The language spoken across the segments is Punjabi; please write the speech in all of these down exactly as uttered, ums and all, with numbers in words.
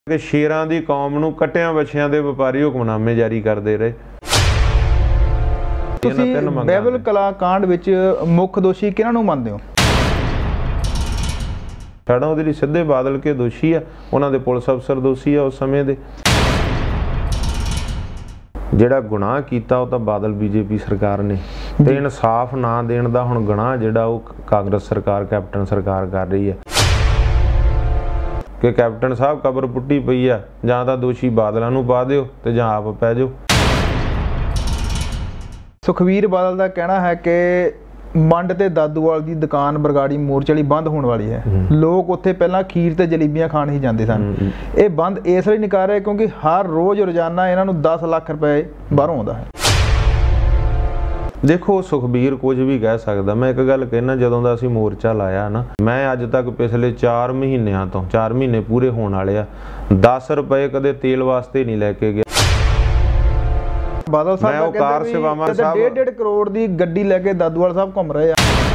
कि शेरां दी कौम नूं कट्टियां बछियां दे व्यापारी हुक्मनामे जारी करते रहे। ਤੁਸੀਂ ਬਾਈਬਲ ਕਲਾ ਕਾਂਡ ਵਿੱਚ ਮੁੱਖ ਦੋਸ਼ੀ ਕਿਹਨਾਂ ਨੂੰ ਮੰਨਦੇ ਹੋ? ਸਾਡਾ ਉਹਦੇ ਲਈ ਸਿੱਧੇ ਬਾਦਲ ਕੇ ਦੋਸ਼ੀ ਆ, ਉਹਨਾਂ ਦੇ ਪੁਲਿਸ ਅਫਸਰ ਦੋਸ਼ੀ ਆ ਉਸ ਸਮੇਂ ਦੇ। ਜਿਹੜਾ ਗੁਨਾਹ ਕੀਤਾ ਉਹ ਤਾਂ ਬਾਦਲ ਬੀਜੇਪੀ ਸਰਕਾਰ ਨੇ, ਤੇ ਇਨਸਾਫ ਨਾ ਦੇਣ ਦਾ ਹੁਣ ਗੁਨਾਹ ਜਿਹੜਾ ਉਹ ਕਾਂਗਰਸ ਸਰਕਾਰ ਕੈਪਟਨ ਸਰਕਾਰ ਕਰ ਰਹੀ ਹੈ ਕਿ ਕੈਪਟਨ ਸਾਹਿਬ ਕਬਰ ਪੁੱਟੀ ਪਈ ਆ, ਜਾਂ ਤਾਂ ਦੋਸ਼ੀ ਬਾਦਲਾਂ ਨੂੰ ਪਾ ਦਿਓ ਤੇ ਜਾਂ ਆਪ ਪੈ ਜਾਓ। ਸੁਖਬੀਰ ਬਾਦਲ ਦਾ ਕਹਿਣਾ ਹੈ ਕਿ ਮੰਡ ਤੇ ਦਾਦੂਵਾਲ ਦੀ ਦੁਕਾਨ ਬਰਗਾੜੀ ਮੋਰਚੇ ਲਈ ਬੰਦ ਹੋਣ ਵਾਲੀ ਹੈ। ਲੋਕ ਉੱਥੇ ਪਹਿਲਾਂ ਖੀਰ ਤੇ ਜਲੇਬੀਆਂ ਖਾਣ ਹੀ ਜਾਂਦੇ ਸਨ। ਇਹ ਬੰਦ ਇਸ ਲਈ ਨਹੀਂ ਕਰ ਰਹੇ ਕਿਉਂਕਿ ਹਰ ਰੋਜ਼ ਰੋਜ਼ਾਨਾ ਇਹਨਾਂ ਨੂੰ ਦਸ ਲੱਖ ਰੁਪਏ ਬਾਹਰੋਂ ਆਉਂਦਾ ਹੈ। ਦੇਖੋ ਸੁਖਬੀਰ ਕੁਝ ਵੀ ਕਹਿ ਸਕਦਾ, ਮੈਂ ਇੱਕ ਗੱਲ ਕਹਿਣਾ, ਜਦੋਂ ਦਾ ਅਸੀਂ ਮੋਰਚਾ ਲਾਇਆ ਨਾ, ਮੈਂ ਅੱਜ ਤੱਕ ਪਿਛਲੇ ਚਾਰ ਮਹੀਨਿਆਂ ਤੋਂ ਚਾਰ ਮਹੀਨੇ ਪੂਰੇ ਹੋਣ ਵਾਲੇ ਆ, ਦਸ ਰੁਪਏ ਕਦੇ ਤੇਲ ਵਾਸਤੇ ਨਹੀਂ ਲੈ ਕੇ ਗਿਆ। ਬਾਦਲ ਸਾਹਿਬ ਕਹਿੰਦੇ ਡੇਢ ਡੇਢ ਕਰੋੜ ਦੀ ਗੱਡੀ ਲੈ ਕੇ ਦਾਦੂਵਾਲ ਸਾਹਿਬ ਘੁੰਮ ਰਹੇ ਆ।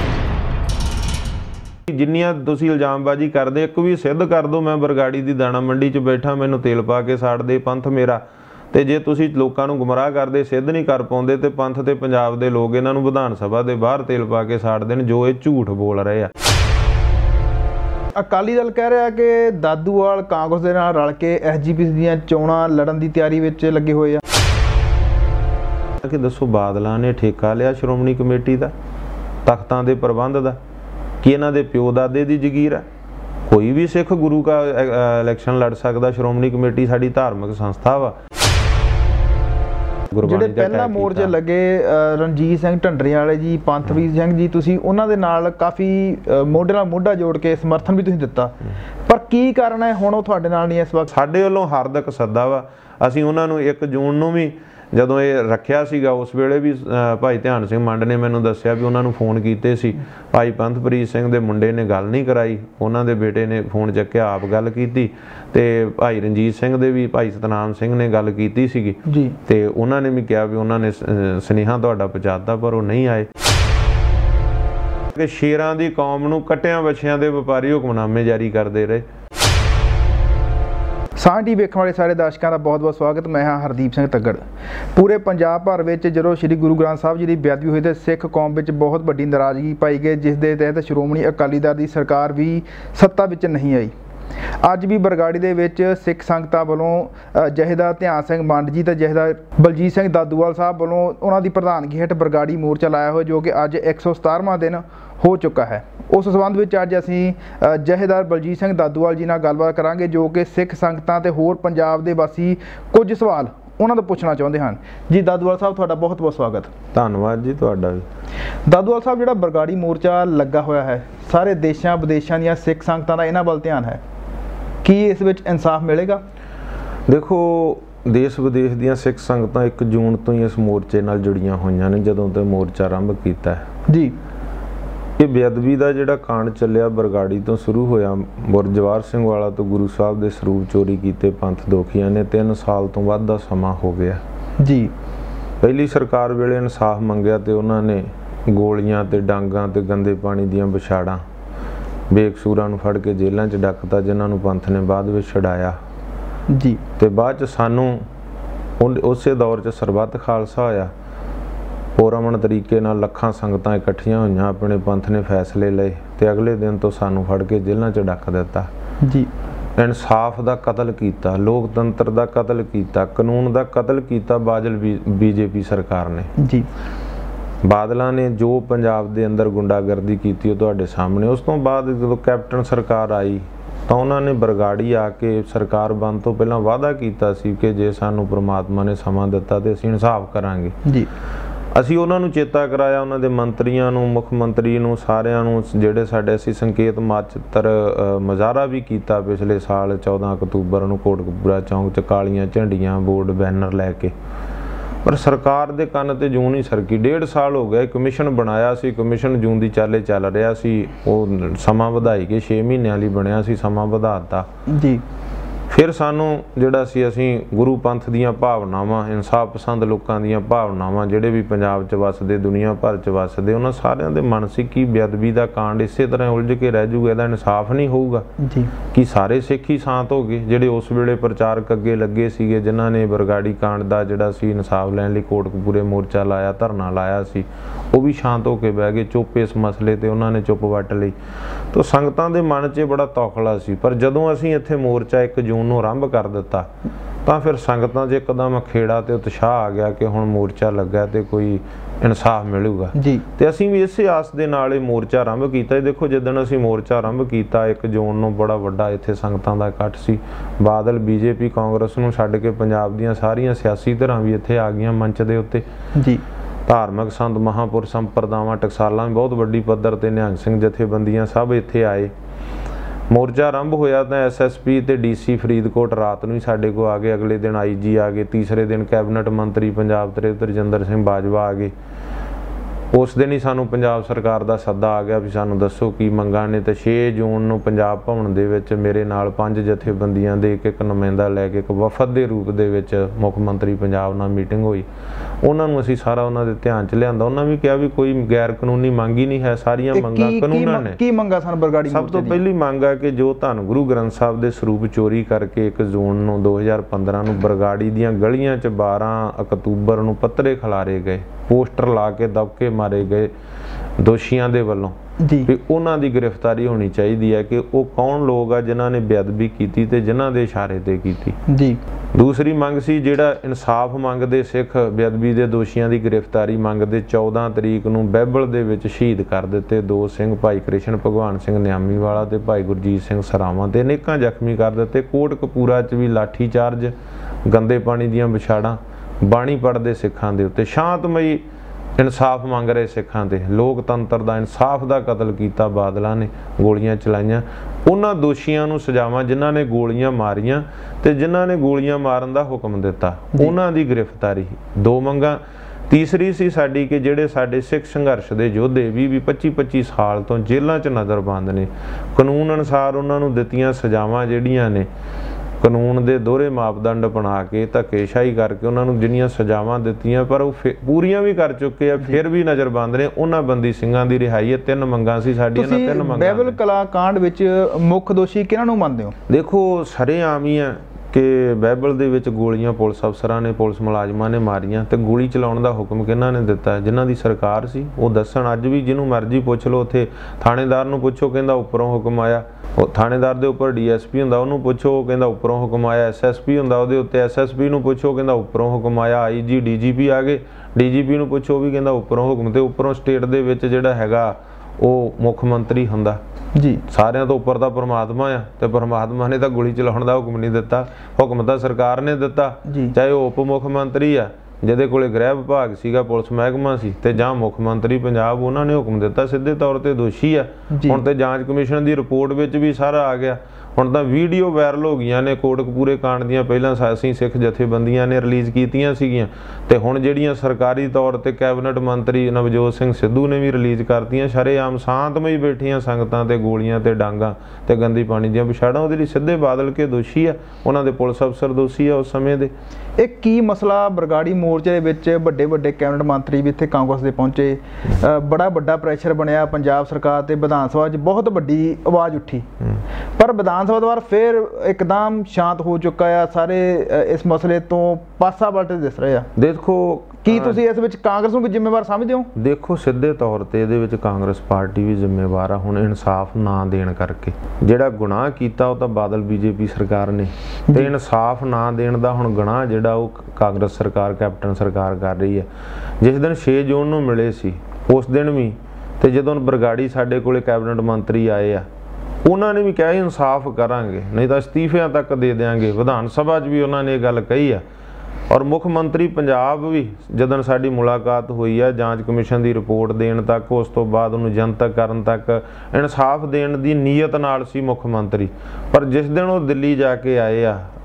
ਜਿੰਨੀਆਂ ਤੁਸੀਂ ਇਲਜ਼ਾਮਬਾਜ਼ੀ ਕਰਦੇ, ਇੱਕ ਵੀ ਸਿੱਧ ਕਰ ਦਿਓ। ਮੈਂ ਬਰਗਾੜੀ ਦੀ ਦਾਣਾ ਮੰਡੀ 'ਚ ਬੈਠਾ, ਮੈਨੂੰ ਤੇਲ ਪਾ ਕੇ ਸਾੜਦੇ ਪੰਥ ਮੇਰਾ, ਤੇ ਜੇ ਤੁਸੀਂ ਲੋਕਾਂ ਨੂੰ ਗੁੰਮਰਾਹ ਕਰਦੇ, ਸਿੱਧ ਨਹੀਂ ਕਰ ਪਾਉਂਦੇ, ਤੇ ਪੰਥ ਤੇ ਪੰਜਾਬ ਦੇ ਲੋਕ ਇਹਨਾਂ ਨੂੰ ਵਿਧਾਨ ਸਭਾ ਦੇ ਬਾਹਰ ਤੇਲ ਪਾ ਕੇ ਸਾੜਦੇ ਨੇ, ਜੋ ਇਹ ਝੂਠ ਬੋਲ ਰਹੇ ਆ। ਅਕਾਲੀ ਦਲ ਕਹਿ ਰਿਹਾ ਕਿ ਦਾਦੂਵਾਲ ਕਾਂਗਰਸ ਦੇ ਨਾਲ ਰਲ ਕੇ ਐਸ ਜੀ ਪੀ ਸੀ ਦੀਆਂ ਚੋਣਾਂ ਲੜਨ ਦੀ ਤਿਆਰੀ ਵਿੱਚ ਲੱਗੇ ਹੋਏ ਆ। ਕਿ ਦੱਸੋ ਬਾਦਲਾਂ ਨੇ ਠੇਕਾ ਲਿਆ ਸ਼੍ਰੋਮਣੀ ਕਮੇਟੀ ਦਾ, ਤਖਤਾਂ ਦੇ ਪ੍ਰਬੰਧ ਦਾ, ਕਿ ਇਹਨਾਂ ਦੇ ਪਿਓ ਦਾਦੇ ਦੀ ਜਗੀਰ ਹੈ? ਕੋਈ ਵੀ ਸਿੱਖ ਗੁਰੂ ਕਾ ਇਲੈਕਸ਼ਨ ਲੜ ਸਕਦਾ, ਸ਼੍ਰੋਮਣੀ ਕਮੇਟੀ ਸਾਡੀ ਧਾਰਮਿਕ ਸੰਸਥਾ ਵਾ। ਜਿਹੜੇ ਪਹਿਲਾਂ ਮੋਰਚੇ ਲੱਗੇ ਰਣਜੀਤ ਸਿੰਘ ਢੰਡਰੀਆਂ ਵਾਲੇ ਜੀ, ਪੰਥਵੀਰ ਸਿੰਘ ਜੀ, ਤੁਸੀਂ ਉਹਨਾਂ ਦੇ ਨਾਲ ਕਾਫੀ ਮੋਢੇ ਨਾਲ ਮੋਢਾ ਜੋੜ ਕੇ ਸਮਰਥਨ ਵੀ ਤੁਸੀਂ ਦਿੱਤਾ, ਪਰ ਕੀ ਕਾਰਨ ਹੈ ਹੁਣ ਉਹ ਤੁਹਾਡੇ ਨਾਲ ਨਹੀਂ ਇਸ ਵਕਤ? ਸਾਡੇ ਵੱਲੋਂ ਹਾਰਦਿਕ ਸੱਦਾ ਵਾ। ਅਸੀਂ ਉਹਨਾਂ ਨੂੰ ਇੱਕ ਜੂਨ ਨੂੰ ਵੀ ਜਦੋਂ ਇਹ ਰੱਖਿਆ ਸੀਗਾ, ਉਸ ਵੇਲੇ ਵੀ ਭਾਈ ਧਿਆਨ ਸਿੰਘ ਮੰਡ ਨੇ ਮੈਨੂੰ ਦੱਸਿਆ ਵੀ ਉਹਨਾਂ ਨੂੰ ਫੋਨ ਕੀਤੇ ਸੀ। ਭਾਈ ਪੰਥਪ੍ਰੀਤ ਸਿੰਘ ਦੇ ਮੁੰਡੇ ਨੇ ਗੱਲ ਨਹੀਂ ਕਰਾਈ, ਉਹਨਾਂ ਦੇ ਬੇਟੇ ਨੇ ਫੋਨ ਚੱਕਿਆ, ਆਪ ਗੱਲ ਕੀਤੀ, ਤੇ ਭਾਈ ਰਣਜੀਤ ਸਿੰਘ ਦੇ ਵੀ ਭਾਈ ਸਤਨਾਮ ਸਿੰਘ ਨੇ ਗੱਲ ਕੀਤੀ ਸੀਗੀ ਜੀ, ਤੇ ਉਹਨਾਂ ਨੇ ਵੀ ਕਿਹਾ ਵੀ ਉਹਨਾਂ ਨੇ ਸੁਨੇਹਾ ਤੁਹਾਡਾ ਪਹੁੰਚਾਤਾ, ਪਰ ਉਹ ਨਹੀਂ ਆਏ। ਕਿ ਸ਼ੇਰਾਂ ਦੀ ਕੌਮ ਨੂੰ ਕਟਿਆਂ ਬਛਿਆਂ ਦੇ ਵਪਾਰੀ ਹੁਕਮਨਾਮੇ ਜਾਰੀ ਕਰਦੇ ਰਹੇ। ਸਾਂਝ ਟੀਵੀ ਵੇਖਣ ਵਾਲੇ ਸਾਰੇ ਦਰਸ਼ਕਾਂ ਦਾ ਬਹੁਤ ਬਹੁਤ ਸਵਾਗਤ। ਮੈਂ ਹਾਂ ਹਰਦੀਪ ਸਿੰਘ ਤੱਗੜ। ਪੂਰੇ ਪੰਜਾਬ ਭਰ ਵਿੱਚ ਜਦੋਂ ਸ਼੍ਰੀ ਗੁਰੂ ਗ੍ਰੰਥ ਸਾਹਿਬ ਜੀ ਦੀ ਬੇਅਦਬੀ ਹੋਈ ਤਾਂ ਸਿੱਖ ਕੌਮ ਵਿੱਚ ਬਹੁਤ ਵੱਡੀ ਨਾਰਾਜ਼ਗੀ ਪਾਈ ਗਈ, ਜਿਸ ਦੇ ਤਹਿਤ ਸ਼੍ਰੋਮਣੀ ਅਕਾਲੀ ਦਲ ਦੀ ਸਰਕਾਰ ਵੀ ਸੱਤਾ ਵਿੱਚ ਨਹੀਂ ਆਈ। ਅੱਜ ਵੀ ਬਰਗਾੜੀ ਦੇ ਵਿੱਚ ਸਿੱਖ ਸੰਗਤਾਂ ਵੱਲੋਂ ਜਥੇਦਾਰ ਧਿਆਨ ਸਿੰਘ ਮੰਡ ਜੀ ਤੇ ਜਥੇਦਾਰ ਬਲਜੀਤ ਸਿੰਘ ਦਾਦੂਵਾਲ ਸਾਹਿਬ ਵੱਲੋਂ ਉਹਨਾਂ ਦੀ ਪ੍ਰਧਾਨਗੀ ਹੇਠ ਬਰਗਾੜੀ ਮੋਰਚਾ ਲਾਇਆ ਹੋਇਆ, ਜੋ ਕਿ ਅੱਜ ਇੱਕ ਸੌ ਸਤਾਰਵਾਂ ਦਿਨ ਹੋ ਚੁੱਕਾ ਹੈ। ਉਸ ਸੰਬੰਧ ਵਿੱਚ ਅੱਜ ਅਸੀਂ ਜਥੇਦਾਰ ਬਲਜੀਤ ਸਿੰਘ ਦਾਦੂਵਾਲ ਜੀ ਨਾਲ ਗੱਲਬਾਤ ਕਰਾਂਗੇ, ਜੋ ਕਿ ਸਿੱਖ ਸੰਗਤਾਂ ਤੇ ਹੋਰ ਪੰਜਾਬ ਦੇ ਵਾਸੀ ਕੁਝ ਸਵਾਲ ਉਹਨਾਂ ਤੋਂ ਪੁੱਛਣਾ ਚਾਹੁੰਦੇ ਹਨ। ਜੀ ਦਾਦੂਵਾਲ ਸਾਹਿਬ, ਤੁਹਾਡਾ ਬਹੁਤ ਬਹੁਤ ਸਵਾਗਤ। ਧੰਨਵਾਦ ਜੀ ਤੁਹਾਡਾ ਵੀ। ਦਾਦੂਵਾਲ ਸਾਹਿਬ, ਜਿਹੜਾ ਬਰਗਾੜੀ ਮੋਰਚਾ ਲੱਗਾ ਹੋਇਆ ਹੈ, ਸਾਰੇ ਦੇਸ਼ਾਂ ਵਿਦੇਸ਼ਾਂ ਦੀਆਂ ਸਿੱਖ ਸੰਗਤਾਂ ਦਾ ਇਹਨਾਂ ਵੱਲ ਧਿਆਨ ਹੈ, ਕੀ ਇਸ ਵਿੱਚ ਇਨਸਾਫ ਮਿਲੇਗਾ? ਦੇਖੋ, ਦੇਸ਼ ਵਿਦੇਸ਼ ਦੀਆਂ ਸਿੱਖ ਸੰਗਤਾਂ ਇੱਕ ਜੂਨ ਤੋਂ ਹੀ ਇਸ ਮੋਰਚੇ ਨਾਲ ਜੁੜੀਆਂ ਹੋਈਆਂ ਨੇ, ਜਦੋਂ ਤੋਂ ਮੋਰਚਾ ਆਰੰਭ ਕੀਤਾ ਹੈ ਜੀ। ਇਹ ਬੇਅਦਬੀ ਦਾ ਜਿਹੜਾ ਕਾਂਡ ਚੱਲਿਆ ਬਰਗਾੜੀ ਤੋਂ ਸ਼ੁਰੂ ਹੋਇਆ, ਗੁਰਜਵਾਰ ਸਿੰਘ ਵਾਲਾ ਤੋਂ ਗੁਰੂ ਸਾਹਿਬ ਦੇ ਸਰੂਪ ਚੋਰੀ ਕੀਤੇ ਪੰਥ ਦੋਖੀਆਂ ਨੇ, ਤਿੰਨ ਸਾਲ ਤੋਂ ਵੱਧ ਦਾ ਸਮਾਂ ਹੋ ਗਿਆ ਜੀ। ਪਹਿਲੀ ਸਰਕਾਰ ਵੇਲੇ ਇਨਸਾਫ ਮੰਗਿਆ ਤੇ ਉਹਨਾਂ ਨੇ ਗੋਲੀਆਂ ਤੇ ਡਾਂਗਾਂ ਤੇ ਗੰਦੇ ਪਾਣੀ ਦੀਆਂ ਵਿਛਾੜਾਂ ਬੇਕਸੂਰਾਂ ਨੂੰ ਫੜ ਕੇ ਜੇਲ੍ਹਾਂ 'ਚ ਡੱਕਤਾ, ਜਿਨ੍ਹਾਂ ਨੂੰ ਪੰਥ ਨੇ ਬਾਅਦ ਵਿੱਚ ਛਡਾਇਆ ਜੀ। ਤੇ ਬਾਅਦ 'ਚ ਸਾਨੂੰ ਉਸੇ ਦੌਰ 'ਚ ਸਰਬੱਤ ਖਾਲਸਾ ਹੋਇਆ, ਪੁਰਅਮਨ ਤਰੀਕੇ ਨਾਲ ਲੱਖਾਂ ਸੰਗਤਾਂ ਇਕੱਠੀਆਂ ਹੋਈਆਂ, ਆਪਣੇ ਪੰਥ ਨੇ ਫੈਸਲੇ ਲਏ, ਤੇ ਅਗਲੇ ਦਿਨ ਤੋਂ ਸਾਨੂੰ ਫੜ ਕੇ ਜੇਲ੍ਹਾਂ 'ਚ ਡੱਕ ਦਿੱਤਾ ਜੀ। ਇਨਸਾਫ ਦਾ ਕਤਲ ਕੀਤਾ, ਲੋਕਤੰਤਰ ਦਾ ਕਤਲ ਕੀਤਾ, ਕਾਨੂੰਨ ਦਾ ਕਤਲ ਕੀਤਾ ਬਾਦਲ ਬੀਜੇਪੀ ਸਰਕਾਰ ਨੇ ਜੀ। ਬਾਦਲਾਂ ਨੇ ਜੋ ਪੰਜਾਬ ਦੇ ਅੰਦਰ ਗੁੰਡਾਗਰਦੀ ਕੀਤੀ ਉਹ ਤੁਹਾਡੇ ਸਾਹਮਣੇ। ਉਸ ਤੋਂ ਬਾਅਦ ਜਦੋਂ ਕੈਪਟਨ ਸਰਕਾਰ ਆਈ ਤਾਂ ਉਹਨਾਂ ਨੇ ਬਰਗਾੜੀ ਆ ਕੇ ਸਰਕਾਰ ਬਣਨ ਤੋਂ ਪਹਿਲਾਂ ਵਾਅਦਾ ਕੀਤਾ ਸੀ ਕਿ ਜੇ ਸਾਨੂੰ ਪ੍ਰਮਾਤਮਾ ਨੇ ਸਮਾਂ ਦਿੱਤਾ ਤੇ ਅਸੀਂ ਇਨਸਾਫ ਕਰਾਂਗੇ ਜੀ। ਅਸੀਂ ਉਹਨਾਂ ਨੂੰ ਚੇਤਾ ਕਰਾਇਆ, ਉਹਨਾਂ ਦੇ ਮੰਤਰੀਆਂ ਨੂੰ, ਮੁੱਖ ਮੰਤਰੀ ਨੂੰ, ਸਾਰਿਆਂ ਨੂੰ, ਜਿਹੜੇ ਸਾਡੇ ਅਸੀਂ ਸੰਕੇਤ ਮਾਤਰ ਮੁਜ਼ਾਹਰਾ ਵੀ ਕੀਤਾ ਪਿਛਲੇ ਸਾਲ ਚੌਦਾਂ ਅਕਤੂਬਰ ਨੂੰ ਕੋਟਕਪੂਰਾ ਚੌਂਕ 'ਚ ਕਾਲੀਆਂ ਝੰਡੀਆਂ, ਬੋਰਡ, ਬੈਨਰ ਲੈ ਕੇ, ਪਰ ਸਰਕਾਰ ਦੇ ਕੰਨ ਤੇ ਜੂੰ ਨਹੀਂ ਸਰਕੀ। ਡੇਢ ਸਾਲ ਹੋ ਗਏ, ਕਮਿਸ਼ਨ ਬਣਾਇਆ ਸੀ, ਕਮਿਸ਼ਨ ਜੂੰ ਦੀ ਚਾਲੇ ਚੱਲ ਰਿਹਾ ਸੀ, ਉਹ ਸਮਾਂ ਵਧਾਈ ਕੇ ਛੇ ਮਹੀਨਿਆਂ ਲਈ ਬਣਿਆ ਸੀ, ਸਮਾਂ ਵਧਾ ਦਿੱਤਾ ਜੀ। ਫਿਰ ਸਾਨੂੰ ਜਿਹੜਾ ਸੀ ਅਸੀਂ ਗੁਰੂ ਪੰਥ ਦੀਆਂ ਭਾਵਨਾਵਾਂ, ਇਨਸਾਫ ਪਸੰਦ ਲੋਕਾਂ ਦੀਆਂ ਭਾਵਨਾਵਾਂ ਜਿਹੜੇ ਵੀ ਪੰਜਾਬ 'ਚ ਵੱਸਦੇ, ਦੁਨੀਆ ਭਰ 'ਚ ਵੱਸਦੇ, ਉਹਨਾਂ ਸਾਰਿਆਂ ਦੇ ਮਨ ਸੀ ਕਿ ਬੇਅਦਬੀ ਦਾ ਕਾਂਡ ਇਸੇ ਤਰ੍ਹਾਂ ਉਲਝ ਕੇ ਰਹਿ ਜੂਗਾ, ਇਹਦਾ ਇਨਸਾਫ ਨਹੀਂ ਹੋਊਗਾ ਜੀ। ਕਿ ਸਾਰੇ ਸਿੱਖ ਹੀ ਸ਼ਾਂਤ ਹੋ ਗਏ, ਜਿਹੜੇ ਉਸ ਵੇਲੇ ਪ੍ਰਚਾਰਕ ਅੱਗੇ ਲੱਗੇ ਸੀਗੇ ਜਿਨ੍ਹਾਂ ਨੇ ਬਰਗਾੜੀ ਕਾਂਡ ਦਾ ਜਿਹੜਾ ਸੀ ਇਨਸਾਫ ਲੈਣ ਲਈ ਕੋਟਕਪੂਰੇ ਮੋਰਚਾ ਲਾਇਆ, ਧਰਨਾ ਲਾਇਆ ਸੀ, ਉਹ ਵੀ ਸ਼ਾਂਤ ਹੋ ਕੇ ਬਹਿ ਗਏ, ਚੁੱਪ ਇਸ ਮਸਲੇ ਤੇ ਉਹਨਾਂ ਨੇ ਚੁੱਪ ਵੱਟ ਲਈ। ਤਾਂ ਸੰਗਤਾਂ ਦੇ ਮਨ 'ਚ ਬੜਾ ਤੌਖਲਾ ਸੀ। ਪਰ ਜਦੋਂ ਅਸੀਂ ਇੱਥੇ ਮੋਰਚਾ ਇੱਕ ਜੂਨ ਨੂੰ ਆਰੰਭ ਕਰ ਦਿੱਤਾ ਤਾਂ ਫਿਰ ਸੰਗਤਾਂ 'ਚ ਇੱਕਦਮ ਖੇੜਾ ਤੇ ਉਤਸ਼ਾਹ ਆ ਗਿਆ ਕਿ ਹੁਣ ਮੋਰਚਾ ਲੱਗਾ ਤੇ ਕੋਈ ਇਨਸਾਫ ਮਿਲੂਗਾ ਜੀ। ਤੇ ਅਸੀਂ ਵੀ ਇਸੇ ਆਸ ਦੇ ਨਾਲ ਇਹ ਮੋਰਚਾ ਆਰੰਭ ਕੀਤਾ। ਦੇਖੋ ਜਿੱਦਣ ਅਸੀਂ ਮੋਰਚਾ ਆਰੰਭ ਕੀਤਾ ਇੱਕ ਜੂਨ ਨੂੰ ਬੜਾ ਵੱਡਾ ਇੱਥੇ ਸੰਗਤਾਂ ਦਾ ਇਕੱਠ ਸੀ। ਬਾਦਲ, ਬੀਜੇਪੀ, ਕਾਂਗਰਸ ਨੂੰ ਛੱਡ ਕੇ ਪੰਜਾਬ ਦੀਆਂ ਸਾਰੀਆਂ ਸਿਆਸੀ ਧਿਰਾਂ ਵੀ ਇੱਥੇ ਆ ਗਈਆਂ ਮੰਚ ਦੇ ਉੱਤੇ ਜੀ। ਧਾਰਮਿਕ ਸੰਤ, ਮਹਾਂਪੁਰਸ਼, ਸੰਪਰਦਾਵਾਂ, ਟਕਸਾਲਾਂ ਬਹੁਤ ਵੱਡੀ ਪੱਧਰ ਤੇ, ਨਿਹੰਗ ਸਿੰਘ ਜਥੇਬੰਦੀਆਂ ਸਭ ਇੱਥੇ ਆਏ। ਮੋਰਚਾ ਆਰੰਭ ਹੋਇਆ ਤਾਂ ਐਸ ਐਸ ਪੀ ਤੇ ਡੀ ਸੀ ਫਰੀਦਕੋਟ ਰਾਤ ਨੂੰ ਹੀ ਸਾਡੇ ਕੋਲ ਆ ਗਏ। ਅਗਲੇ ਦਿਨ ਆਈ ਜੀ ਆ ਗਏ। ਤੀਸਰੇ ਦਿਨ ਕੈਬਨਿਟ ਮੰਤਰੀ ਪੰਜਾਬ ਤ੍ਰਿਜਿੰਦਰ ਸਿੰਘ ਬਾਜਵਾ ਆ ਗਏ। ਉਸ ਦਿਨ ਹੀ ਸਾਨੂੰ ਪੰਜਾਬ ਸਰਕਾਰ ਦਾ ਸੱਦਾ ਆ ਗਿਆ ਵੀ ਸਾਨੂੰ ਦੱਸੋ ਕੀ ਮੰਗਾਂ ਨੇ। ਤੇ ਛੇ ਜੂਨ ਨੂੰ ਪੰਜਾਬ ਭਵਨ ਦੇ ਵਿੱਚ ਮੇਰੇ ਨਾਲ ਪੰਜ ਜਥੇਬੰਦੀਆਂ ਦੇ ਇੱਕ ਇੱਕ ਨੁਮਾਇੰਦਾ ਲੈ ਕੇ ਇੱਕ ਵਫਦ ਦੇ ਰੂਪ ਦੇ ਵਿੱਚ ਮੁੱਖ ਮੰਤਰੀ ਪੰਜਾਬ ਨਾਲ ਮੀਟਿੰਗ ਹੋਈ। ਉਹਨਾਂ ਨੂੰ ਅਸੀਂ ਸਾਰਾ ਉਹਨਾਂ ਦੇ ਧਿਆਨ 'ਚ ਲਿਆਂਦਾ। ਉਹਨਾਂ ਵੀ ਕਿਹਾ ਵੀ ਕੋਈ ਗੈਰ ਕਾਨੂੰਨੀ ਮੰਗ ਹੀ ਨਹੀਂ ਹੈ, ਸਾਰੀਆਂ ਮੰਗਾਂ ਕਾਨੂੰਨਾਂ ਨੇ। ਕੀ ਮੰਗਾਂ ਸਨ ਬਰਗਾੜੀ? ਸਭ ਤੋਂ ਪਹਿਲੀ ਮੰਗ ਹੈ ਕਿ ਜੋ ਧੰਨ ਗੁਰੂ ਗ੍ਰੰਥ ਸਾਹਿਬ ਦੇ ਸਰੂਪ ਚੋਰੀ ਕਰਕੇ ਇੱਕ ਜੂਨ ਨੂੰ ਦੋ ਹਜ਼ਾਰ ਪੰਦਰਾਂ ਨੂੰ ਬਰਗਾੜੀ ਦੀਆਂ ਗਲੀਆਂ 'ਚ ਬਾਰਾਂ ਅਕਤੂਬਰ ਨੂੰ ਪੱਤਰੇ ਖਿਲਾਰੇ ਗਏ, ਪੋਸਟਰ ਲਾ ਕੇ ਦਬਕੇ ਮਾਰੇ ਗਏ ਦੋਸ਼ੀਆਂ ਦੇ ਵੱਲੋਂ ਜੀ, ਵੀ ਉਹਨਾਂ ਦੀ ਗ੍ਰਿਫਤਾਰੀ ਹੋਣੀ ਚਾਹੀਦੀ ਹੈ ਕਿ ਉਹ ਕੌਣ ਲੋਕ ਆ ਜਿਨ੍ਹਾਂ ਨੇ ਬੇਅਦਬੀ ਕੀਤੀ ਤੇ ਜਿਨ੍ਹਾਂ ਦੇ ਇਸ਼ਾਰੇ ਤੇ ਕੀਤੀ ਜੀ। ਦੂਸਰੀ ਮੰਗ ਸੀ ਜਿਹੜਾ ਇਨਸਾਫ ਮੰਗਦੇ ਸਿੱਖ ਬੇਅਦਬੀ ਦੇ ਦੋਸ਼ੀਆਂ ਦੀ ਗ੍ਰਿਫਤਾਰੀ ਮੰਗਦੇ। ਚੌਦਾਂ ਤਰੀਕ ਨੂੰ ਬਹਿਬਲ ਦੇ ਵਿੱਚ ਸ਼ਹੀਦ ਕਰ ਦਿੱਤੇ ਦੋ ਸਿੰਘ, ਭਾਈ ਕ੍ਰਿਸ਼ਨ ਭਗਵਾਨ ਸਿੰਘ ਨਿਆਮੀਵਾਲਾ ਤੇ ਭਾਈ ਗੁਰਜੀਤ ਸਿੰਘ ਸਰਾਵਾਂ, ਤੇ ਅਨੇਕਾਂ ਜ਼ਖਮੀ ਕਰ ਦਿੱਤੇ। ਕੋਟਕਪੂਰਾ 'ਚ ਵੀ ਲਾਠੀ ਚਾਰਜ, ਗੰਦੇ ਪਾਣੀ ਦੀਆਂ ਵਿਛਾੜਾਂ, ਬਾਣੀ ਪੜ੍ਹਦੇ ਸਿੱਖਾਂ ਦੇ ਉੱਤੇ। ਸ਼ਾਂਤਮਈ ਇਨਸਾਫ ਮੰਗ ਰਹੇ ਸਿੱਖਾਂ ਤੇ ਲੋਕਤੰਤਰ ਦਾ, ਇਨਸਾਫ ਦਾ ਕਤਲ ਕੀਤਾ ਬਾਦਲਾਂ ਨੇ, ਗੋਲੀਆਂ ਚਲਾਈਆਂ। ਉਹਨਾਂ ਦੋਸ਼ੀਆਂ ਨੂੰ ਸਜ਼ਾਵਾਂ ਜਿਨ੍ਹਾਂ ਨੇ ਗੋਲੀਆਂ ਮਾਰੀਆਂ ਤੇ ਜਿਨ੍ਹਾਂ ਨੇ ਗੋਲੀਆਂ ਮਾਰਨ ਦਾ ਹੁਕਮ ਦਿੱਤਾ, ਉਹਨਾਂ ਦੀ ਗ੍ਰਿਫਤਾਰੀ। ਦੋ ਮੰਗਾਂ। ਤੀਸਰੀ ਸੀ ਸਾਡੀ ਕਿ ਜਿਹੜੇ ਸਾਡੇ ਸਿੱਖ ਸੰਘਰਸ਼ ਦੇ ਯੋਧੇ ਵੀਹ ਵੀਹ ਪੱਚੀ ਪੱਚੀ ਸਾਲ ਤੋਂ ਜੇਲ੍ਹਾਂ 'ਚ ਨਜ਼ਰਬੰਦ ਨੇ, ਕਾਨੂੰਨ ਅਨੁਸਾਰ ਉਹਨਾਂ ਨੂੰ ਦਿੱਤੀਆਂ ਸਜ਼ਾਵਾਂ ਜਿਹੜੀਆਂ ਨੇ ਕਾਨੂੰਨ ਦੇ ਦੋਹਰੇ ਮਾਪਦੰਡ ਬਣਾ ਕੇ ਧੱਕੇਸ਼ਾਹੀ ਕਰਕੇ ਉਹਨਾਂ ਨੂੰ ਜਿੰਨੀਆਂ ਸਜ਼ਾਵਾਂ ਦਿੱਤੀਆਂ ਪਰ ਉਹ ਪੂਰੀਆਂ ਵੀ ਕਰ ਚੁੱਕੇ ਆ, ਫਿਰ ਵੀ ਨਜ਼ਰਬੰਦ ਨੇ, ਉਹਨਾਂ ਬੰਦੀ ਸਿੰਘਾਂ ਦੀ ਰਿਹਾਈ ਹੈ। ਤਿੰਨ ਮੰਗਾਂ ਸੀ ਸਾਡੀਆਂ, ਨਾ ਤਿੰਨ ਮੰਗਾਂ। ਬਹਿਬਲ ਕਲਾਂ ਕਾਂਡ ਵਿੱਚ ਮੁੱਖ ਦੋਸ਼ੀ ਕਿਹਨਾਂ ਨੂੰ ਮੰਨਦੇ ਹੋ? ਦੇਖੋ ਸਰੇਆਮ ਹੀ ਆ ਕਿ ਬਹਿਬਲ ਦੇ ਵਿੱਚ ਗੋਲੀਆਂ ਪੁਲਿਸ ਅਫਸਰਾਂ ਨੇ, ਪੁਲਿਸ ਮੁਲਾਜ਼ਮਾਂ ਨੇ ਮਾਰੀਆਂ ਤੇ ਗੋਲੀ ਚਲਾਉਣ ਦਾ ਹੁਕਮ ਕਿਹਨਾਂ ਨੇ ਦਿੱਤਾ? ਜਿਨ੍ਹਾਂ ਦੀ ਸਰਕਾਰ ਸੀ ਉਹ ਦੱਸਣ। ਅੱਜ ਵੀ ਜਿਹਨੂੰ ਮਰਜ਼ੀ ਪੁੱਛ ਲਓ, ਉੱਥੇ ਥਾਣੇਦਾਰ ਨੂੰ ਪੁੱਛੋ ਕਹਿੰਦਾ ਉੱਪਰੋਂ ਹੁਕਮ ਆਇਆ। ਉਹ ਥਾਣੇਦਾਰ ਦੇ ਉੱਪਰ ਡੀ ਐਸ ਪੀ ਹੁੰਦਾ, ਉਹਨੂੰ ਪੁੱਛੋ ਉਹ ਕਹਿੰਦਾ ਉੱਪਰੋਂ ਹੁਕਮ ਆਇਆ। ਐਸ ਐਸ ਪੀ ਹੁੰਦਾ, ਉਹਦੇ ਉੱਤੇ ਐਸ ਐਸ ਪੀ ਨੂੰ ਪੁੱਛੋ ਕਹਿੰਦਾ ਉੱਪਰੋਂ ਹੁਕਮ ਆਇਆ। ਆਈ ਜੀ, ਡੀ ਜੀ ਪੀ ਆ ਗਏ, ਡੀ ਜੀ ਪੀ ਨੂੰ ਪੁੱਛੋ ਉਹ ਵੀ ਕਹਿੰਦਾ ਉੱਪਰੋਂ ਹੁਕਮ। ਤੇ ਉੱਪਰੋਂ ਸਟੇਟ ਦੇ ਵਿੱਚ ਜਿਹੜਾ ਹੈਗਾ ਉਹ ਮੁੱਖ ਮੰਤਰੀ ਹੁੰਦਾ ਜੀ। ਸਾਰਿਆਂ ਤੋਂ ਉੱਪਰ ਦਾ ਪਰਮਾਤਮਾ ਆ ਤੇ ਪਰਮਾਤਮਾ ਨੇ ਤਾਂ ਗੋਲੀ ਚਲਾਉਣ ਦਾ ਹੁਕਮ ਨਹੀਂ ਦਿੱਤਾ, ਹੁਕਮ ਤਾਂ ਸਰਕਾਰ ਨੇ ਦਿੱਤਾ। ਚਾਹੇ ਉਹ ਉਪ ਮੁੱਖ ਮੰਤਰੀ ਆ ਜਿਹਦੇ ਕੋਲੇ ਗ੍ਰਹਿ ਵਿਭਾਗ ਸੀਗਾ, ਪੁਲਿਸ ਮਹਿਕਮਾ ਸੀ, ਤੇ ਜਾਂ ਮੁੱਖ ਮੰਤਰੀ ਪੰਜਾਬ, ਉਹਨਾਂ ਨੇ ਹੁਕਮ ਦਿੱਤਾ, ਸਿੱਧੇ ਤੌਰ ਤੇ ਦੋਸ਼ੀ ਆ। ਹੁਣ ਤੇ ਜਾਂਚ ਕਮਿਸ਼ਨ ਦੀ ਰਿਪੋਰਟ ਵਿੱਚ ਵੀ ਸਾਰਾ ਆ ਗਿਆ। ਹੁਣ ਤਾਂ ਵੀਡੀਓ ਵਾਇਰਲ ਹੋ ਗਈਆਂ ਨੇ ਕੋਟਕਪੂਰੇ ਕਾਂਡ ਦੀਆਂ, ਪਹਿਲਾਂ ਅਸੀਂ ਸਿੱਖ ਜਥੇਬੰਦੀਆਂ ਨੇ ਰਿਲੀਜ਼ ਕੀਤੀਆਂ ਸੀਗੀਆਂ ਤੇ ਹੁਣ ਜਿਹੜੀਆਂ ਸਰਕਾਰੀ ਤੌਰ ਤੇ ਕੈਬਨਿਟ ਮੰਤਰੀ ਨਵਜੋਤ ਸਿੰਘ ਸਿੱਧੂ ਨੇ ਵੀ ਰਿਲੀਜ਼ ਕਰਤੀਆਂ। ਸ਼ਰੇਆਮ ਸ਼ਾਂਤਮਈ ਬੈਠੀਆਂ ਸੰਗਤਾਂ ਤੇ ਗੋਲੀਆਂ ਤੇ ਡਾਂਗਾਂ ਤੇ ਗੰਦੀ ਪਾਣੀ ਦੀਆਂ ਵਿਛਾੜਾਂ, ਉਹਦੇ ਲਈ ਸਿੱਧੇ ਬਾਦਲ ਕੇ ਦੋਸ਼ੀ ਆ, ਉਹਨਾਂ ਦੇ ਪੁਲਿਸ ਅਫਸਰ ਦੋਸ਼ੀ ਆ ਉਸ ਸਮੇਂ ਦੇ। ਇਹ ਕੀ ਮਸਲਾ ਬਰਗਾੜੀ ਮੋਰਚੇ ਦੇ ਵਿੱਚ ਵੱਡੇ ਵੱਡੇ ਕੈਬਨਿਟ ਮੰਤਰੀ ਵੀ ਇੱਥੇ ਕਾਂਗਰਸ ਦੇ ਪਹੁੰਚੇ, ਬੜਾ ਵੱਡਾ ਪ੍ਰੈਸ਼ਰ ਬਣਿਆ ਪੰਜਾਬ ਸਰਕਾਰ ਤੇ, ਵਿਧਾਨ ਸਭਾ 'ਚ ਬਹੁਤ ਵੱਡੀ ਆਵਾਜ਼ ਉੱਠੀ, ਪਰ ਵਿਧਾਨ ਸਭਾ ਦੁਆਰਾ ਫਿਰ ਇੱਕਦਮ ਸ਼ਾਂਤ ਹੋ ਚੁੱਕਾ ਆ। ਸਾਰੇ ਇਸ ਮਸਲੇ ਤੋਂ ਪਾਸਾ ਪਲਟੇ ਦਿਸ ਰਹੇ ਆ। ਦੇਖੋ ਕੀ ਤੁਸੀਂ ਇਸ ਵਿੱਚ ਕਾਂਗਰਸ ਨੂੰ ਵੀ ਜ਼ਿੰਮੇਵਾਰ ਸਮਝਦੇ ਹੋ? ਦੇਖੋ ਸਿੱਧੇ ਤੌਰ ਤੇ ਇਹਦੇ ਵਿੱਚ ਕਾਂਗਰਸ ਪਾਰਟੀ ਵੀ ਜ਼ਿੰਮੇਵਾਰ ਆ। ਹੁਣ ਇਨਸਾਫ ਨਾ ਦੇਣ ਕਰਕੇ ਜਿਹੜਾ ਗੁਨਾਹ ਕੀਤਾ ਉਹ ਤਾਂ ਬਾਦਲ ਬੀਜੇਪੀ ਸਰਕਾਰ ਨੇ, ਤੇ ਇਨਸਾਫ ਨਾ ਦੇਣ ਦਾ ਹੁਣ ਗੁਨਾਹ ਜਿਹੜਾ ਉਹ ਕਾਂਗਰਸ ਸਰਕਾਰ, ਕੈਪਟਨ ਸਰਕਾਰ ਕਰ ਰਹੀ ਹੈ। ਜਿਸ ਦਿਨ ਛੇ ਜੂਨ ਨੂੰ ਮਿਲੇ ਸੀ ਉਸ ਦਿਨ ਵੀ, ਤੇ ਜਦੋਂ ਬਰਗਾੜੀ ਸਾਡੇ ਕੋਲੇ ਕੈਬਨਿਟ ਮੰਤਰੀ ਆਏ ਆ, ਉਹਨਾਂ ਨੇ ਵੀ ਕਿਹਾ ਇਨਸਾਫ ਕਰਾਂਗੇ, ਨਹੀਂ ਤਾਂ ਅਸਤੀਫਿਆਂ ਤੱਕ ਦੇ ਦਿਆਂਗੇ। ਵਿਧਾਨ ਸਭਾ 'ਚ ਵੀ ਉਹਨਾਂ ਨੇ ਇਹ ਗੱਲ ਕਹੀ ਆ। ਔਰ ਮੁੱਖ ਮੰਤਰੀ ਪੰਜਾਬ ਵੀ ਜਦੋਂ ਸਾਡੀ ਮੁਲਾਕਾਤ ਹੋਈ ਆ, ਜਾਂਚ ਕਮਿਸ਼ਨ ਦੀ ਰਿਪੋਰਟ ਦੇਣ ਤੱਕ, ਉਸ ਤੋਂ ਬਾਅਦ ਉਹਨੂੰ ਜਨਤਕ ਕਰਨ ਤੱਕ, ਇਨਸਾਫ ਦੇਣ ਦੀ ਨੀਅਤ ਨਾਲ ਸੀ ਮੁੱਖ ਮੰਤਰੀ। ਪਰ ਜਿਸ ਦਿਨ ਉਹ ਦਿੱਲੀ ਜਾ ਕੇ ਆਏ ਆ,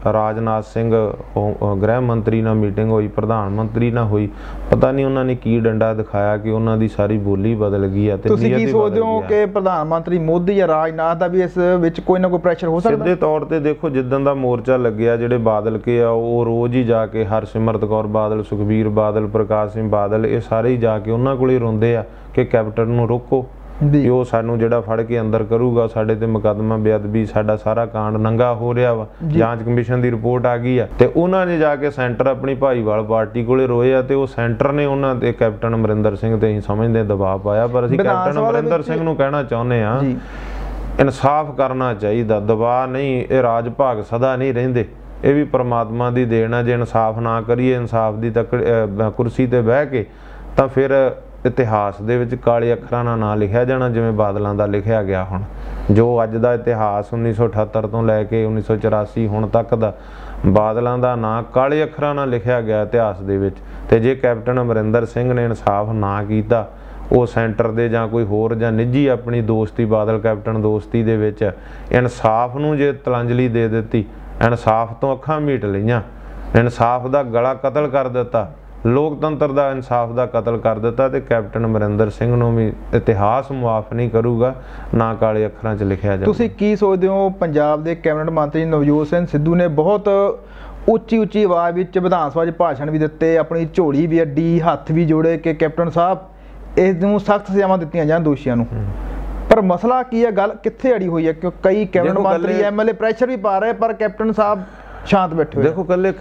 ਰਾਜਨਾਥ ਸਿੰਘ ਗ੍ਰਹਿ ਮੰਤਰੀ ਨਾਲ ਮੀਟਿੰਗ ਹੋਈ, ਪ੍ਰਧਾਨ ਮੰਤਰੀ ਨਾਲ ਹੋਈ, ਪਤਾ ਨਹੀਂ ਉਹਨਾਂ ਨੇ ਕੀ ਡੰਡਾ ਦਿਖਾਇਆ ਕਿ ਉਹਨਾਂ ਦੀ ਸਾਰੀ ਬੋਲੀ ਬਦਲ ਗਈ ਆ। ਤੇ ਤੁਸੀਂ ਕੀ ਸੋਚਦੇ ਹੋ ਕਿ ਪ੍ਰਧਾਨ ਮੰਤਰੀ ਮੋਦੀ ਜਾਂ ਰਾਜਨਾਥ ਦਾ ਵੀ ਇਸ ਵਿੱਚ ਕੋਈ ਨਾ ਕੋਈ ਪ੍ਰੈਸ਼ਰ ਹੋ ਸਕਦਾ? ਸਿੱਧੇ ਤੌਰ ਤੇ ਦੇਖੋ, ਜਿੱਦਣ ਦਾ ਮੋਰਚਾ ਲੱਗਿਆ, ਜਿਹੜੇ ਬਾਦਲ ਕੇ ਆ ਉਹ ਰੋਜ਼ ਹੀ ਜਾ ਕੇ ਹਰਸਿਮਰਤ ਕੌਰ ਬਾਦਲ, ਸੁਖਬੀਰ ਬਾਦਲ, ਪ੍ਰਕਾਸ਼ ਸਿੰਘ ਬਾਦਲ, ਇਹ ਸਾਰੇ ਹੀ ਜਾ ਕੇ ਉਹਨਾਂ ਕੋਲੇ ਰੋਂਦੇ ਆ ਕਿ ਕੈਪਟਨ ਨੂੰ ਰੋਕੋ, ਕਿ ਉਹ ਸਾਨੂੰ ਜਿਹੜਾ ਫੜ ਕੇ ਅੰਦਰ ਕਰੂਗਾ, ਸਾਡੇ ਤੇ ਮੁਕੱਦਮਾ ਬੇਅਦਬੀ, ਸਾਡਾ ਸਾਰਾ ਕਾਂਡ ਨੰਗਾ ਹੋ ਰਿਹਾ ਵਾ, ਜਾਂਚ ਕਮਿਸ਼ਨ ਦੀ ਰਿਪੋਰਟ ਆ ਗਈ ਆ। ਤੇ ਉਹਨਾਂ ਨੇ ਜਾ ਕੇ ਸੈਂਟਰ ਆਪਣੀ ਭਾਈਵਾਲ ਪਾਰਟੀ ਕੋਲੇ ਰੋਏ ਆ, ਤੇ ਉਹ ਸੈਂਟਰ ਨੇ ਉਹਨਾਂ ਤੇ ਕੈਪਟਨ ਅਮਰਿੰਦਰ ਸਿੰਘ ਤੇ ਅਸੀਂ ਸਮਝਦੇ ਦਬਾਅ ਪਾਇਆ। ਪਰ ਅਸੀਂ ਕੈਪਟਨ ਅਮਰਿੰਦਰ ਸਿੰਘ ਨੂੰ ਕਹਿਣਾ ਚਾਹੁੰਦੇ ਆ, ਇਨਸਾਫ ਕਰਨਾ ਚਾਹੀਦਾ, ਦਬਾਅ ਨਹੀਂ। ਇਹ ਰਾਜ ਭਾਗ ਸਦਾ ਨਹੀਂ ਰਹਿੰਦੇ, ਇਹ ਵੀ ਪਰਮਾਤਮਾ ਦੀ ਦੇਣ ਆ। ਜੇ ਇਨਸਾਫ ਨਾ ਕਰੀਏ, ਇਨਸਾਫ ਦੀ ਤੱਕ ਕੁਰਸੀ ਤੇ ਬਹਿ ਕੇ, ਤਾਂ ਫਿਰ ਇਤਿਹਾਸ ਦੇ ਵਿੱਚ ਕਾਲੇ ਅੱਖਰਾਂ ਨਾਲ ਨਾਂ ਲਿਖਿਆ ਜਾਣਾ, ਜਿਵੇਂ ਬਾਦਲਾਂ ਦਾ ਲਿਖਿਆ ਗਿਆ। ਹੁਣ ਜੋ ਅੱਜ ਦਾ ਇਤਿਹਾਸ ਉੱਨੀ ਸੌ ਅਠੱਤਰ ਤੋਂ ਲੈ ਕੇ ਉੱਨੀ ਸੌ ਚੁਰਾਸੀ ਹੁਣ ਤੱਕ ਦਾ, ਬਾਦਲਾਂ ਦਾ ਨਾਂ ਕਾਲੇ ਅੱਖਰਾਂ ਨਾਲ ਲਿਖਿਆ ਗਿਆ ਇਤਿਹਾਸ ਦੇ ਵਿੱਚ। ਤੇ ਜੇ ਕੈਪਟਨ ਅਮਰਿੰਦਰ ਸਿੰਘ ਨੇ ਇਨਸਾਫ ਨਾ ਕੀਤਾ, ਉਹ ਸੈਂਟਰ ਦੇ ਜਾਂ ਕੋਈ ਹੋਰ ਜਾਂ ਨਿੱਜੀ ਆਪਣੀ ਦੋਸਤੀ, ਬਾਦਲ ਕੈਪਟਨ ਦੋਸਤੀ ਦੇ ਵਿੱਚ ਇਨਸਾਫ ਨੂੰ ਜੇ ਤਲਾਂਜਲੀ ਦੇ ਦਿੱਤੀ, ਇਨਸਾਫ ਤੋਂ ਅੱਖਾਂ ਮੀਟ ਲਈਆਂ, ਇਨਸਾਫ ਦਾ ਗਲਾ ਕਤਲ ਕਰ ਦਿੱਤਾ, ਲੋਕਤੰਤਰ ਦਾ ਇਨਸਾਫ ਦਾ ਕਤਲ ਕਰ ਦਿੱਤਾ, ਤੇ ਕੈਪਟਨ ਅਮਰਿੰਦਰ ਸਿੰਘ ਨੂੰ ਵੀ ਇਤਿਹਾਸ ਮੁਆਫ ਨਹੀਂ ਕਰੂਗਾ, ਨਾ ਕਾਲੇ ਅੱਖਰਾਂ 'ਚ ਲਿਖਿਆ ਜਾਊਗਾ। ਤੁਸੀਂ ਕੀ ਸੋਚਦੇ ਹੋ? ਪੰਜਾਬ ਦੇ ਕੈਬਨਿਟ ਮੰਤਰੀ ਨਵਜੋਤ ਸਿੰਘ ਸਿੱਧੂ ਨੇ ਬਹੁਤ ਉੱਚੀ ਉੱਚੀ ਆਵਾਜ਼ ਵਿੱਚ ਵਿਧਾਨ ਸਭਾ 'ਚ ਭਾਸ਼ਣ ਵੀ ਦਿੱਤੇ, ਆਪਣੀ ਝੋਲੀ ਵੀ ਅੱਡੀ, ਹੱਥ ਵੀ ਜੋੜੇ ਕਿ ਕੈਪਟਨ ਸਾਹਿਬ ਇਸ ਨੂੰ ਸਖਤ ਸਜ਼ਾਵਾਂ ਦਿੱਤੀਆਂ ਜਾਣ ਦੋਸ਼ੀਆਂ ਨੂੰ। ਪਰ ਮਸਲਾ ਕੀ ਹੈ, ਗੱਲ ਕਿੱਥੇ ਅੜੀ ਹੋਈ ਹੈ? ਕਿਉਂ ਕਈ ਕੈਬਨਿਟ ਮੰਤਰੀ ਐਮ ਐਲ ਏ ਪ੍ਰੈਸ਼ਰ ਵੀ ਪਾ ਰਹੇ, ਪਰ ਕੈਪਟਨ ਸਾਹਿਬ ਸ਼ਾਂਤ ਬੈਠੇ ਹੋਏ। ਦੇਖੋ, ਕੱਲੇ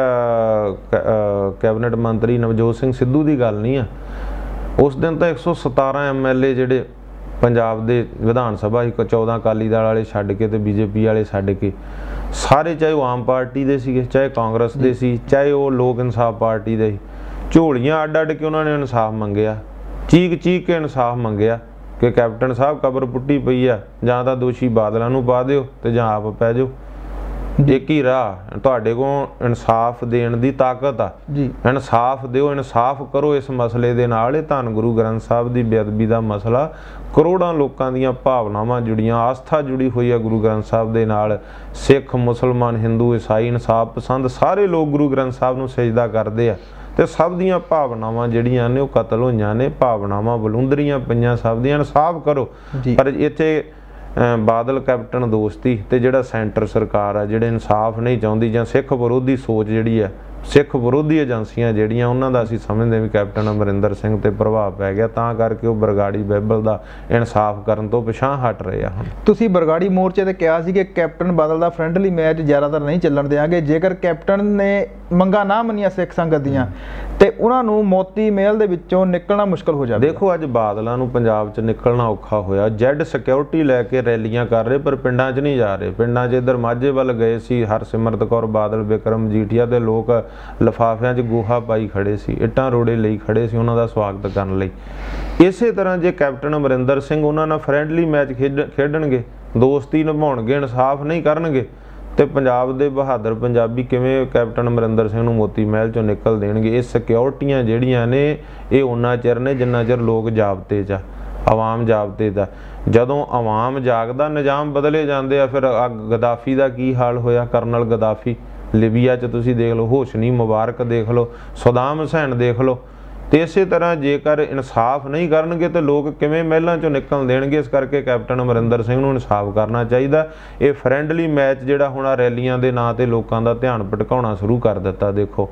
ਕੈਬਨਿਟ ਮੰਤਰੀ ਨਵਜੋਤ ਸਿੰਘ ਸਿੱਧੂ ਦੀ ਗੱਲ ਨਹੀਂ ਆ। ਉਸ ਦਿਨ ਤਾਂ ਇੱਕ ਸੌ ਸਤਾਰਾਂ ਐਮ ਐਲ ਏ ਜਿਹੜੇ ਪੰਜਾਬ ਦੇ ਵਿਧਾਨ ਸਭਾ ਇੱਕ ਚੌਦਾਂ ਅਕਾਲੀ ਦਲ ਵਾਲੇ ਛੱਡ ਕੇ ਤੇ ਬੀਜੇਪੀ ਵਾਲੇ ਛੱਡ ਕੇ, ਸਾਰੇ ਚਾਹੇ ਉਹ ਆਮ ਪਾਰਟੀ ਦੇ ਸੀਗੇ, ਚਾਹੇ ਕਾਂਗਰਸ ਦੇ ਸੀ, ਚਾਹੇ ਉਹ ਲੋਕ ਇਨਸਾਫ ਪਾਰਟੀ ਦੇ ਸੀ, ਝੋਲੀਆਂ ਅੱਡ ਅੱਡ ਕੇ ਉਹਨਾਂ ਨੇ ਇਨਸਾਫ ਮੰਗਿਆ, ਚੀਕ ਚੀਕ ਕੇ ਇਨਸਾਫ ਮੰਗਿਆ ਕਿ ਕੈਪਟਨ ਸਾਹਿਬ ਕਬਰ ਪੁੱਟੀ ਪਈ ਆ, ਜਾਂ ਤਾਂ ਦੋਸ਼ੀ ਬਾਦਲਾਂ ਨੂੰ ਪਾ ਦਿਓ ਤੇ ਜਾਂ ਆਪ ਪੈ ਜਾਓ। ਇੱਕ ਹੀ ਰਾਹ, ਤੁਹਾਡੇ ਕੋਲ ਇਨਸਾਫ ਦੇਣ ਦੀ ਤਾਕਤ ਆ ਜੀ, ਇਨਸਾਫ ਦਿਓ, ਇਨਸਾਫ ਕਰੋ ਇਸ ਮਸਲੇ ਦੇ ਨਾਲ। ਇਹ ਧੰਨ ਗੁਰੂ ਗ੍ਰੰਥ ਸਾਹਿਬ ਦੀ ਬੇਅਦਬੀ ਦਾ ਮਸਲਾ, ਕਰੋੜਾਂ ਲੋਕਾਂ ਦੀਆਂ ਭਾਵਨਾਵਾਂ ਜੁੜੀਆਂ, ਆਸਥਾ ਜੁੜੀ ਹੋਈ ਆ ਗੁਰੂ ਗ੍ਰੰਥ ਸਾਹਿਬ ਦੇ ਨਾਲ। ਸਿੱਖ, ਮੁਸਲਮਾਨ, ਹਿੰਦੂ, ਈਸਾਈ, ਇਨਸਾਫ ਪਸੰਦ ਸਾਰੇ ਲੋਕ ਗੁਰੂ ਗ੍ਰੰਥ ਸਾਹਿਬ ਨੂੰ ਸਜਦਾ ਕਰਦੇ ਆ, ਤੇ ਸਭ ਦੀਆਂ ਭਾਵਨਾਵਾਂ ਜਿਹੜੀਆਂ ਨੇ ਉਹ ਕਤਲ ਹੋਈਆਂ ਨੇ, ਭਾਵਨਾਵਾਂ ਬਲੁੰਦਰੀਆਂ ਪਈਆਂ ਸਭ ਦੀਆਂ। ਇਨਸਾਫ ਕਰੋ। ਪਰ ਇੱਥੇ ਬਾਦਲ ਕੈਪਟਨ ਦੋਸਤੀ ਤੇ ਜਿਹੜਾ ਸੈਂਟਰ ਸਰਕਾਰ ਆ, ਜਿਹੜੇ ਇਨਸਾਫ ਨਹੀਂ ਚਾਹੁੰਦੀ, ਜਾਂ ਸਿੱਖ ਵਿਰੋਧੀ ਸੋਚ ਜਿਹੜੀ ਆ, ਸਿੱਖ ਵਿਰੋਧੀ ਏਜੰਸੀਆਂ ਜਿਹੜੀਆਂ, ਉਹਨਾਂ ਦਾ ਅਸੀਂ ਸਮਝਦੇ ਵੀ ਕੈਪਟਨ ਅਮਰਿੰਦਰ ਸਿੰਘ ਤੇ ਪ੍ਰਭਾਵ ਪੈ ਗਿਆ, ਤਾਂ ਕਰਕੇ ਉਹ ਬਰਗਾੜੀ ਬਾਈਬਲ ਦਾ ਇਨਸਾਫ ਕਰਨ ਤੋਂ ਪਿਛਾਂਹ ਹਟ ਰਹੇ ਆ। ਹੁਣ ਤੁਸੀਂ ਬਰਗਾੜੀ ਮੋਰਚੇ ਤੇ ਕਿਹਾ ਸੀ ਕਿ ਕੈਪਟਨ ਬਾਦਲ ਦਾ ਫਰੈਂਡਲੀ ਮੈਚ ਜ਼ਿਆਦਾਤਰ ਨਹੀਂ ਚੱਲਣ ਦੇਵਾਂਗੇ, ਜੇਕਰ ਕੈਪਟਨ ਨੇ ਮੰਗਾਂ ਨਾ ਮੰਨੀਆਂ ਸਿੱਖ ਸੰਗਤ ਦੀਆਂ ਤੇ ਉਹਨਾਂ ਨੂੰ ਮੋਤੀ ਮਹਿਲ ਦੇ ਵਿੱਚੋਂ ਨਿਕਲਣਾ ਮੁਸ਼ਕਲ ਹੋ ਜਾਵੇ। ਦੇਖੋ, ਅੱਜ ਬਾਦਲਾਂ ਨੂੰ ਪੰਜਾਬ 'ਚ ਨਿਕਲਣਾ ਔਖਾ ਹੋਇਆ। ਜੈਡ ਸਿਕਿਉਰਿਟੀ ਲੈ ਕੇ ਰੈਲੀਆਂ ਕਰ ਰਹੇ, ਪਰ ਪਿੰਡਾਂ 'ਚ ਨਹੀਂ ਜਾ ਰਹੇ। ਪਿੰਡਾਂ 'ਚ ਇੱਧਰ ਮਾਝੇ ਵੱਲ ਗਏ ਸੀ, ਹਰਸਿਮਰਤ ਕੌਰ ਬਾਦਲ, ਬਿਕਰਮ ਮਜੀਠੀਆ ਦੇ ਲੋਕ ਲਿਫਾਫਿਆਂ 'ਚ ਗੋਹਾ ਪਾਈ ਖੜੇ ਸੀ, ਇੱਟਾਂ ਰੋੜੇ ਲਈ ਖੜੇ ਸੀ ਉਹਨਾਂ ਦਾ ਸਵਾਗਤ ਕਰਨ ਲਈ। ਇਸੇ ਤਰ੍ਹਾਂ ਜੇ ਕੈਪਟਨ ਅਮਰਿੰਦਰ ਸਿੰਘ ਉਹਨਾਂ ਨਾਲ ਫਰੈਂਡਲੀ ਮੈਚ ਖੇਡ ਖੇਡਣਗੇ, ਦੋਸਤੀ ਨਿਭਾਉਣਗੇ, ਇਨਸਾਫ ਨਹੀਂ ਕਰਨਗੇ, ਤੇ ਪੰਜਾਬ ਦੇ ਬਹਾਦਰ ਪੰਜਾਬੀ ਕਿਵੇਂ ਕੈਪਟਨ ਅਮਰਿੰਦਰ ਸਿੰਘ ਨੂੰ ਮੋਤੀ ਮਹਿਲ 'ਚੋਂ ਨਿਕਲ ਦੇਣਗੇ? ਇਹ ਸਿਕਿਉਰਿਟੀਆਂ ਜਿਹੜੀਆਂ ਨੇ, ਇਹ ਉਹਨਾਂ ਚਿਰ ਨੇ ਜਿੰਨਾ ਚਿਰ ਲੋਕ ਜਾਬਤੇ 'ਚ ਆ, ਆਵਾਮ ਜਾਬਤੇ ਦਾ। ਜਦੋਂ ਆਵਾਮ ਜਾਗਦਾ, ਨਿਜ਼ਾਮ ਬਦਲੇ ਜਾਂਦੇ ਆ। ਫਿਰ ਗਦਾਫੀ ਦਾ ਕੀ ਹਾਲ ਹੋਇਆ, ਕਰਨਲ ਗਦਾਫੀ ਲਿਬੀਆ 'ਚ ਤੁਸੀਂ ਦੇਖ ਲਓ, ਹੋਸ਼ਨੀ ਮੁਬਾਰਕ ਦੇਖ ਲਓ, ਸਦਾਮ ਹੁਸੈਨ ਦੇਖ ਲਓ। ਤੇ ਇਸੇ ਤਰ੍ਹਾਂ ਜੇਕਰ ਇਨਸਾਫ ਨਹੀਂ ਕਰਨਗੇ ਤਾਂ ਲੋਕ ਕਿਵੇਂ ਮਹਿਲਾਂ 'ਚੋਂ ਨਿਕਲ ਦੇਣਗੇ? ਇਸ ਕਰਕੇ ਕੈਪਟਨ ਅਮਰਿੰਦਰ ਸਿੰਘ ਨੂੰ ਇਨਸਾਫ ਕਰਨਾ ਚਾਹੀਦਾ। ਇਹ ਫਰੈਂਡਲੀ ਮੈਚ ਜਿਹੜਾ ਹੁਣ ਆ ਰੈਲੀਆਂ ਦੇ ਨਾਂ ਤੇ ਲੋਕਾਂ ਦਾ ਧਿਆਨ ਭਟਕਾਉਣਾ ਸ਼ੁਰੂ ਕਰ ਦਿੱਤਾ। ਦੇਖੋ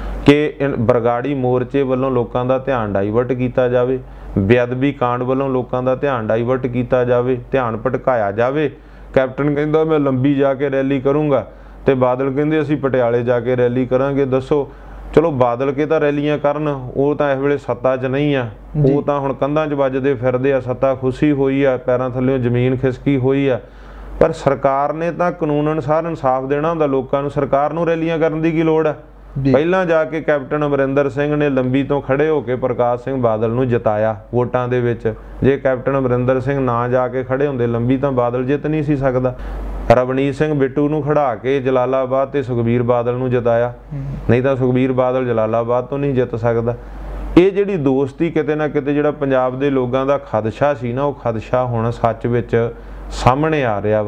ਕਿ ਬਰਗਾੜੀ ਮੋਰਚੇ ਵੱਲੋਂ ਲੋਕਾਂ ਦਾ ਧਿਆਨ ਡਾਈਵਰਟ ਕੀਤਾ ਜਾਵੇ, ਬੇਅਦਬੀ ਕਾਂਡ ਵੱਲੋਂ ਲੋਕਾਂ ਦਾ ਧਿਆਨ ਡਾਈਵਰਟ ਕੀਤਾ ਜਾਵੇ, ਧਿਆਨ ਭਟਕਾਇਆ ਜਾਵੇ। ਕੈਪਟਨ ਕਹਿੰਦਾ ਮੈਂ ਲੰਬੀ ਜਾ ਕੇ ਰੈਲੀ ਕਰੂੰਗਾ, ਤੇ ਬਾਦਲ ਕਹਿੰਦੇ ਅਸੀਂ ਪਟਿਆਲੇ ਜਾ ਕੇ ਰੈਲੀ ਕਰਾਂਗੇ। ਦੱਸੋ, ਚਲੋ ਬਾਦਲ ਕੇ ਤਾਂ ਰੈਲੀਆਂ ਕਰਨ, ਉਹ ਤਾਂ ਇਸ ਵੇਲੇ ਸੱਤਾ 'ਚ ਨਹੀਂ ਆ, ਉਹ ਤਾਂ ਹੁਣ ਕੰਧਾਂ 'ਚ ਵੱਜਦੇ ਫਿਰਦੇ ਆ, ਸੱਤਾ ਖੁਸ਼ੀ ਹੋਈ ਆ, ਪੈਰਾਂ ਥੱਲੇੋਂ ਜ਼ਮੀਨ ਖਿਸਕੀ ਹੋਈ ਆ। ਪਰ ਸਰਕਾਰ ਨੇ ਤਾਂ ਕਾਨੂੰਨ ਅਨੁਸਾਰ ਇਨਸਾਫ ਦੇਣਾ ਹੁੰਦਾ ਲੋਕਾਂ ਨੂੰ। ਸਰਕਾਰ ਨੂੰ ਰੈਲੀਆਂ ਕਰਨ ਦੀ ਕੀ ਲੋੜ ਆ? ਪਹਿਲਾਂ ਜਾ ਕੇ ਕੈਪਟਨ ਅਮਰਿੰਦਰ ਸਿੰਘ ਨੇ ਲੰਬੀ ਤੋਂ ਖੜੇ ਹੋ ਕੇ ਪ੍ਰਕਾਸ਼ ਸਿੰਘ ਬਾਦਲ ਨੂੰ ਜਿਤਾਇਆ ਵੋਟਾਂ ਦੇ ਵਿੱਚ। ਜੇ ਕੈਪਟਨ ਅਮਰਿੰਦਰ ਸਿੰਘ ਨਾ ਜਾ ਕੇ ਖੜੇ ਹੁੰਦੇ ਲੰਬੀ, ਤਾਂ ਬਾਦਲ ਜਿੱਤ ਨਹੀਂ ਸੀ ਸਕਦਾ। ਰਵਨੀਤ ਸਿੰਘ ਬਿੱਟੂ ਨੂੰ ਖੜਾ ਕੇ ਜਲਾਲਾਬਾਦ ਤੇ ਸੁਖਬੀਰ ਬਾਦਲ ਨੂੰ ਜਿਤਾਇਆ, ਨਹੀਂ ਤਾਂ ਸੁਖਬੀਰ ਬਾਦਲ ਜਲਾਲਾਬਾਦ ਤੋਂ ਨਹੀਂ ਜਿੱਤ ਸਕਦਾ। ਇਹ ਜਿਹੜੀ ਦੋਸਤੀ ਕਿਤੇ ਨਾ ਕਿਤੇ ਜਿਹੜਾ ਪੰਜਾਬ ਦੇ ਲੋਕਾਂ ਦਾ ਖਦਸ਼ਾ ਸੀ ਨਾ, ਉਹ ਖਦਸ਼ਾ ਹੁਣ ਸੱਚ ਵਿੱਚ ਸਾਹਮਣੇ ਆ ਰਿਹਾ ਵਾ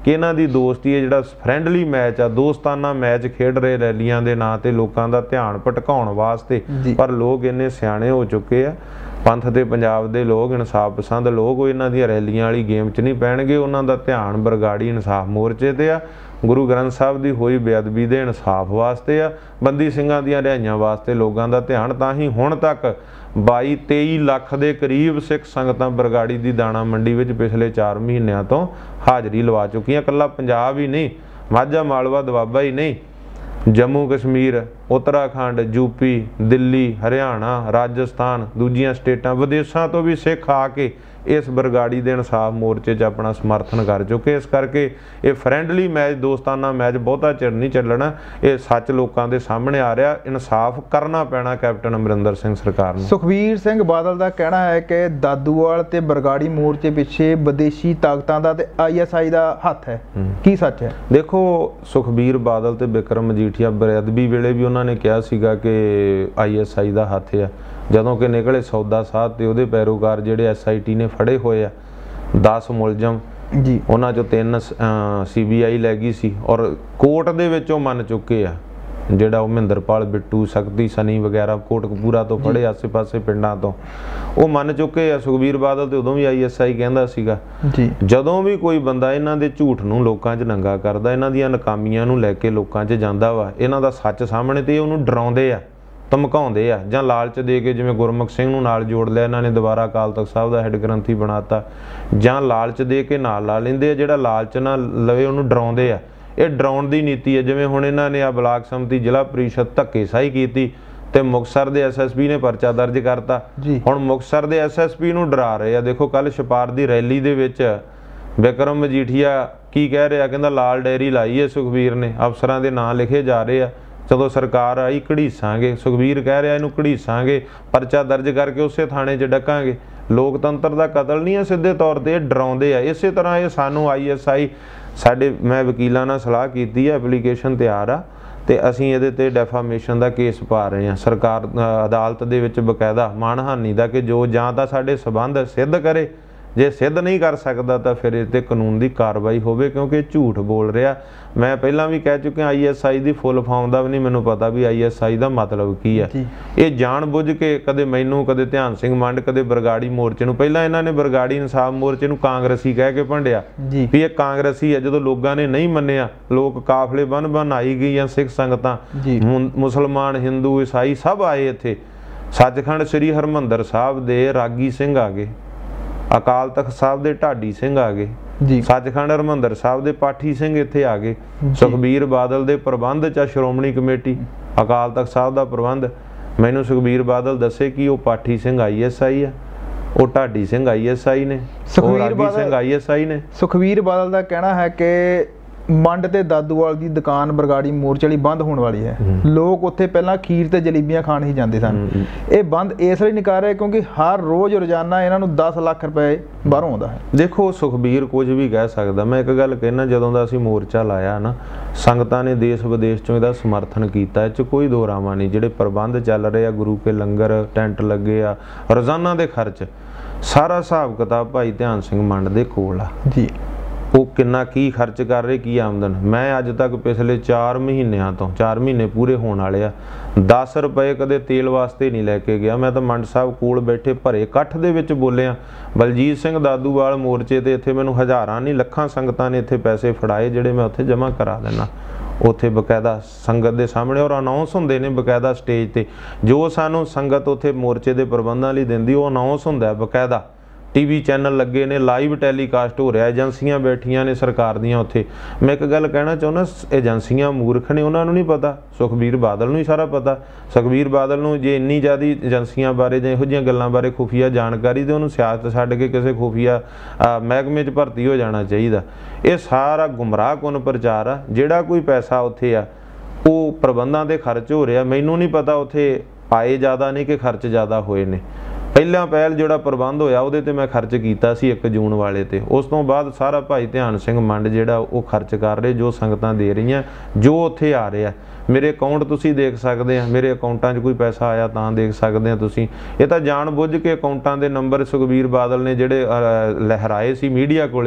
ਕਿ ਇਹਨਾਂ ਦੀ ਦੋਸਤੀ ਹੈ ਜਿਹੜਾ ਫਰੈਂਡਲੀ ਮੈਚ ਆ, ਦੋਸਤਾਨਾ ਮੈਚ ਖੇਡ ਰਹੇ ਰੈਲੀਆਂ ਦੇ ਨਾਂ ਤੇ ਲੋਕਾਂ ਦਾ ਧਿਆਨ ਭਟਕਾਉਣ ਵਾਸਤੇ। ਪਰ ਲੋਕ ਇੰਨੇ ਸਿਆਣੇ ਹੋ ਚੁੱਕੇ ਆ, ਪੰਥ ਤੇ ਪੰਜਾਬ ਦੇ ਲੋਕ, ਇਨਸਾਫ ਪਸੰਦ ਲੋਕ, ਉਹ ਇਹਨਾਂ ਦੀਆਂ ਰੈਲੀਆਂ ਵਾਲੀ ਗੇਮ 'ਚ ਨਹੀਂ ਪੈਣਗੇ। ਉਹਨਾਂ ਦਾ ਧਿਆਨ ਬਰਗਾੜੀ ਇਨਸਾਫ ਮੋਰਚੇ ਤੇ ਆ, ਗੁਰੂ ਗ੍ਰੰਥ ਸਾਹਿਬ ਦੀ ਹੋਈ ਬੇਅਦਬੀ ਦੇ ਇਨਸਾਫ ਵਾਸਤੇ ਆ, ਬੰਦੀ ਸਿੰਘਾਂ ਦੀਆਂ ਰਿਹਾਈਆਂ ਵਾਸਤੇ ਲੋਕਾਂ ਦਾ ਧਿਆਨ। ਤਾਂ ਹੀ ਹੁਣ ਤੱਕ ਬਾਈ ਤੇਈ ਲੱਖ ਦੇ ਕਰੀਬ ਸਿੱਖ ਸੰਗਤਾਂ ਬਰਗਾੜੀ ਦੀ ਦਾਣਾ ਮੰਡੀ ਵਿੱਚ ਪਿਛਲੇ ਚਾਰ ਮਹੀਨਿਆਂ ਤੋਂ ਹਾਜ਼ਰੀ ਲਵਾ ਚੁੱਕੀਆਂ। ਇਕੱਲਾ ਪੰਜਾਬ ਹੀ ਨਹੀਂ, ਮਾਝਾ ਮਾਲਵਾ ਦੁਆਬਾ ਹੀ ਨਹੀਂ, ਜੰਮੂ ਕਸ਼ਮੀਰ, ਉੱਤਰਾਖੰਡ, ਯੂਪੀ, ਦਿੱਲੀ, ਹਰਿਆਣਾ, ਰਾਜਸਥਾਨ, ਦੂਜੀਆਂ ਸਟੇਟਾਂ, ਵਿਦੇਸ਼ਾਂ ਤੋਂ ਵੀ ਸਿੱਖ ਆ ਕੇ ਇਸ ਬਰਗਾੜੀ ਦੇ ਇਨਸਾਫ ਮੋਰਚੇ 'ਚ ਆਪਣਾ ਸਮਰਥਨ ਕਰ ਚੁੱਕੇ। ਇਸ ਕਰਕੇ ਇਹ ਫਰੈਂਡਲੀ ਮੈਚ, ਦੋਸਤਾਨਾ ਮੈਚ ਬਹੁਤਾ ਚਿਰ ਨਹੀਂ ਚੱਲਣਾ। ਇਹ ਸੱਚ ਲੋਕਾਂ ਦੇ ਸਾਹਮਣੇ ਆ ਰਿਹਾ, ਇਨਸਾਫ ਕਰਨਾ ਪੈਣਾ ਕੈਪਟਨ ਅਮਰਿੰਦਰ ਸਿੰਘ ਸਰਕਾਰ ਨੂੰ। ਸੁਖਬੀਰ ਸਿੰਘ ਬਾਦਲ ਦਾ ਕਹਿਣਾ ਹੈ ਕਿ ਦਾਦੂਵਾਲ ਤੇ ਬਰਗਾੜੀ ਮੋਰਚੇ ਪਿੱਛੇ ਵਿਦੇਸ਼ੀ ਤਾਕਤਾਂ ਦਾ ਤੇ ਆਈ ਐਸ ਆਈ ਦਾ ਹੱਥ ਹੈ, ਕੀ ਸੱਚ ਹੈ? ਦੇਖੋ, ਸੁਖਬੀਰ ਬਾਦਲ ਤੇ ਬਿਕਰਮ ਮਜੀਠੀਆ ਬੇਅਦਬੀ ਵੇਲੇ ਵੀ ਉਹਨਾਂ ਨੇ ਕਿਹਾ ਸੀਗਾ ਕਿ ਆਈ ਐਸ ਆਈ ਦਾ ਹੱਥ ਆ। ਜਦੋਂ ਕਿ ਨਿਕਲੇ ਸੌਦਾ ਸਾਧ ਤੇ ਉਹਦੇ ਪੈਰੋਕਾਰ ਜਿਹੜੇ ਐਸ ਆਈ ਟੀ ਨੇ ਫੜੇ ਹੋਏ ਆ, ਦਸ ਮੁਲਜ਼ਮ ਜੀ, ਉਹਨਾਂ ਚੋਂ ਤਿੰਨ ਸੀ ਬੀ ਆਈ ਲੈ ਗਈ ਸੀ ਔਰ ਕੋਰਟ ਦੇ ਵਿੱਚ ਉਹ ਮੰਨ ਚੁੱਕੇ ਆ। ਜਿਹੜਾ ਉਹ ਮਹਿੰਦਰਪਾਲ ਬਿੱਟੂ, ਸ਼ਕਤੀ, ਸਨੀ ਵਗੈਰਾ ਕੋਟਕਪੂਰਾ ਤੋਂ ਫੜੇ, ਆਸੇ ਪਾਸੇ ਪਿੰਡਾਂ ਤੋਂ, ਉਹ ਮੰਨ ਚੁੱਕੇ ਆ। ਸੁਖਬੀਰ ਬਾਦਲ ਤੇ ਉਦੋਂ ਵੀ ਆਈ ਐਸ ਆਈ ਕਹਿੰਦਾ ਸੀਗਾ ਜੀ। ਜਦੋਂ ਵੀ ਕੋਈ ਬੰਦਾ ਇਹਨਾਂ ਦੇ ਝੂਠ ਨੂੰ ਲੋਕਾਂ 'ਚ ਨੰਗਾ ਕਰਦਾ, ਇਹਨਾਂ ਦੀਆਂ ਨਾਕਾਮੀਆਂ ਨੂੰ ਲੈ ਕੇ ਲੋਕਾਂ 'ਚ ਜਾਂਦਾ ਵਾ, ਇਹਨਾਂ ਦਾ ਸੱਚ ਸਾਹਮਣੇ ਤੇ ਉਹਨੂੰ ਡਰਾਉਂਦੇ ਆ, ਧਮਕਾਉਂਦੇ ਆ, ਜਾਂ ਲਾਲਚ ਦੇ ਕੇ, ਜਿਵੇਂ ਗੁਰਮੁਖ ਸਿੰਘ ਨੂੰ ਨਾਲ ਜੋੜ ਲਿਆ ਇਹਨਾਂ ਨੇ, ਦੁਬਾਰਾ ਅਕਾਲ ਤਖਤ ਸਾਹਿਬ ਦਾ ਹੈੱਡ ਗ੍ਰੰਥੀ ਬਣਾਤਾ, ਜਾਂ ਲਾਲਚ ਦੇ ਕੇ ਨਾਲ ਲਾ ਲੈਂਦੇ ਆ। ਜਿਹੜਾ ਲਾਲਚ ਨਾ ਲਵੇ ਉਹਨੂੰ ਡਰਾਉਂਦੇ ਆ। ਇਹ ਡਰਾਉਣ ਦੀ ਨੀਤੀ ਹੈ। ਜਿਵੇਂ ਹੁਣ ਇਹਨਾਂ ਨੇ ਆ ਬਲਾਕ ਸੰਮਤੀ ਜ਼ਿਲ੍ਹਾ ਪ੍ਰੀਸ਼ਦ ਧੱਕੇਸ਼ਾਹੀ ਕੀਤੀ ਤੇ ਮੁਕਤਸਰ ਦੇ ਐਸ ਐਸ ਪੀ ਨੇ ਪਰਚਾ ਦਰਜ ਕਰਤਾ। ਹੁਣ ਮੁਕਤਸਰ ਦੇ ਐਸ ਐਸ ਪੀ ਨੂੰ ਡਰਾ ਰਹੇ ਆ। ਦੇਖੋ, ਕੱਲ ਛਪਾਰ ਦੀ ਰੈਲੀ ਦੇ ਵਿੱਚ ਬਿਕਰਮ ਮਜੀਠੀਆ ਕੀ ਕਹਿ ਰਿਹਾ, ਕਹਿੰਦਾ ਲਾਲ ਡਾਇਰੀ ਲਾਈ ਹੈ ਸੁਖਬੀਰ ਨੇ, ਅਫਸਰਾਂ ਦੇ ਨਾਂ ਲਿਖੇ ਜਾ ਰਹੇ ਆ, ਜਦੋਂ ਸਰਕਾਰ ਆਈ ਘੜੀਸਾਂਗੇ। ਸੁਖਬੀਰ ਕਹਿ ਰਿਹਾ ਇਹਨੂੰ ਘੜੀਸਾਂਗੇ, ਪਰਚਾ ਦਰਜ ਕਰਕੇ ਉਸੇ ਥਾਣੇ 'ਚ ਡੱਕਾਂਗੇ। ਲੋਕਤੰਤਰ ਦਾ ਕਤਲ ਨਹੀਂ ਹੈ, ਸਿੱਧੇ ਤੌਰ ਤੇ ਇਹ ਡਰਾਉਂਦੇ ਆ। ਇਸੇ ਤਰ੍ਹਾਂ ਇਹ ਸਾਨੂੰ ਆਈ ਐਸ ਆਈ, ਸਾਡੇ ਮੈਂ ਵਕੀਲਾਂ ਨਾਲ ਸਲਾਹ ਕੀਤੀ ਹੈ, ਐਪਲੀਕੇਸ਼ਨ ਤਿਆਰ ਆ ਤੇ ਅਸੀਂ ਇਹਦੇ ਤੇ ਡੈਫਾਮੇਸ਼ਨ ਦਾ ਕੇਸ ਪਾ ਰਹੇ ਹਾਂ ਸਰਕਾਰ ਅਦਾਲਤ ਦੇ ਵਿੱਚ ਬਕਾਇਦਾ, ਮਾਣਹਾਨੀ ਦਾ, ਕਿ ਜੋ ਜਾਂ ਤਾਂ ਸਾਡੇ ਸਬੰਧ ਸਿੱਧ ਕਰੇ, ਜੇ ਸਿੱਧ ਨਹੀਂ ਕਰ ਸਕਦਾ ਤਾਂ ਫਿਰ ਇਹ 'ਤੇ ਕਾਨੂੰਨ ਦੀ ਕਾਰਵਾਈ ਹੋਵੇ, ਕਿਉਂਕਿ ਝੂਠ ਬੋਲ ਰਿਹਾ। ਮੈਂ ਪਹਿਲਾਂ ਵੀ ਕਹਿ ਚੁੱਕਿਆ, I S I the full form ਦਾ ਵੀ ਨਹੀਂ ਮੈਨੂੰ ਪਤਾ ਵੀ ਆਈ ਐਸ ਆਈ ਦਾ ਮਤਲਬ ਕੀ ਹੈ। ਇਹ ਜਾਣ ਬੁੱਝ ਕੇ ਕਦੇ ਮੈਨੂੰ, ਕਦੇ ਧਿਆਨ ਸਿੰਘ ਮੰਡ, ਕਦੇ ਬਰਗਾੜੀ ਮੋਰਚੇ ਨੂੰ, ਪਹਿਲਾਂ ਇਹਨਾਂ ਨੇ ਬਰਗਾੜੀ ਇਨਸਾਫ ਮੋਰਚੇ ਨੂੰ ਕਾਂਗਰਸੀ ਕਹਿ ਕੇ ਭੰਡਿਆ ਵੀ ਇਹ ਕਾਂਗਰਸੀ ਹੈ। ਜਦੋਂ ਲੋਕਾਂ ਨੇ ਨਹੀਂ ਮੰਨਿਆ, ਲੋਕ ਕਾਫਲੇ ਬੰਨ ਬੰਨ ਆਈ ਗਈਆਂ, ਸਿੱਖ ਸੰਗਤਾਂ, ਮੁਸਲਮਾਨ, ਹਿੰਦੂ, ਈਸਾਈ ਸਭ ਆਏ ਇੱਥੇ। ਸੱਚਖੰਡ ਸ੍ਰੀ ਹਰਿਮੰਦਰ ਸਾਹਿਬ ਦੇ ਰਾਗੀ ਸਿੰਘ ਆ ਗਏ, ਅਕਾਲ ਤਖਤ ਸਾਹਿਬ ਦੇ ਢਾਡੀ ਸਿੰਘ ਆ ਗਏ, ਸੱਚਖੰਡ ਹਰਿਮੰਦਰ ਸਾਹਿਬ ਦੇ ਪਾਠੀ ਸਿੰਘ ਇੱਥੇ ਆ ਗਏ। ਸੁਖਬੀਰ ਬਾਦਲ ਦੇ ਪ੍ਰਬੰਧ 'ਚ ਸ਼੍ਰੋਮਣੀ ਕਮੇਟੀ, ਅਕਾਲ ਤਖਤ ਸਾਹਿਬ ਦਾ ਪ੍ਰਬੰਧ। ਮੈਨੂੰ ਸੁਖਬੀਰ ਬਾਦਲ ਦੱਸੇ ਕਿ ਉਹ ਪਾਠੀ ਸਿੰਘ ਆਈ ਐਸ ਆਈ ਆ, ਉਹ ਢਾਡੀ ਸਿੰਘ ਆਈ ਐਸ ਆਈ ਨੇ, ਉਹ ਰਾਗੀ ਸਿੰਘ ਆਈ ਐਸ ਆਈ ਨੇ। ਸੁਖਬੀਰ ਬਾਦਲ ਦਾ ਕਹਿਣਾ ਹੈ ਕਿ ਮੰਡ ਤੇ ਦਾਦੂਵਾਲ ਦੀ ਦੁਕਾਨ ਬਰਗਾੜੀ ਮੋਰਚੇ ਲਈ ਬੰਦ ਹੋਣ ਵਾਲੀ ਹੈ। ਲੋਕ ਉੱਥੇ ਪਹਿਲਾਂ ਖੀਰ ਤੇ ਜਲੇਬੀਆਂ ਖਾਣ ਹੀ ਜਾਂਦੇ ਸਨ। ਇਹ ਬੰਦ ਇਸ ਲਈ ਨਹੀਂ ਕਰ ਰਹੇ ਕਿਉਂਕਿ ਹਰ ਰੋਜ਼ ਰੋਜ਼ਾਨਾ ਇਹਨਾਂ ਨੂੰ ਦਸ ਲੱਖ ਰੁਪਏ ਬਾਹਰੋਂ ਆਉਂਦਾ ਹੈ। ਦੇਖੋ, ਸੁਖਬੀਰ ਕੁਝ ਵੀ ਕਹਿ ਸਕਦਾ, ਮੈਂ ਇੱਕ ਗੱਲ ਕਹਿਣਾ, ਜਦੋਂ ਦਾ ਅਸੀਂ ਮੋਰਚਾ ਲਾਇਆ ਨਾ, ਸੰਗਤਾਂ ਨੇ ਦੇਸ਼ ਵਿਦੇਸ਼ ਚੋਂ ਇਹਦਾ ਸਮਰਥਨ ਕੀਤਾ, ਇਹ 'ਚ ਕੋਈ ਦੋ ਰਾਵਾਂ ਨਹੀਂ। ਜਿਹੜੇ ਪ੍ਰਬੰਧ ਚੱਲ ਰਹੇ ਆ, ਗੁਰੂ ਕੇ ਲੰਗਰ, ਟੈਂਟ ਲੱਗੇ ਆ, ਰੋਜ਼ਾਨਾ ਦੇ ਖਰਚ, ਸਾਰਾ ਹਿਸਾਬ ਕਿਤਾਬ ਭਾਈ ਧਿਆਨ ਸਿੰਘ ਮੰਡ ਦੇ ਕੋਲ ਆ ਜੀ। ਉਹ ਕਿੰਨਾ ਕੀ ਖਰਚ ਕਰ ਰਹੇ, ਕੀ ਆਮਦਨ। ਮੈਂ ਅੱਜ ਤੱਕ ਪਿਛਲੇ ਚਾਰ ਮਹੀਨਿਆਂ ਤੋਂ, ਚਾਰ ਮਹੀਨੇ ਪੂਰੇ ਹੋਣ ਵਾਲੇ ਆ, ਦਸ ਰੁਪਏ ਕਦੇ ਤੇਲ ਵਾਸਤੇ ਨਹੀਂ ਲੈ ਕੇ ਗਿਆ। ਮੈਂ ਤਾਂ ਮੰਡ ਸਾਹਿਬ ਕੋਲ ਬੈਠੇ ਭਰੇ ਇਕੱਠ ਦੇ ਵਿੱਚ ਬੋਲਿਆ। ਬਲਜੀਤ ਸਿੰਘ ਦਾਦੂਵਾਲ ਮੋਰਚੇ ਤੇ ਇੱਥੇ ਮੈਨੂੰ ਹਜ਼ਾਰਾਂ ਨਹੀਂ ਲੱਖਾਂ ਸੰਗਤਾਂ ਨੇ ਇੱਥੇ ਪੈਸੇ ਫੜਾਏ, ਜਿਹੜੇ ਮੈਂ ਉੱਥੇ ਜਮ੍ਹਾਂ ਕਰਾ ਦੇਣਾ, ਉੱਥੇ ਬਕਾਇਦਾ ਸੰਗਤ ਦੇ ਸਾਹਮਣੇ, ਔਰ ਅਨਾਉਂਸ ਹੁੰਦੇ ਨੇ ਬਕਾਇਦਾ ਸਟੇਜ ਤੇ। ਜੋ ਸਾਨੂੰ ਸੰਗਤ ਉੱਥੇ ਮੋਰਚੇ ਦੇ ਪ੍ਰਬੰਧਾਂ ਲਈ ਦਿੰਦੀ, ਉਹ ਅਨਾਉਂਸ ਹੁੰਦਾ ਬਕਾਇਦਾ। ਟੀ ਵੀ ਚੈਨਲ ਲੱਗੇ ਨੇ, ਲਾਈਵ ਟੈਲੀਕਾਸਟ ਹੋ ਰਿਹਾ, ਏਜੰਸੀਆਂ ਬੈਠੀਆਂ ਨੇ ਸਰਕਾਰ ਦੀਆਂ ਉੱਥੇ। ਮੈਂ ਇੱਕ ਗੱਲ ਕਹਿਣਾ ਚਾਹੁੰਦਾ, ਏਜੰਸੀਆਂ ਮੂਰਖ ਨੇ, ਉਹਨਾਂ ਨੂੰ ਨਹੀਂ ਪਤਾ, ਸੁਖਬੀਰ ਬਾਦਲ ਨੂੰ ਹੀ ਸਾਰਾ ਪਤਾ। ਸੁਖਬੀਰ ਬਾਦਲ ਨੂੰ ਜੇ ਇੰਨੀ ਜ਼ਿਆਦਾ ਏਜੰਸੀਆਂ ਬਾਰੇ ਜਾਂ ਇਹੋ ਜਿਹੀਆਂ ਗੱਲਾਂ ਬਾਰੇ ਖੁਫੀਆ ਜਾਣਕਾਰੀ, ਤੇ ਉਹਨੂੰ ਸਿਆਸਤ ਛੱਡ ਕੇ ਕਿਸੇ ਖੁਫੀਆ ਮਹਿਕਮੇ 'ਚ ਭਰਤੀ ਹੋ ਜਾਣਾ ਚਾਹੀਦਾ। ਇਹ ਸਾਰਾ ਗੁੰਮਰਾਹ ਕੁਨ ਪ੍ਰਚਾਰ ਆ। ਜਿਹੜਾ ਕੋਈ ਪੈਸਾ ਉੱਥੇ ਆ ਉਹ ਪ੍ਰਬੰਧਾਂ 'ਤੇ ਖਰਚ ਹੋ ਰਿਹਾ। ਮੈਨੂੰ ਨਹੀਂ ਪਤਾ ਉੱਥੇ ਆਏ ਜ਼ਿਆਦਾ ਨੇ ਕਿ ਖਰਚ ਜ਼ਿਆਦਾ ਹੋਏ ਨੇ। ਪਹਿਲਾਂ ਪਹਿਲ ਜਿਹੜਾ ਪ੍ਰਬੰਧ ਹੋਇਆ ਉਹਦੇ ਤੇ ਮੈਂ ਖਰਚ ਕੀਤਾ ਸੀ ਇੱਕ ਜੂਨ ਵਾਲੇ ਤੇ। ਉਸ ਤੋਂ ਬਾਅਦ ਸਾਰਾ ਭਾਈ ਧਿਆਨ ਸਿੰਘ ਮੰਡ ਜਿਹੜਾ ਉਹ ਖਰਚ ਕਰ ਰਹੇ, ਜੋ ਸੰਗਤਾਂ ਦੇ ਰਹੀਆਂ, ਜੋ ਉੱਥੇ ਆ ਰਿਹਾ। ਮੇਰੇ ਅਕਾਊਂਟ ਤੁਸੀਂ ਦੇਖ ਸਕਦੇ ਆ, ਮੇਰੇ ਅਕਾਊਂਟਾਂ 'ਚ ਕੋਈ ਪੈਸਾ ਆਇਆ ਤਾਂ ਦੇਖ ਸਕਦੇ ਆ ਤੁਸੀਂ। ਇਹ ਤਾਂ ਜਾਣ ਬੁੱਝ ਕੇ ਅਕਾਊਂਟਾਂ ਦੇ ਨੰਬਰ ਸੁਖਬੀਰ ਬਾਦਲ ਨੇ ਜਿਹੜੇ ਲਹਿਰਾਏ ਸੀ ਮੀਡੀਆ ਕੋਲੇ,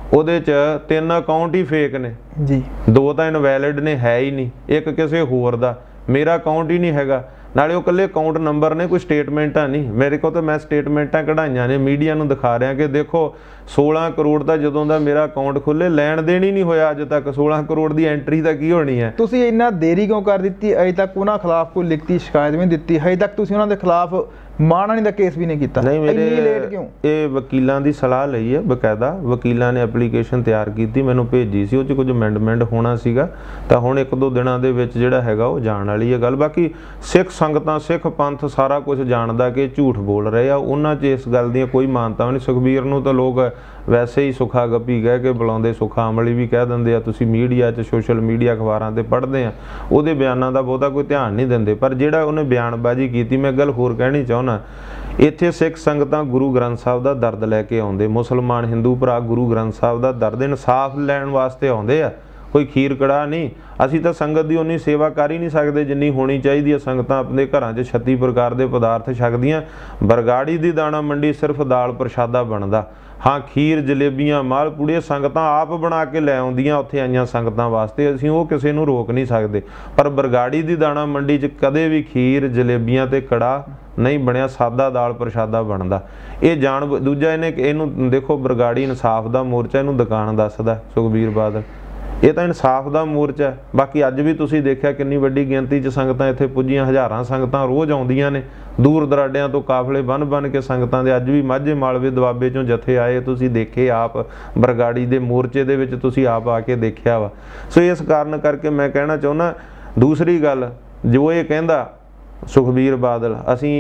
ਉਹਦੇ 'ਚ ਤਿੰਨ ਅਕਾਊਂਟ ਹੀ ਫੇਕ ਨੇ ਜੀ, ਦੋ ਤਾਂ ਇਨਵੈਲਿਡ ਨੇ, ਹੈ ਹੀ ਨਹੀਂ, ਇੱਕ ਕਿਸੇ ਹੋਰ ਦਾ, ਮੇਰਾ ਅਕਾਊਂਟ ਹੀ ਨਹੀਂ ਹੈਗਾ। ਨਾਲੇ ਉਹ ਇਕੱਲੇ ਅਕਾਊਂਟ ਨੰਬਰ ਨੇ, ਕੋਈ ਸਟੇਟਮੈਂਟਾਂ ਨਹੀਂ ਮੇਰੇ ਕੋਲ। ਤਾਂ ਮੈਂ ਸਟੇਟਮੈਂਟਾਂ ਕਢਾਈਆਂ ਨੇ, ਮੀਡੀਆ ਨੂੰ ਦਿਖਾ ਰਿਹਾ ਕਿ ਦੇਖੋ ਸੋਲਾਂ ਕਰੋੜ ਦਾ ਜਦੋਂ ਦਾ ਮੇਰਾ ਅਕਾਊਂਟ ਖੁੱਲੇ ਲੈਣ ਦੇਣ ਹੀ ਨਹੀਂ ਹੋਇਆ ਅੱਜ ਤੱਕ। ਸੋਲਾਂ ਕਰੋੜ ਦੀ ਐਂਟਰੀ ਤਾਂ ਕੀ ਹੋਣੀ ਹੈ। ਤੁਸੀਂ ਇੰਨਾ ਦੇਰੀ ਕਿਉਂ ਕਰ ਦਿੱਤੀ? ਅਜੇ ਤੱਕ ਉਹਨਾਂ ਖਿਲਾਫ ਕੋਈ ਲਿਖਤੀ ਸ਼ਿਕਾਇਤ ਵੀ ਨਹੀਂ ਦਿੱਤੀ, ਹਜੇ ਤੱਕ ਤੁਸੀਂ ਉਹਨਾਂ ਦੇ ਖਿਲਾਫ ਮਾਣਹਾਨੀ ਦਾ ਕੇਸ ਵੀ ਨਹੀਂ ਕੀਤਾ, ਇੰਨੀ ਲੇਟ ਕਿਉਂ? ਇਹ ਵਕੀਲਾਂ ਦੀ ਸਲਾਹ ਲਈ ਹੈ, ਬਕਾਇਦਾ ਵਕੀਲਾਂ ਨੇ ਐਪਲੀਕੇਸ਼ਨ ਤਿਆਰ ਕੀਤੀ, ਮੈਨੂੰ ਭੇਜੀ ਸੀ, ਉਹ 'ਚ ਕੁਝ ਅਮੈਂਡਮੈਂਟ ਹੋਣਾ ਸੀਗਾ, ਤਾਂ ਹੁਣ ਇੱਕ ਦੋ ਦਿਨਾਂ ਦੇ ਵਿੱਚ ਜਿਹੜਾ ਹੈਗਾ ਉਹ ਜਾਣ ਵਾਲੀ ਹੈ ਗੱਲ। ਬਾਕੀ ਸਿੱਖ ਸੰਗਤਾਂ, ਸਿੱਖ ਪੰਥ ਸਾਰਾ ਕੁਝ ਜਾਣਦਾ ਕਿ ਝੂਠ ਬੋਲ ਰਹੇ ਆ, ਉਹਨਾਂ 'ਚ ਇਸ ਗੱਲ ਦੀਆਂ ਕੋਈ ਮਾਨਤਾ ਨਹੀਂ। ਸੁਖਬੀਰ ਨੂੰ ਤਾਂ ਲੋਕ ਵੈਸੇ ਹੀ ਸੁੱਖਾ ਗੱਪੀ ਕਹਿ ਕੇ ਬੁਲਾਉਂਦੇ, ਸੁੱਖਾ ਅਮਲੀ ਵੀ ਕਹਿ ਦਿੰਦੇ ਆ। ਤੁਸੀਂ ਮੀਡੀਆ 'ਚ, ਸੋਸ਼ਲ ਮੀਡੀਆ, ਅਖਬਾਰਾਂ 'ਤੇ ਪੜ੍ਹਦੇ ਆ, ਉਹਦੇ ਬਿਆਨਾਂ ਦਾ ਬਹੁਤਾ ਕੋਈ ਧਿਆਨ ਨਹੀਂ ਦਿੰਦੇ। ਪਰ ਜਿਹੜਾ ਉਹਨੇ ਬਿਆਨਬਾਜ਼ੀ ਕੀਤੀ, ਮੈਂ ਗੱਲ ਹੋਰ ਕਹਿਣੀ ਚਾਹੁੰਦਾ, ਇੱਥੇ ਸਿੱਖ ਸੰਗਤਾਂ ਗੁਰੂ ਗ੍ਰੰਥ ਸਾਹਿਬ ਦਾ ਦਰਦ ਲੈ ਕੇ ਆਉਂਦੇ, ਮੁਸਲਮਾਨ ਹਿੰਦੂ ਭਰਾ ਗੁਰੂ ਗ੍ਰੰਥ ਸਾਹਿਬ ਦਾ ਦਰਦ, ਇਨਸਾਫ ਲੈਣ ਵਾਸਤੇ ਆਉਂਦੇ ਆ, ਕੋਈ ਖੀਰ ਕੜਾਹ ਨਹੀਂ। ਅਸੀਂ ਤਾਂ ਸੰਗਤ ਦੀ ਉਨੀ ਸੇਵਾ ਕਰ ਹੀ ਨਹੀਂ ਸਕਦੇ ਜਿੰਨੀ ਹੋਣੀ ਚਾਹੀਦੀ ਹੈ। ਸੰਗਤਾਂ ਆਪਣੇ ਘਰਾਂ 'ਚ ਛੱਤੀ ਪ੍ਰਕਾਰ ਦੇ ਪਦਾਰਥ ਛਕਦੀਆਂ, ਬਰਗਾੜੀ ਦੀ ਦਾਣਾ ਮੰਡੀ ਸਿਰਫ ਦਾਲ ਪ੍ਰਸ਼ਾਦਾ ਬਣਦਾ। ਹਾਂ, ਖੀਰ, ਜਲੇਬੀਆਂ, ਮਾਲ ਪੂੜੇ ਸੰਗਤਾਂ ਆਪ ਬਣਾ ਕੇ ਲੈ ਆਉਂਦੀਆਂ ਉੱਥੇ ਆਈਆਂ ਸੰਗਤਾਂ ਵਾਸਤੇ, ਅਸੀਂ ਉਹ ਕਿਸੇ ਨੂੰ ਰੋਕ ਨਹੀਂ ਸਕਦੇ। ਪਰ ਬਰਗਾੜੀ ਦੀ ਦਾਣਾ ਮੰਡੀ 'ਚ ਕਦੇ ਵੀ ਖੀਰ, ਜਲੇਬੀਆਂ ਤੇ ਕੜਾਹ ਨਹੀਂ ਬਣਿਆ, ਸਾਦਾ ਦਾਲ ਪ੍ਰਸ਼ਾਦਾ ਬਣਦਾ। ਇਹ ਜਾਣ ਦੂਜਾ ਇਹਨੇ ਇਹਨੂੰ ਦੇਖੋ, ਬਰਗਾੜੀ ਇਨਸਾਫ ਦਾ ਮੋਰਚਾ, ਇਹਨੂੰ ਦੁਕਾਨ ਦੱਸਦਾ ਸੁਖਬੀਰ ਬਾਦਲ, ਇਹ ਤਾਂ ਇਨਸਾਫ ਦਾ ਮੋਰਚਾ। ਬਾਕੀ ਅੱਜ ਵੀ ਤੁਸੀਂ ਦੇਖਿਆ ਕਿੰਨੀ ਵੱਡੀ ਗਿਣਤੀ 'ਚ ਸੰਗਤਾਂ ਇੱਥੇ ਪੁੱਜੀਆਂ, ਹਜ਼ਾਰਾਂ ਸੰਗਤਾਂ ਰੋਜ਼ ਆਉਂਦੀਆਂ ਨੇ, ਦੂਰ ਦਰਾਡਿਆਂ ਤੋਂ ਕਾਫਲੇ ਬੰਨ ਬੰਨ ਕੇ ਸੰਗਤਾਂ ਦੇ। ਅੱਜ ਵੀ ਮਾਝੇ ਮਾਲਵੇ ਦੁਆਬੇ 'ਚੋਂ ਜਥੇ ਆਏ, ਤੁਸੀਂ ਦੇਖੇ ਆਪ, ਬਰਗਾੜੀ ਦੇ ਮੋਰਚੇ ਦੇ ਵਿੱਚ ਤੁਸੀਂ ਆਪ ਆ ਕੇ ਦੇਖਿਆ ਵਾ। ਸੋ ਇਸ ਕਾਰਨ ਕਰਕੇ ਮੈਂ ਕਹਿਣਾ ਚਾਹੁੰਦਾ, ਦੂਸਰੀ ਗੱਲ ਜੋ ਇਹ ਕਹਿੰਦਾ ਸੁਖਬੀਰ ਬਾਦਲ, ਅਸੀਂ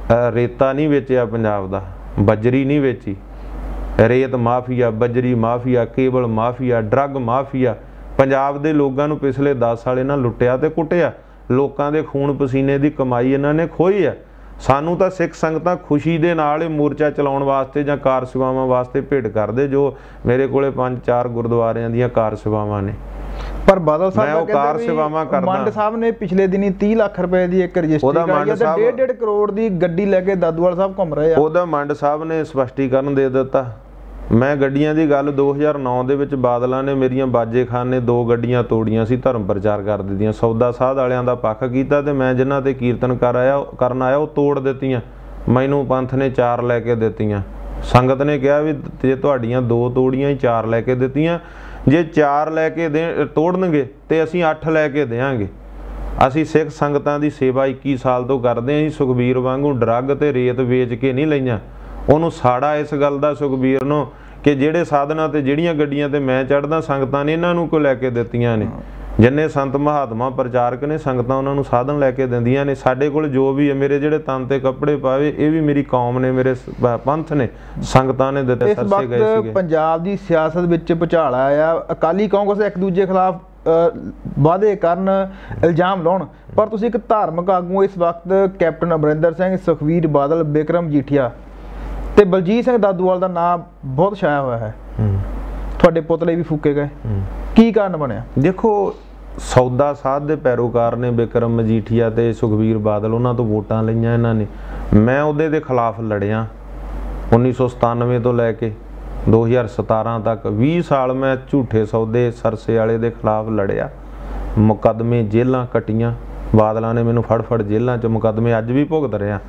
ਰੇਤਾ ਨਹੀਂ ਵੇਚਿਆ ਪੰਜਾਬ ਦਾ, ਬਜਰੀ ਨਹੀਂ ਵੇਚੀ, ਰੇਤ ਮਾਫੀਆ, ਬਜਰੀ mafia, cable mafia, drug mafia, Punjab ਦੇ ਲੋਕਾਂ ਨੂੰ ਪਿਛਲੇ ਦਸ ਸਾਲ ਇਹਨਾਂ ਲੁੱਟਿਆ ਤੇ ਕੁੱਟਿਆ। ਲੋਕਾਂ ਦੇ ਖੂਨ ਪਸੀਨੇ ਦੀ ਕਮਾਈ ਇਹਨਾਂ ਨੇ ਖੋਈ ਹੈ। ਸਾਨੂੰ ਤਾਂ ਸਿੱਖ ਸੰਗਤਾਂ ਖੁਸ਼ੀ ਦੇ ਨਾਲ ਇਹ ਮੋਰਚਾ ਚਲਾਉਣ ਵਾਸਤੇ ਜਾਂ ਕਾਰ ਸੇਵਾਵਾਂ ਵਾਸਤੇ ਭੇਟ ਕਰਦੇ, ਜੋ ਮੇਰੇ ਕੋਲੇ ਪੰਜ ਚਾਰ ਗੁਰਦੁਆਰਿਆਂ ਦੀਆਂ ਕਾਰ ਸੇਵਾਵਾਂ ਨੇ। ਪਰ ਬਾਦਲ ਸਾਹਿਬ ਮੈਂ ਉਹ ਕਾਰ ਸੇਵਾਵਾਂ ਕਰਦਾ। ਮੰਡ ਸਾਹਿਬ ਨੇ ਪਿਛਲੇ ਦਿਨੀ ਤੀਹ ਲੱਖ ਰੁਪਏ ਦੀ ਇੱਕ ਰਜਿਸਟਰੀ ਕਰਾਈ ਹੈ ਤੇ ਡੇਢ ਡੇਢ ਕਰੋੜ ਦੀ ਗੱਡੀ ਲੈ ਕੇ ਦਾਦੂਵਾਲ ਸਾਹਿਬ ਘੁੰਮ ਰਹੇ ਆ। ਉਹਦਾ ਮੰਡ ਸਾਹਿਬ ਨੇ ਸਪਸ਼ਟੀਕਰਨ ਦੇ ਦਿੱਤਾ। ਮੈਂ ਗੱਡੀਆਂ ਦੀ ਗੱਲ ਦੋ ਹਜ਼ਾਰ ਨੌ ਦੇ ਵਿੱਚ ਬਾਦਲਾਂ ਨੇ ਮੇਰੀਆਂ ਬਾਜੇ ਖਾਨ ਨੇ ਦੋ ਗੱਡੀਆਂ ਤੋੜੀਆਂ ਸੀ, ਧਰਮ ਪ੍ਰਚਾਰ ਕਰ ਦਿੱਤੀਆਂ, ਸੌਦਾ ਸਾਧ ਵਾਲਿਆਂ ਦਾ ਪੱਖ ਕੀਤਾ, ਤੇ ਮੈਂ ਜਿਨ੍ਹਾਂ ਤੇ ਕੀਰਤਨ ਕਰ ਆਇਆ ਕਰਨ ਆਇਆ ਉਹ ਤੋੜ ਦਿੱਤੀਆਂ। ਮੈਨੂੰ ਪੰਥ ਨੇ ਚਾਰ ਲੈ ਕੇ ਦਿੱਤੀਆਂ। ਸੰਗਤ ਨੇ ਕਿਹਾ ਵੀ ਜੇ ਤੁਹਾਡੀਆਂ ਦੋ ਤੋੜੀਆਂ ਹੀ ਚਾਰ ਲੈ ਕੇ ਦਿੱਤੀਆਂ, ਜੇ ਚਾਰ ਲੈ ਕੇ ਦੇ ਤੋੜਨਗੇ ਤੇ ਅਸੀਂ ਅੱਠ ਲੈ ਕੇ ਦੇਵਾਂਗੇ। ਅਸੀਂ ਸਿੱਖ ਸੰਗਤਾਂ ਦੀ ਸੇਵਾ ਇੱਕੀ ਸਾਲ ਤੋਂ ਕਰਦੇ ਹਾਂ। ਅਸੀਂ ਸੁਖਬੀਰ ਵਾਂਗੂ ਡਰੱਗ ਤੇ ਰੇਤ ਵੇਚ ਕੇ ਨਹੀਂ ਲਈਆਂ। ਉਹਨੂੰ ਸਾੜਾ ਇਸ ਗੱਲ ਦਾ ਸੁਖਬੀਰ ਨੂੰ ਕਿ ਜਿਹੜੇ ਸਾਧਨਾਂ ਤੇ ਜਿਹੜੀਆਂ ਗੱਡੀਆਂ ਤੇ ਮੈਂ ਚੜ੍ਹਦਾ ਸੰਗਤਾਂ ਨੇ ਇਹਨਾਂ ਨੂੰ ਕੋ ਲੈ ਕੇ ਦਿੱਤੀਆਂ ਨੇ। ਜਿੰਨੇ ਸੰਤ ਮਹਾਤਮਾ ਪ੍ਰਚਾਰਕ ਨੇ ਸੰਗਤਾਂ ਉਹਨਾਂ ਨੂੰ ਸਾਧਨ ਲੈ ਕੇ ਦਿੰਦੀਆਂ ਨੇ। ਸਾਡੇ ਕੋਲ ਜੋ ਵੀ ਹੈ, ਮੇਰੇ ਜਿਹੜੇ ਤਨ ਤੇ ਕੱਪੜੇ ਪਾਵੇ ਇਹ ਵੀ ਮੇਰੀ ਕੌਮ ਨੇ, ਮੇਰੇ ਪੰਥ ਨੇ, ਸੰਗਤਾਂ ਨੇ ਦਿੱਤੇ, ਸਰਸੇ ਗਏ ਸੀਗੇ। ਪੰਜਾਬ ਦੀ ਸਿਆਸਤ ਵਿੱਚ ਭੁਚਾਲ ਆਇਆ, ਅਕਾਲੀ ਕਾਂਗਰਸ ਇੱਕ ਦੂਜੇ ਖਿਲਾਫ ਵਾਅਦੇ ਕਰਨ, ਇਲਜ਼ਾਮ ਲਾਉਣ, ਪਰ ਤੁਸੀਂ ਇੱਕ ਧਾਰਮਿਕ ਆਗੂ ਇਸ ਵਕਤ ਕੈਪਟਨ ਅਮਰਿੰਦਰ ਸਿੰਘ, ਸੁਖਬੀਰ ਬਾਦਲ, ਬਿਕਰਮ ਮਜੀਠੀਆ ਤੇ ਬਲਜੀਤ ਸਿੰਘ ਦਾਦੂਵਾਲ ਦਾ ਨਾਮ ਬਹੁਤ ਛਾਇਆ ਹੋਇਆ ਹੈ। ਤੁਹਾਡੇ ਪੁਤਲੇ ਵੀ ਫੂਕੇ ਗਏ, ਕੀ ਕਾਰਨ ਬਣਿਆ? ਦੇਖੋ, ਸੌਦਾ ਸਾਧ ਦੇ ਪੈਰੋਕਾਰ ਨੇ ਬਿਕਰਮ ਮਜੀਠੀਆ ਤੇ ਸੁਖਬੀਰ ਬਾਦਲ, ਉਹਨਾਂ ਤੋਂ ਵੋਟਾਂ ਲਈਆਂ ਇਹਨਾਂ ਨੇ। ਮੈਂ ਉਹਦੇ ਦੇ ਖਿਲਾਫ ਲੜਿਆ ਉੱਨੀ ਸੌ ਸਤਾਨਵੇਂ ਤੋਂ ਲੈ ਕੇ ਦੋ ਹਜ਼ਾਰ ਸਤਾਰਾਂ ਤੱਕ, ਵੀਹ ਸਾਲ ਮੈਂ ਝੂਠੇ ਸੌਦੇ ਸਰਸੇ ਵਾਲੇ ਦੇ ਖਿਲਾਫ ਲੜਿਆ। ਮੁਕੱਦਮੇ, ਜੇਲ੍ਹਾਂ ਕੱਟੀਆਂ, ਬਾਦਲਾਂ ਨੇ ਮੈਨੂੰ ਫੜ ਫੜ ਜੇਲ੍ਹਾਂ 'ਚ ਮੁਕੱਦਮੇ ਅੱਜ ਵੀ ਭੁਗਤ ਰਿਹਾ।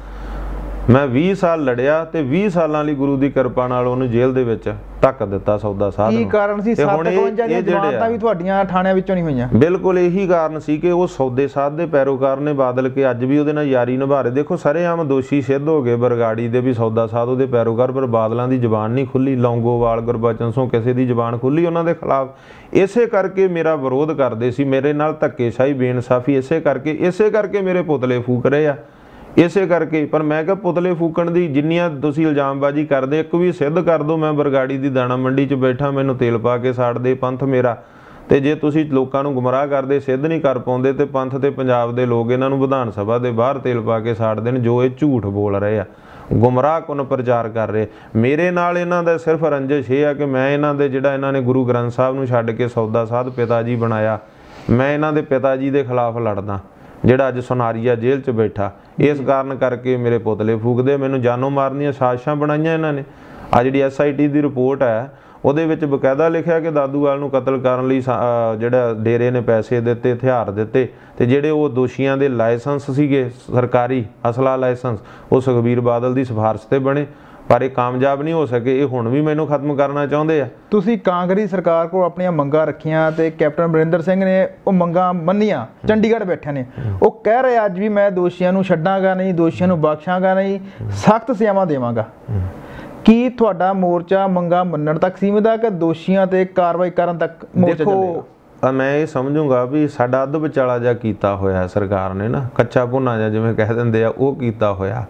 ਮੈਂ ਵੀਹ ਸਾਲ ਲੜਿਆ ਤੇ ਵੀਹ ਸਾਲਾਂ ਲਈ ਗੁਰੂ ਦੀ ਕਿਰਪਾ ਨਾਲ ਉਹਨੂੰ ਜੇਲ੍ਹ ਦੇ ਵਿੱਚ ਧੱਕ ਦਿੱਤਾ ਸੌਦਾ ਸਾਧ ਨੂੰ। ਕੀ ਕਾਰਨ ਸੀ? ਸੱਤਵੰਜਾ ਦੀਆਂ ਜਮਾਨਤਾਂ ਵੀ ਤੁਹਾਡੀਆਂ ਥਾਣਿਆਂ ਵਿੱਚੋਂ ਨਹੀਂ ਹੋਈਆਂ। ਬਿਲਕੁਲ ਇਹੀ ਕਾਰਨ ਸੀ ਕਿ ਉਹ ਸੌਦੇ ਸਾਧ ਦੇ ਪੈਰੋਕਾਰ ਨੇ ਬਾਦਲ ਕੇ ਅੱਜ ਵੀ ਉਹਦੇ ਨਾਲ ਯਾਰੀ ਨਿਭਾ ਰਹੇ। ਦੇਖੋ, ਸਰੇਆਮ ਦੋਸ਼ੀ ਸਿੱਧ ਹੋ ਗਏ ਬਰਗਾੜੀ ਦੇ ਵੀ ਸੌਦਾ ਸਾਧ ਉਹਦੇ ਪੈਰੋਕਾਰ, ਪਰ ਬਾਦਲਾਂ ਦੀ ਜ਼ਬਾਨ ਨਹੀਂ ਖੁੱਲੀ। ਲੌਂਗੋਵਾਲ, ਗੁਰਬਚਨ ਸਿੰਘ ਕਿਸੇ ਦੀ ਜ਼ਬਾਨ ਖੁੱਲੀ ਉਹਨਾਂ ਦੇ ਖਿਲਾਫ। ਇਸੇ ਕਰਕੇ ਮੇਰਾ ਵਿਰੋਧ ਕਰਦੇ ਸੀ, ਮੇਰੇ ਨਾਲ ਧੱਕੇਸ਼ਾਹੀ, ਬੇਇਨਸਾਫੀ, ਇਸੇ ਕਰਕੇ ਇਸੇ ਕਰਕੇ ਮੇਰੇ ਪੁਤਲੇ ਫੂਕ ਰਹੇ ਆ, ਇਸੇ ਕਰਕੇ। ਪਰ ਮੈਂ ਕਿਹਾ ਪੁਤਲੇ ਫੂਕਣ ਦੀ ਜਿੰਨੀਆਂ ਤੁਸੀਂ ਇਲਜ਼ਾਮਬਾਜ਼ੀ ਕਰਦੇ, ਇੱਕ ਵੀ ਸਿੱਧ ਕਰ ਦਿਓ। ਮੈਂ ਬਰਗਾੜੀ ਦੀ ਦਾਣਾ ਮੰਡੀ 'ਚ ਬੈਠਾ, ਮੈਨੂੰ ਤੇਲ ਪਾ ਕੇ ਸਾੜਦੇ ਪੰਥ ਮੇਰਾ। ਤੇ ਜੇ ਤੁਸੀਂ ਲੋਕਾਂ ਨੂੰ ਗੁੰਮਰਾਹ ਕਰਦੇ, ਸਿੱਧ ਨਹੀਂ ਕਰ ਪਾਉਂਦੇ, ਤੇ ਪੰਥ ਤੇ ਪੰਜਾਬ ਦੇ ਲੋਕ ਇਹਨਾਂ ਨੂੰ ਵਿਧਾਨ ਸਭਾ ਦੇ ਬਾਹਰ ਤੇਲ ਪਾ ਕੇ ਸਾੜਦੇ ਨੇ, ਜੋ ਇਹ ਝੂਠ ਬੋਲ ਰਹੇ ਆ, ਗੁੰਮਰਾਹ ਕੁਨ ਪ੍ਰਚਾਰ ਕਰ ਰਹੇ। ਮੇਰੇ ਨਾਲ ਇਹਨਾਂ ਦਾ ਸਿਰਫ ਰੰਜਿਸ਼ ਇਹ ਆ ਕਿ ਮੈਂ ਇਹਨਾਂ ਦੇ ਜਿਹੜਾ ਇਹਨਾਂ ਨੇ ਗੁਰੂ ਗ੍ਰੰਥ ਸਾਹਿਬ ਨੂੰ ਛੱਡ ਕੇ ਸੌਦਾ ਸਾਧ ਪਿਤਾ ਜੀ ਬਣਾਇਆ, ਮੈਂ ਇਹਨਾਂ ਦੇ ਪਿਤਾ ਜੀ ਦੇ ਖਿਲਾਫ ਲੜਦਾ, ਜਿਹੜਾ ਅੱਜ ਸੁਨਾਰੀਆ ਜੇਲ੍ਹ 'ਚ ਬੈਠਾ। ਇਸ ਕਾਰਨ ਕਰਕੇ ਮੇਰੇ ਪੁਤਲੇ ਫੂਕਦੇ, ਮੈਨੂੰ ਜਾਨੋਂ ਮਾਰਨ ਦੀਆਂ ਸਾਜ਼ਿਸ਼ਾਂ ਬਣਾਈਆਂ ਇਹਨਾਂ ਨੇ। ਆ ਜਿਹੜੀ ਐਸ ਆਈ ਟੀ ਦੀ ਰਿਪੋਰਟ ਹੈ ਉਹਦੇ ਵਿੱਚ ਬਕਾਇਦਾ ਲਿਖਿਆ ਕਿ ਦਾਦੂਵਾਲ ਨੂੰ ਕਤਲ ਕਰਨ ਲਈ ਜਿਹੜਾ ਡੇਰੇ ਨੇ ਪੈਸੇ ਦਿੱਤੇ, ਹਥਿਆਰ ਦਿੱਤੇ, ਤੇ ਜਿਹੜੇ ਉਹ ਦੋਸ਼ੀਆਂ ਦੇ ਲਾਇਸੈਂਸ ਸੀਗੇ ਸਰਕਾਰੀ ਅਸਲਾ ਲਾਇਸੈਂਸ ਉਹ ਸੁਖਬੀਰ ਬਾਦਲ ਦੀ ਸਿਫਾਰਿਸ਼ ਤੇ ਬਣੇ, ਪਰ ਇਹ ਕਾਮਯਾਬ ਨਹੀਂ ਹੋ ਸਕੇ। ਇਹ ਹੁਣ ਵੀ ਮੈਨੂੰ ਖਤਮ ਕਰਨਾ ਚਾਹੁੰਦੇ ਆ। ਤੁਸੀਂ ਕਾਂਗਰਸੀ ਸਰਕਾਰ ਕੋਲ ਆਪਣੀਆਂ ਮੰਗਾਂ ਰੱਖੀਆਂ ਤੇ ਕੈਪਟਨ ਅਮਰਿੰਦਰ ਸਿੰਘ ਨੇ ਉਹ ਮੰਗਾਂ ਮੰਨੀਆਂ, ਚੰਡੀਗੜ੍ਹ ਬੈਠੇ ਨੇ, ਉਹ ਕਹਿ ਰਹੇ ਅੱਜ ਵੀ ਮੈਂ ਦੋਸ਼ੀਆਂ ਨੂੰ ਛੱਡਾਂਗਾ ਨਹੀਂ, ਦੋਸ਼ੀਆਂ ਨੂੰ ਬਖਸ਼ਾਂਗਾ ਨਹੀਂ, ਸਖਤ ਸਜ਼ਾਵਾਂ ਦੇਵਾਂਗਾ। ਕੀ ਤੁਹਾਡਾ ਮੋਰਚਾ ਮੰਗਾਂ ਮੰਨਣ ਤੱਕ ਸੀਮਿਤ ਆ ਕਿ ਦੋਸ਼ੀਆਂ ਤੇ ਕਾਰਵਾਈ ਕਰਨ ਤੱਕ ਮੋਰਚਾ ਚੱਲੇਗਾ? ਮੈਂ ਇਹ ਸਮਝੂੰਗਾ ਵੀ ਸਾਡਾ ਅੱਧ ਵਿਚਾਲਾ ਜਿਹਾ ਕੀਤਾ ਹੋਇਆ ਸਰਕਾਰ ਨੇ ਨਾ, ਕੱਚਾ ਭੁੰਨਾ ਜਿਹਾ ਜਿਵੇਂ ਕਹਿ ਦਿੰਦੇ ਆ, ਉਹ ਕੀਤਾ ਹੋਇਆ।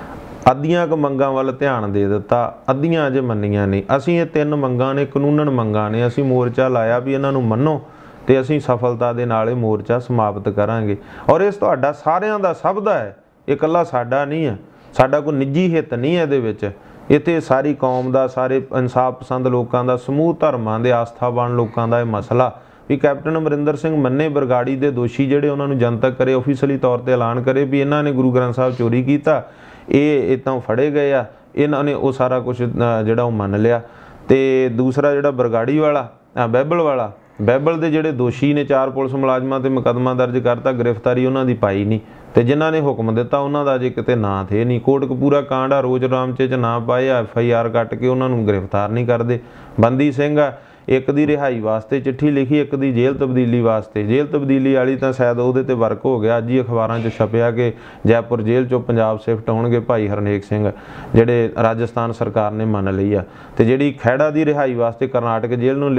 ਅੱਧੀਆਂ ਕੁ ਮੰਗਾਂ ਵੱਲ ਧਿਆਨ ਦੇ ਦਿੱਤਾ, ਅੱਧੀਆਂ ਅਜੇ ਮੰਨੀਆਂ ਨਹੀਂ। ਅਸੀਂ ਇਹ ਤਿੰਨ ਮੰਗਾਂ ਨੇ, ਕਾਨੂੰਨਨ ਮੰਗਾਂ ਨੇ, ਅਸੀਂ ਮੋਰਚਾ ਲਾਇਆ ਵੀ ਇਹਨਾਂ ਨੂੰ ਮੰਨੋ ਤੇ ਅਸੀਂ ਸਫਲਤਾ ਦੇ ਨਾਲ ਇਹ ਮੋਰਚਾ ਸਮਾਪਤ ਕਰਾਂਗੇ। ਔਰ ਇਸ ਤੁਹਾਡਾ ਸਾਰਿਆਂ ਦਾ, ਸਭ ਦਾ ਹੈ, ਇਹ ਇਕੱਲਾ ਸਾਡਾ ਨਹੀਂ ਹੈ, ਸਾਡਾ ਕੋਈ ਨਿੱਜੀ ਹਿੱਤ ਨਹੀਂ ਹੈ ਇਹਦੇ ਵਿੱਚ। ਇੱਥੇ ਸਾਰੀ ਕੌਮ ਦਾ, ਸਾਰੇ ਇਨਸਾਫ ਪਸੰਦ ਲੋਕਾਂ ਦਾ, ਸਮੂਹ ਧਰਮਾਂ ਦੇ ਆਸਥਾਵਾਨ ਲੋਕਾਂ ਦਾ ਇਹ ਮਸਲਾ ਵੀ ਕੈਪਟਨ ਅਮਰਿੰਦਰ ਸਿੰਘ ਮੰਨੇ ਬਰਗਾੜੀ ਦੇ ਦੋਸ਼ੀ ਜਿਹੜੇ ਉਹਨਾਂ ਨੂੰ ਜਨਤਕ ਕਰੇ, ਆਫੀਸ਼ਲੀ ਤੌਰ ਤੇ ਐਲਾਨ ਕਰੇ ਵੀ ਇਹਨਾਂ ਨੇ ਗੁਰੂ ਗ੍ਰੰਥ ਸਾਹਿਬ ਚੋਰੀ ਕੀਤਾ, ਇਹ ਇੱਦਾਂ ਫੜੇ ਗਏ ਆ, ਇਹਨਾਂ ਨੇ ਉਹ ਸਾਰਾ ਕੁਝ ਜਿਹੜਾ ਉਹ ਮੰਨ ਲਿਆ। ਤੇ ਦੂਸਰਾ ਜਿਹੜਾ ਬਰਗਾੜੀ ਵਾਲਾ, ਬਾਈਬਲ ਵਾਲਾ, ਬਾਈਬਲ ਦੇ ਜਿਹੜੇ ਦੋਸ਼ੀ ਨੇ, ਚਾਰ ਪੁਲਿਸ ਮੁਲਾਜ਼ਮਾਂ ਤੇ ਮੁਕੱਦਮਾ ਦਰਜ ਕਰਤਾ, ਗ੍ਰਿਫਤਾਰੀ ਉਹਨਾਂ ਦੀ ਪਾਈ ਨਹੀਂ, ਤੇ ਜਿਨ੍ਹਾਂ ਨੇ ਹੁਕਮ ਦਿੱਤਾ ਉਹਨਾਂ ਦਾ ਅਜੇ ਕਿਤੇ ਨਾਂ ਥੇ ਨਹੀਂ। ਕੋਟਕਪੂਰਾ ਕਾਂਡ ਆ, ਰੋਜ਼ ਰਾਮਚੇ 'ਚ ਨਾਂ ਪਾਏ, ਐਫ ਆਈ ਆਰ ਕੱਟ ਕੇ ਉਹਨਾਂ ਨੂੰ ਗ੍ਰਿਫਤਾਰ ਨਹੀਂ ਕਰਦੇ। ਬੰਦੀ ਸਿੰਘ ਆ, ਇੱਕ ਦੀ ਰਿਹਾਈ ਵਾਸਤੇ ਚਿੱਠੀ ਲਿਖੀ, ਇੱਕ ਦੀ ਜੇਲ੍ਹ ਤਬਦੀਲੀ ਵਾਸਤੇ। ਜੇਲ੍ਹ ਤਬਦੀਲੀ ਵਾਲੀ ਤਾਂ ਸ਼ਾਇਦ ਉਹਦੇ ਤੇ ਵਰਕ ਹੋ ਗਿਆ, ਅੱਜ ਹੀ ਅਖਬਾਰਾਂ 'ਚ ਛਪਿਆ ਕਿ ਜੈਪੁਰ ਜੇਲ੍ਹ 'ਚੋਂ ਪੰਜਾਬ ਸ਼ਿਫਟ ਹੋਣਗੇ ਭਾਈ ਹਰਨੇਕ ਸਿੰਘ, ਜਿਹੜੇ ਰਾਜਸਥਾਨ ਸਰਕਾਰ ਨੇ ਮੰਨ ਲਈ ਆ। ਤੇ ਜਿਹੜੀ ਖਹਿੜਾ ਦੀ ਰਿਹਾਈ ਵਾਸਤੇ ਕਰਨਾਟਕ ਜੇਲ੍ਹ ਨੂੰ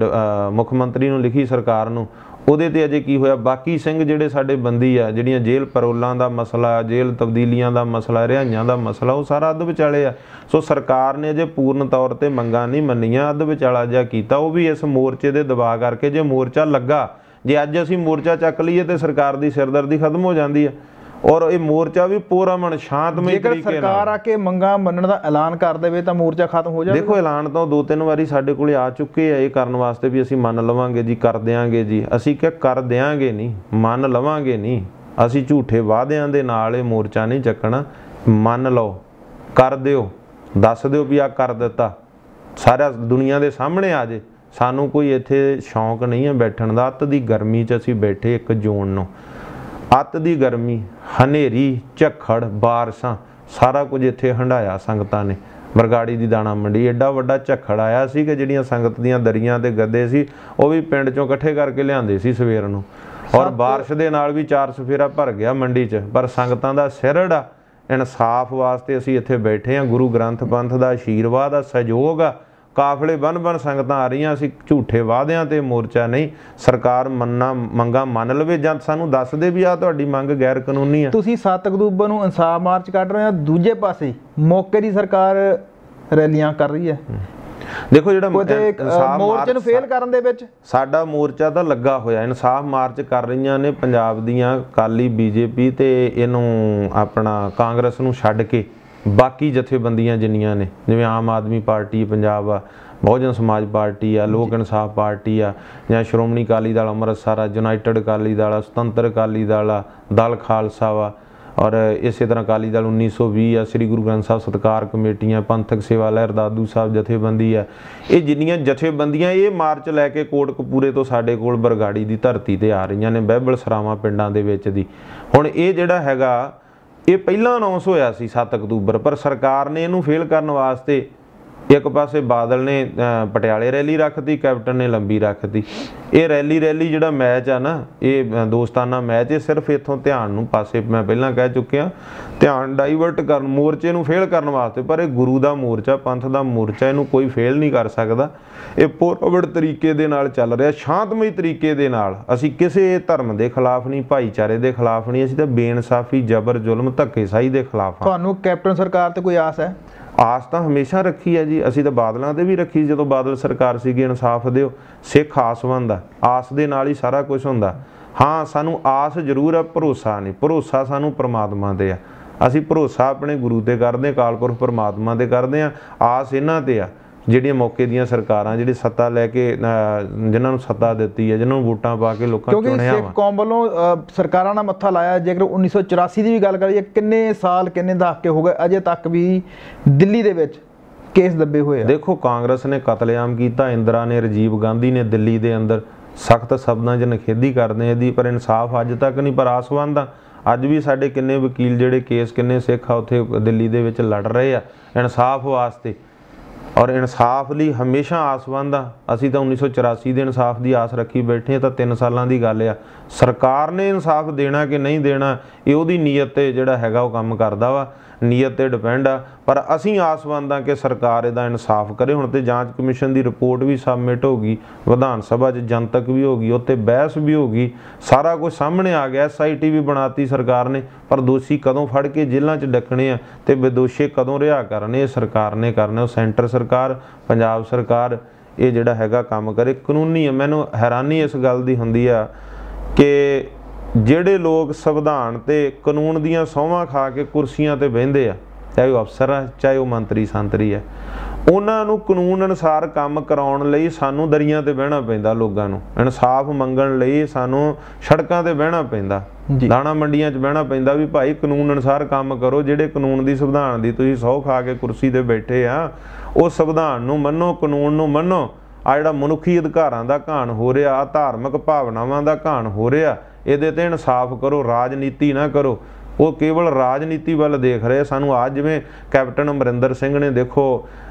ਮੁੱਖ ਮੰਤਰੀ ਨੂੰ ਲਿਖੀ ਸਰਕਾਰ ਨੂੰ, ਉਹਦੇ ਤੇ ਅਜੇ ਕੀ ਹੋਇਆ? ਬਾਕੀ ਸਿੰਘ ਜਿਹੜੇ ਸਾਡੇ ਬੰਦੀ ਆ, ਜਿਹੜੀਆਂ ਜੇਲ੍ਹ ਪਰੋਲਾਂ ਦਾ ਮਸਲਾ, ਜੇਲ੍ਹ ਤਬਦੀਲੀਆਂ ਦਾ ਮਸਲਾ, ਰਿਹਾਈਆਂ ਦਾ ਮਸਲਾ, ਉਹ ਸਾਰਾ ਅੱਧ ਵਿਚਾਲੇ ਆ। ਸੋ ਸਰਕਾਰ ਨੇ ਅਜੇ ਪੂਰਨ ਤੌਰ ਤੇ ਮੰਗਾਂ ਨਹੀਂ ਮੰਨੀਆਂ, ਅੱਧ ਵਿਚਾਲਾ ਜਿਹਾ ਕੀਤਾ। ਉਹ ਵੀ ਇਸ ਮੋਰਚੇ ਦੇ ਦਬਾਅ ਕਰਕੇ। ਜੇ ਮੋਰਚਾ ਲੱਗਾ, ਜੇ ਅੱਜ ਅਸੀਂ ਮੋਰਚਾ ਚੱਕ ਲਈਏ ਤੇ ਸਰਕਾਰ ਦੀ ਸਿਰਦਰਦੀ ਖਤਮ ਹੋ ਜਾਂਦੀ ਹੈ। ਔਰ ਇਹ ਮੋਰਚਾ ਵੀ ਪੁਰਅਮਨ ਸ਼ਾਂਤਮਈ ਤਰੀਕੇ ਨਾਲ, ਜੇਕਰ ਸਰਕਾਰ ਆ ਕੇ ਮੰਗਾਂ ਮੰਨਣ ਦਾ ਐਲਾਨ ਕਰ ਦੇਵੇ ਤਾਂ ਮੋਰਚਾ ਖਤਮ ਹੋ ਜਾਵੇ। ਦੇਖੋ ਐਲਾਨ ਤਾਂ ਦੋ ਤਿੰਨ ਵਾਰੀ ਸਾਡੇ ਕੋਲ ਆ ਚੁੱਕੇ ਆ ਇਹ ਕਰਨ ਵਾਸਤੇ ਵੀ ਅਸੀਂ ਮੰਨ ਲਵਾਂਗੇ ਜੀ, ਕਰ ਦਿਆਂਗੇ ਜੀ। ਅਸੀਂ ਕਿਹਾ ਕਰ ਦਿਆਂਗੇ ਨਹੀਂ, ਮੰਨ ਲਵਾਂਗੇ ਨਹੀਂ। ਅਸੀਂ ਝੂਠੇ ਵਾਅਦਿਆਂ ਦੇ ਨਾਲ ਇਹ ਮੋਰਚਾ ਨਹੀਂ ਚੱਕਣਾ। ਮੰਨ ਲਓ, ਕਰ ਦਿਓ, ਦੱਸ ਦਿਓ ਵੀ ਆ ਕਰ ਦਿੱਤਾ, ਸਾਰਾ ਦੁਨੀਆ ਦੇ ਸਾਹਮਣੇ ਆ ਜੇ। ਸਾਨੂੰ ਕੋਈ ਇੱਥੇ ਸ਼ੌਂਕ ਨਹੀਂ ਹੈ ਬੈਠਣ ਦਾ। ਅੱਤ ਦੀ ਗਰਮੀ 'ਚ ਅਸੀਂ ਬੈਠੇ ਇੱਕ ਜੂਨ ਨੂੰ, ਅੱਤ ਦੀ ਗਰਮੀ, ਹਨੇਰੀ, ਝੱਖੜ, ਬਾਰਿਸ਼ਾਂ, ਸਾਰਾ ਕੁਝ ਇੱਥੇ ਹੰਢਾਇਆ ਸੰਗਤਾਂ ਨੇ। ਬਰਗਾੜੀ ਦੀ ਦਾਣਾ ਮੰਡੀ ਐਡਾ ਵੱਡਾ ਝੱਖੜ ਆਇਆ ਸੀ ਕਿ ਜਿਹੜੀਆਂ ਸੰਗਤ ਦੀਆਂ ਦਰੀਆਂ ਤੇ ਗੱਦੇ ਸੀ ਉਹ ਵੀ ਪਿੰਡ 'ਚੋਂ ਇਕੱਠੇ ਕਰਕੇ ਲਿਆਂਦੇ ਸੀ ਸਵੇਰ ਨੂੰ। ਔਰ ਬਾਰਿਸ਼ ਦੇ ਨਾਲ ਵੀ ਚਾਰ ਸਫੇਰਾ ਭਰ ਗਿਆ ਮੰਡੀ 'ਚ। ਪਰ ਸੰਗਤਾਂ ਦਾ ਸਿਰੜ ਆ, ਇਨਸਾਫ ਵਾਸਤੇ ਅਸੀਂ ਇੱਥੇ ਬੈਠੇ ਹਾਂ। ਗੁਰੂ ਗ੍ਰੰਥ ਪੰਥ ਦਾ ਆਸ਼ੀਰਵਾਦ ਆ, ਸਹਿਯੋਗ ਆ। ਕਾਫਲੇ ਬਨ ਬਨ ਸੰਗਤਾਂ ਆ ਰਹੀਆਂ। ਅਸੀਂ ਝੂਠੇ ਵਾਅਦਿਆਂ ਤੇ ਮੋਰਚਾ ਨਹੀਂ। ਸਰਕਾਰ ਮੰਨਾ ਮੰਗਾਂ ਮੰਨ ਲਵੇ ਜਾਂ ਸਾਨੂੰ ਦੱਸ ਦੇ ਵੀ ਆ ਤੁਹਾਡੀ ਮੰਗ ਗੈਰ ਕਾਨੂੰਨੀ ਆ। ਤੁਸੀਂ ਸੱਤ ਅਕਤੂਬਰ ਨੂੰ ਇਨਸਾਫ ਮਾਰਚ ਕੱਢ ਰਹੇ ਹੋ, ਦੂਜੇ ਪਾਸੇ ਮੌਕੇ ਦੀ ਸਰਕਾਰ ਰੈਲੀਆਂ ਕਰ ਰਹੀ ਹੈ। ਦੇਖੋ ਜਿਹੜਾ ਮੋਰਚੇ ਨੂੰ ਫੇਲ ਕਰਨ ਦੇ ਵਿੱਚ ਸਾਡਾ ਮੋਰਚਾ ਤਾਂ ਲੱਗਾ ਹੋਇਆ। ਇਨਸਾਫ ਮਾਰਚ ਕਰ ਰਹੀਆਂ ਨੇ ਪੰਜਾਬ ਦੀਆਂ ਅਕਾਲੀ, ਬੀਜੇਪੀ ਤੇ ਇਹਨੂੰ ਆਪਣਾ ਕਾਂਗਰਸ ਨੂੰ ਛੱਡ ਕੇ ਬਾਕੀ ਜਥੇਬੰਦੀਆਂ ਜਿੰਨੀਆਂ ਨੇ, ਜਿਵੇਂ ਆਮ ਆਦਮੀ ਪਾਰਟੀ ਪੰਜਾਬ ਆ, ਬਹੁਜਨ ਸਮਾਜ ਪਾਰਟੀ ਆ, ਲੋਕ ਇਨਸਾਫ ਪਾਰਟੀ ਆ, ਜਾਂ ਸ਼੍ਰੋਮਣੀ ਅਕਾਲੀ ਦਲ ਅੰਮ੍ਰਿਤਸਰ ਆ, ਯੂਨਾਈਟਿਡ ਅਕਾਲੀ ਦਲ ਆ, ਸੁਤੰਤਰ ਅਕਾਲੀ ਦਲ ਆ, ਦਲ ਖਾਲਸਾ ਵਾ, ਔਰ ਇਸੇ ਤਰ੍ਹਾਂ ਅਕਾਲੀ ਦਲ ਉੱਨੀ ਸੌ ਵੀਹ ਆ, ਸ੍ਰੀ ਗੁਰੂ ਗ੍ਰੰਥ ਸਾਹਿਬ ਸਤਿਕਾਰ ਕਮੇਟੀਆਂ, ਪੰਥਕ ਸੇਵਾ ਲਹਿਰ, ਦਾਦੂ ਸਾਹਿਬ ਜਥੇਬੰਦੀ ਆ। ਇਹ ਜਿੰਨੀਆਂ ਜਥੇਬੰਦੀਆਂ ਇਹ ਮਾਰਚ ਲੈ ਕੇ ਕੋਟਕਪੂਰੇ ਤੋਂ ਸਾਡੇ ਕੋਲ ਬਰਗਾੜੀ ਦੀ ਧਰਤੀ ਤੇ ਆ ਰਹੀਆਂ ਨੇ, ਬਾਈਬਲ ਸਰਾਵਾਂ ਪਿੰਡਾਂ ਦੇ ਵਿੱਚ ਦੀ। ਹੁਣ ਇਹ ਜਿਹੜਾ ਹੈਗਾ ਇਹ ਪਹਿਲਾਂ ਅਨਾਉਂਸ ਹੋਇਆ ਸੀ ਸੱਤ ਅਕਤੂਬਰ, ਪਰ ਸਰਕਾਰ ਨੇ ਇਹਨੂੰ ਫੇਲ ਕਰਨ ਵਾਸਤੇ ਇੱਕ ਪਾਸੇ ਬਾਦਲ ਨੇ ਪਟਿਆਲੇ ਰੈਲੀ ਰੱਖਤੀ, ਕੈਪਟਨ ਨੇ ਲੰਬੀ ਰੱਖਤੀ। ਇਹ ਰੈਲੀ ਰੈਲੀ ਜਿਹੜਾ ਮੈਚ ਆ ਨਾ, ਇਹ ਦੋਸਤਾਨਾ ਮੈਚ, ਇਹ ਸਿਰਫ ਇੱਥੋਂ ਧਿਆਨ ਨੂੰ ਪਾਸੇ, ਮੈਂ ਪਹਿਲਾਂ ਕਹਿ ਚੁੱਕਿਆ, ਧਿਆਨ ਡਾਈਵਰਟ ਕਰਨ, ਮੋਰਚੇ ਨੂੰ ਫੇਲ ਕਰਨ ਵਾਸਤੇ। ਪਰ ਇਹ ਗੁਰੂ ਦਾ ਮੋਰਚਾ, ਪੰਥ ਦਾ ਮੋਰਚਾ, ਇਹਨੂੰ ਕੋਈ ਫੇਲ ਨਹੀਂ ਕਰ ਸਕਦਾ। ਇਹ ਪੁਰਅਮਨ ਤਰੀਕੇ ਦੇ ਨਾਲ ਚੱਲ ਰਿਹਾ, ਸ਼ਾਂਤਮਈ ਤਰੀਕੇ ਦੇ ਨਾਲ। ਅਸੀਂ ਕਿਸੇ ਧਰਮ ਦੇ ਖਿਲਾਫ ਨਹੀਂ, ਭਾਈਚਾਰੇ ਦੇ ਖਿਲਾਫ ਨਹੀਂ, ਅਸੀਂ ਤਾਂ ਬੇਇਨਸਾਫੀ, ਜ਼ਬਰ, ਜ਼ੁਲਮ, ਧੱਕੇਸ਼ਾਹੀ ਦੇ ਖਿਲਾਫ ਹਾਂ। ਤੁਹਾਨੂੰ ਕੈਪਟਨ ਸਰਕਾਰ ਤੇ ਕੋਈ ਆਸ ਹੈ? ਆਸ ਤਾਂ ਹਮੇਸ਼ਾ ਰੱਖੀ ਹੈ ਜੀ। ਅਸੀਂ ਤਾਂ ਬਾਦਲਾਂ ਤੇ ਵੀ ਰੱਖੀ, ਜਦੋਂ ਬਾਦਲ ਸਰਕਾਰ ਸੀਗੀ। ਇਨਸਾਫ ਦਿਓ, ਸਿੱਖ ਆਸਵੰਦ ਆ, ਆਸ ਦੇ ਨਾਲ ਹੀ ਸਾਰਾ ਕੁਝ ਹੁੰਦਾ। ਹਾਂ, ਸਾਨੂੰ ਆਸ ਜ਼ਰੂਰ ਆ, ਭਰੋਸਾ ਨਹੀਂ। ਭਰੋਸਾ ਸਾਨੂੰ ਪ੍ਰਮਾਤਮਾ ਤੇ ਆ। ਅਸੀਂ ਭਰੋਸਾ ਆਪਣੇ ਗੁਰੂ ਤੇ ਕਰਦੇ, ਅਕਾਲ ਪੁਰਖ ਪਰਮਾਤਮਾ ਤੇ ਕਰਦੇ ਹਾਂ। ਆਸ ਇਹਨਾਂ ਤੇ ਆ ਜਿਹੜੀਆਂ ਮੌਕੇ ਦੀਆਂ ਸਰਕਾਰਾਂ, ਜਿਹੜੀ ਸੱਤਾ ਲੈ ਕੇ, ਜਿਨ੍ਹਾਂ ਨੂੰ ਸੱਤਾ ਦਿੱਤੀ ਹੈ, ਜਿਨ੍ਹਾਂ ਨੂੰ ਵੋਟਾਂ ਪਾ ਕੇ ਲੋਕਾਂ ਚੁਣਿਆ ਵਾ। ਕਿਉਂਕਿ ਸਿੱਖ ਕੌਮ ਵੱਲੋਂ ਸਰਕਾਰਾਂ ਨਾਲ ਮੱਥਾ ਲਾਇਆ। ਜੇਕਰ ਉੱਨੀ ਸੌ ਚੁਰਾਸੀ ਦੀ ਵੀ ਗੱਲ ਕਰੀਏ, ਕਿੰਨੇ ਸਾਲ, ਕਿੰਨੇ ਦਹਾਕੇ ਹੋ ਗਏ, ਅਜੇ ਤੱਕ ਵੀ ਦਿੱਲੀ ਦੇ ਵਿੱਚ ਕੇਸ ਦੱਬੇ ਹੋਏ ਆ। ਦੇਖੋ ਕਾਂਗਰਸ ਨੇ ਕਤਲੇਆਮ ਕੀਤਾ, ਇੰਦਰਾ ਨੇ, ਰਾਜੀਵ ਗਾਂਧੀ ਨੇ ਦਿੱਲੀ ਦੇ ਅੰਦਰ ਸਖਤ ਸ਼ਬਦਾਂ 'ਚ ਨਿਖੇਧੀ ਕਰਦੇ ਇਹਦੀ, ਪਰ ਇਨਸਾਫ ਅੱਜ ਤੱਕ ਨਹੀਂ। ਪਰ ਆਸਵੰਦ ਆ ਅੱਜ ਵੀ ਸਾਡੇ ਕਿੰਨੇ ਵਕੀਲ ਜਿਹੜੇ ਕੇਸ ਕਿੰਨੇ ਸਿੱਖ ਆ ਉੱਥੇ ਦਿੱਲੀ ਦੇ ਵਿੱਚ ਲੜ ਰਹੇ ਆ ਇਨਸਾਫ ਵਾਸਤੇ, ਔਰ ਇਨਸਾਫ ਲਈ ਹਮੇਸ਼ਾ ਆਸਵੰਦ ਆ। ਅਸੀਂ ਤਾਂ ਉੱਨੀ ਸੌ ਚੁਰਾਸੀ ਦੇ ਇਨਸਾਫ ਦੀ ਆਸ ਰੱਖੀ ਬੈਠੇ, ਤਾਂ ਤਿੰਨ ਸਾਲਾਂ ਦੀ ਗੱਲ ਆ। ਸਰਕਾਰ ਨੇ ਇਨਸਾਫ ਦੇਣਾ ਕਿ ਨਹੀਂ ਦੇਣਾ ਇਹ ਉਹਦੀ ਨੀਅਤ 'ਤੇ ਜਿਹੜਾ ਹੈਗਾ ਉਹ ਕੰਮ ਕਰਦਾ ਵਾ, ਨੀਅਤ 'ਤੇ ਡਿਪੈਂਡ ਆ। ਪਰ ਅਸੀਂ ਆਸਵੰਦ ਹਾਂ ਕਿ ਸਰਕਾਰ ਇਹਦਾ ਇਨਸਾਫ ਕਰੇ। ਹੁਣ ਤੇ ਜਾਂਚ ਕਮਿਸ਼ਨ ਦੀ ਰਿਪੋਰਟ ਵੀ ਸਬਮਿਟ ਹੋ ਗਈ, ਵਿਧਾਨ ਸਭਾ 'ਚ ਜਨਤਕ ਵੀ ਹੋ ਗਈ, ਉੱਤੇ ਬਹਿਸ ਵੀ ਹੋ ਗਈ, ਸਾਰਾ ਕੁਝ ਸਾਹਮਣੇ ਆ ਗਿਆ। ਐਸ ਆਈ ਟੀ ਵੀ ਬਣਾਤੀ ਸਰਕਾਰ ਨੇ, ਪਰ ਦੋਸ਼ੀ ਕਦੋਂ ਫੜ ਕੇ ਜੇਲ੍ਹਾਂ 'ਚ ਡੱਕਣੇ ਆ ਤੇ ਬੇਦੋਸ਼ੇ ਕਦੋਂ ਰਿਹਾ ਕਰਨੇ, ਇਹ ਸਰਕਾਰ ਨੇ ਕਰਨਾ। ਉਹ ਸੈਂਟਰ ਸਰਕਾਰ, ਪੰਜਾਬ ਸਰਕਾਰ ਇਹ ਜਿਹੜਾ ਹੈਗਾ ਕੰਮ ਕਰੇ ਕਾਨੂੰਨੀ ਆ। ਮੈਨੂੰ ਹੈਰਾਨੀ ਇਸ ਗੱਲ ਦੀ ਹੁੰਦੀ ਆ ਕਿ ਜਿਹੜੇ ਲੋਕ ਸੰਵਿਧਾਨ ਤੇ ਕਾਨੂੰਨ ਦੀਆਂ ਸਹੁੰਆਂ ਖਾ ਕੇ ਕੁਰਸੀਆਂ ਤੇ ਬਹਿੰਦੇ ਆ, ਚਾਹੇ ਉਹ ਅਫਸਰ ਆ ਚਾਹੇ ਉਹ ਮੰਤਰੀ ਸੰਤਰੀ ਆ, ਉਹਨਾਂ ਨੂੰ ਕਾਨੂੰਨ ਅਨੁਸਾਰ ਕੰਮ ਕਰਾਉਣ ਲਈ ਸਾਨੂੰ ਦਰੀਆਂ ਤੇ ਬਹਿਣਾ ਪੈਂਦਾ। ਲੋਕਾਂ ਨੂੰ ਇਨਸਾਫ ਮੰਗਣ ਲਈ ਸਾਨੂੰ ਸੜਕਾਂ ਤੇ ਬਹਿਣਾ ਪੈਂਦਾ, ਦਾਣਾ ਮੰਡੀਆਂ 'ਚ ਬਹਿਣਾ ਪੈਂਦਾ ਵੀ ਭਾਈ ਕਾਨੂੰਨ ਅਨੁਸਾਰ ਕੰਮ ਕਰੋ। ਜਿਹੜੇ ਕਾਨੂੰਨ ਦੀ ਸੰਵਿਧਾਨ ਦੀ ਤੁਸੀਂ ਸਹੁੰ ਖਾ ਕੇ ਕੁਰਸੀ ਤੇ ਬੈਠੇ ਆ, ਉਹ ਸੰਵਿਧਾਨ ਨੂੰ ਮੰਨੋ, ਕਾਨੂੰਨ ਨੂੰ ਮੰਨੋ। ਆ ਜਿਹੜਾ ਮਨੁੱਖੀ ਅਧਿਕਾਰਾਂ ਦਾ ਘਾਣ ਹੋ ਰਿਹਾ, ਆ ਧਾਰਮਿਕ ਭਾਵਨਾਵਾਂ ਦਾ ਘਾਣ ਹੋ ਰਿਹਾ, ਇਹਦੇ ਤੇ ਇਨਸਾਫ ਕਰੋ, ਰਾਜਨੀਤੀ ਨਾ ਕਰੋ। ਉਹ ਕੇਵਲ ਰਾਜਨੀਤੀ ਵੱਲ ਦੇਖ ਰਹੇ। ਸਾਨੂੰ ਅੱਜ ਜਿਵੇਂ ਕੈਪਟਨ ਅਮਰਿੰਦਰ ਸਿੰਘ ਨੇ ਦੇਖੋ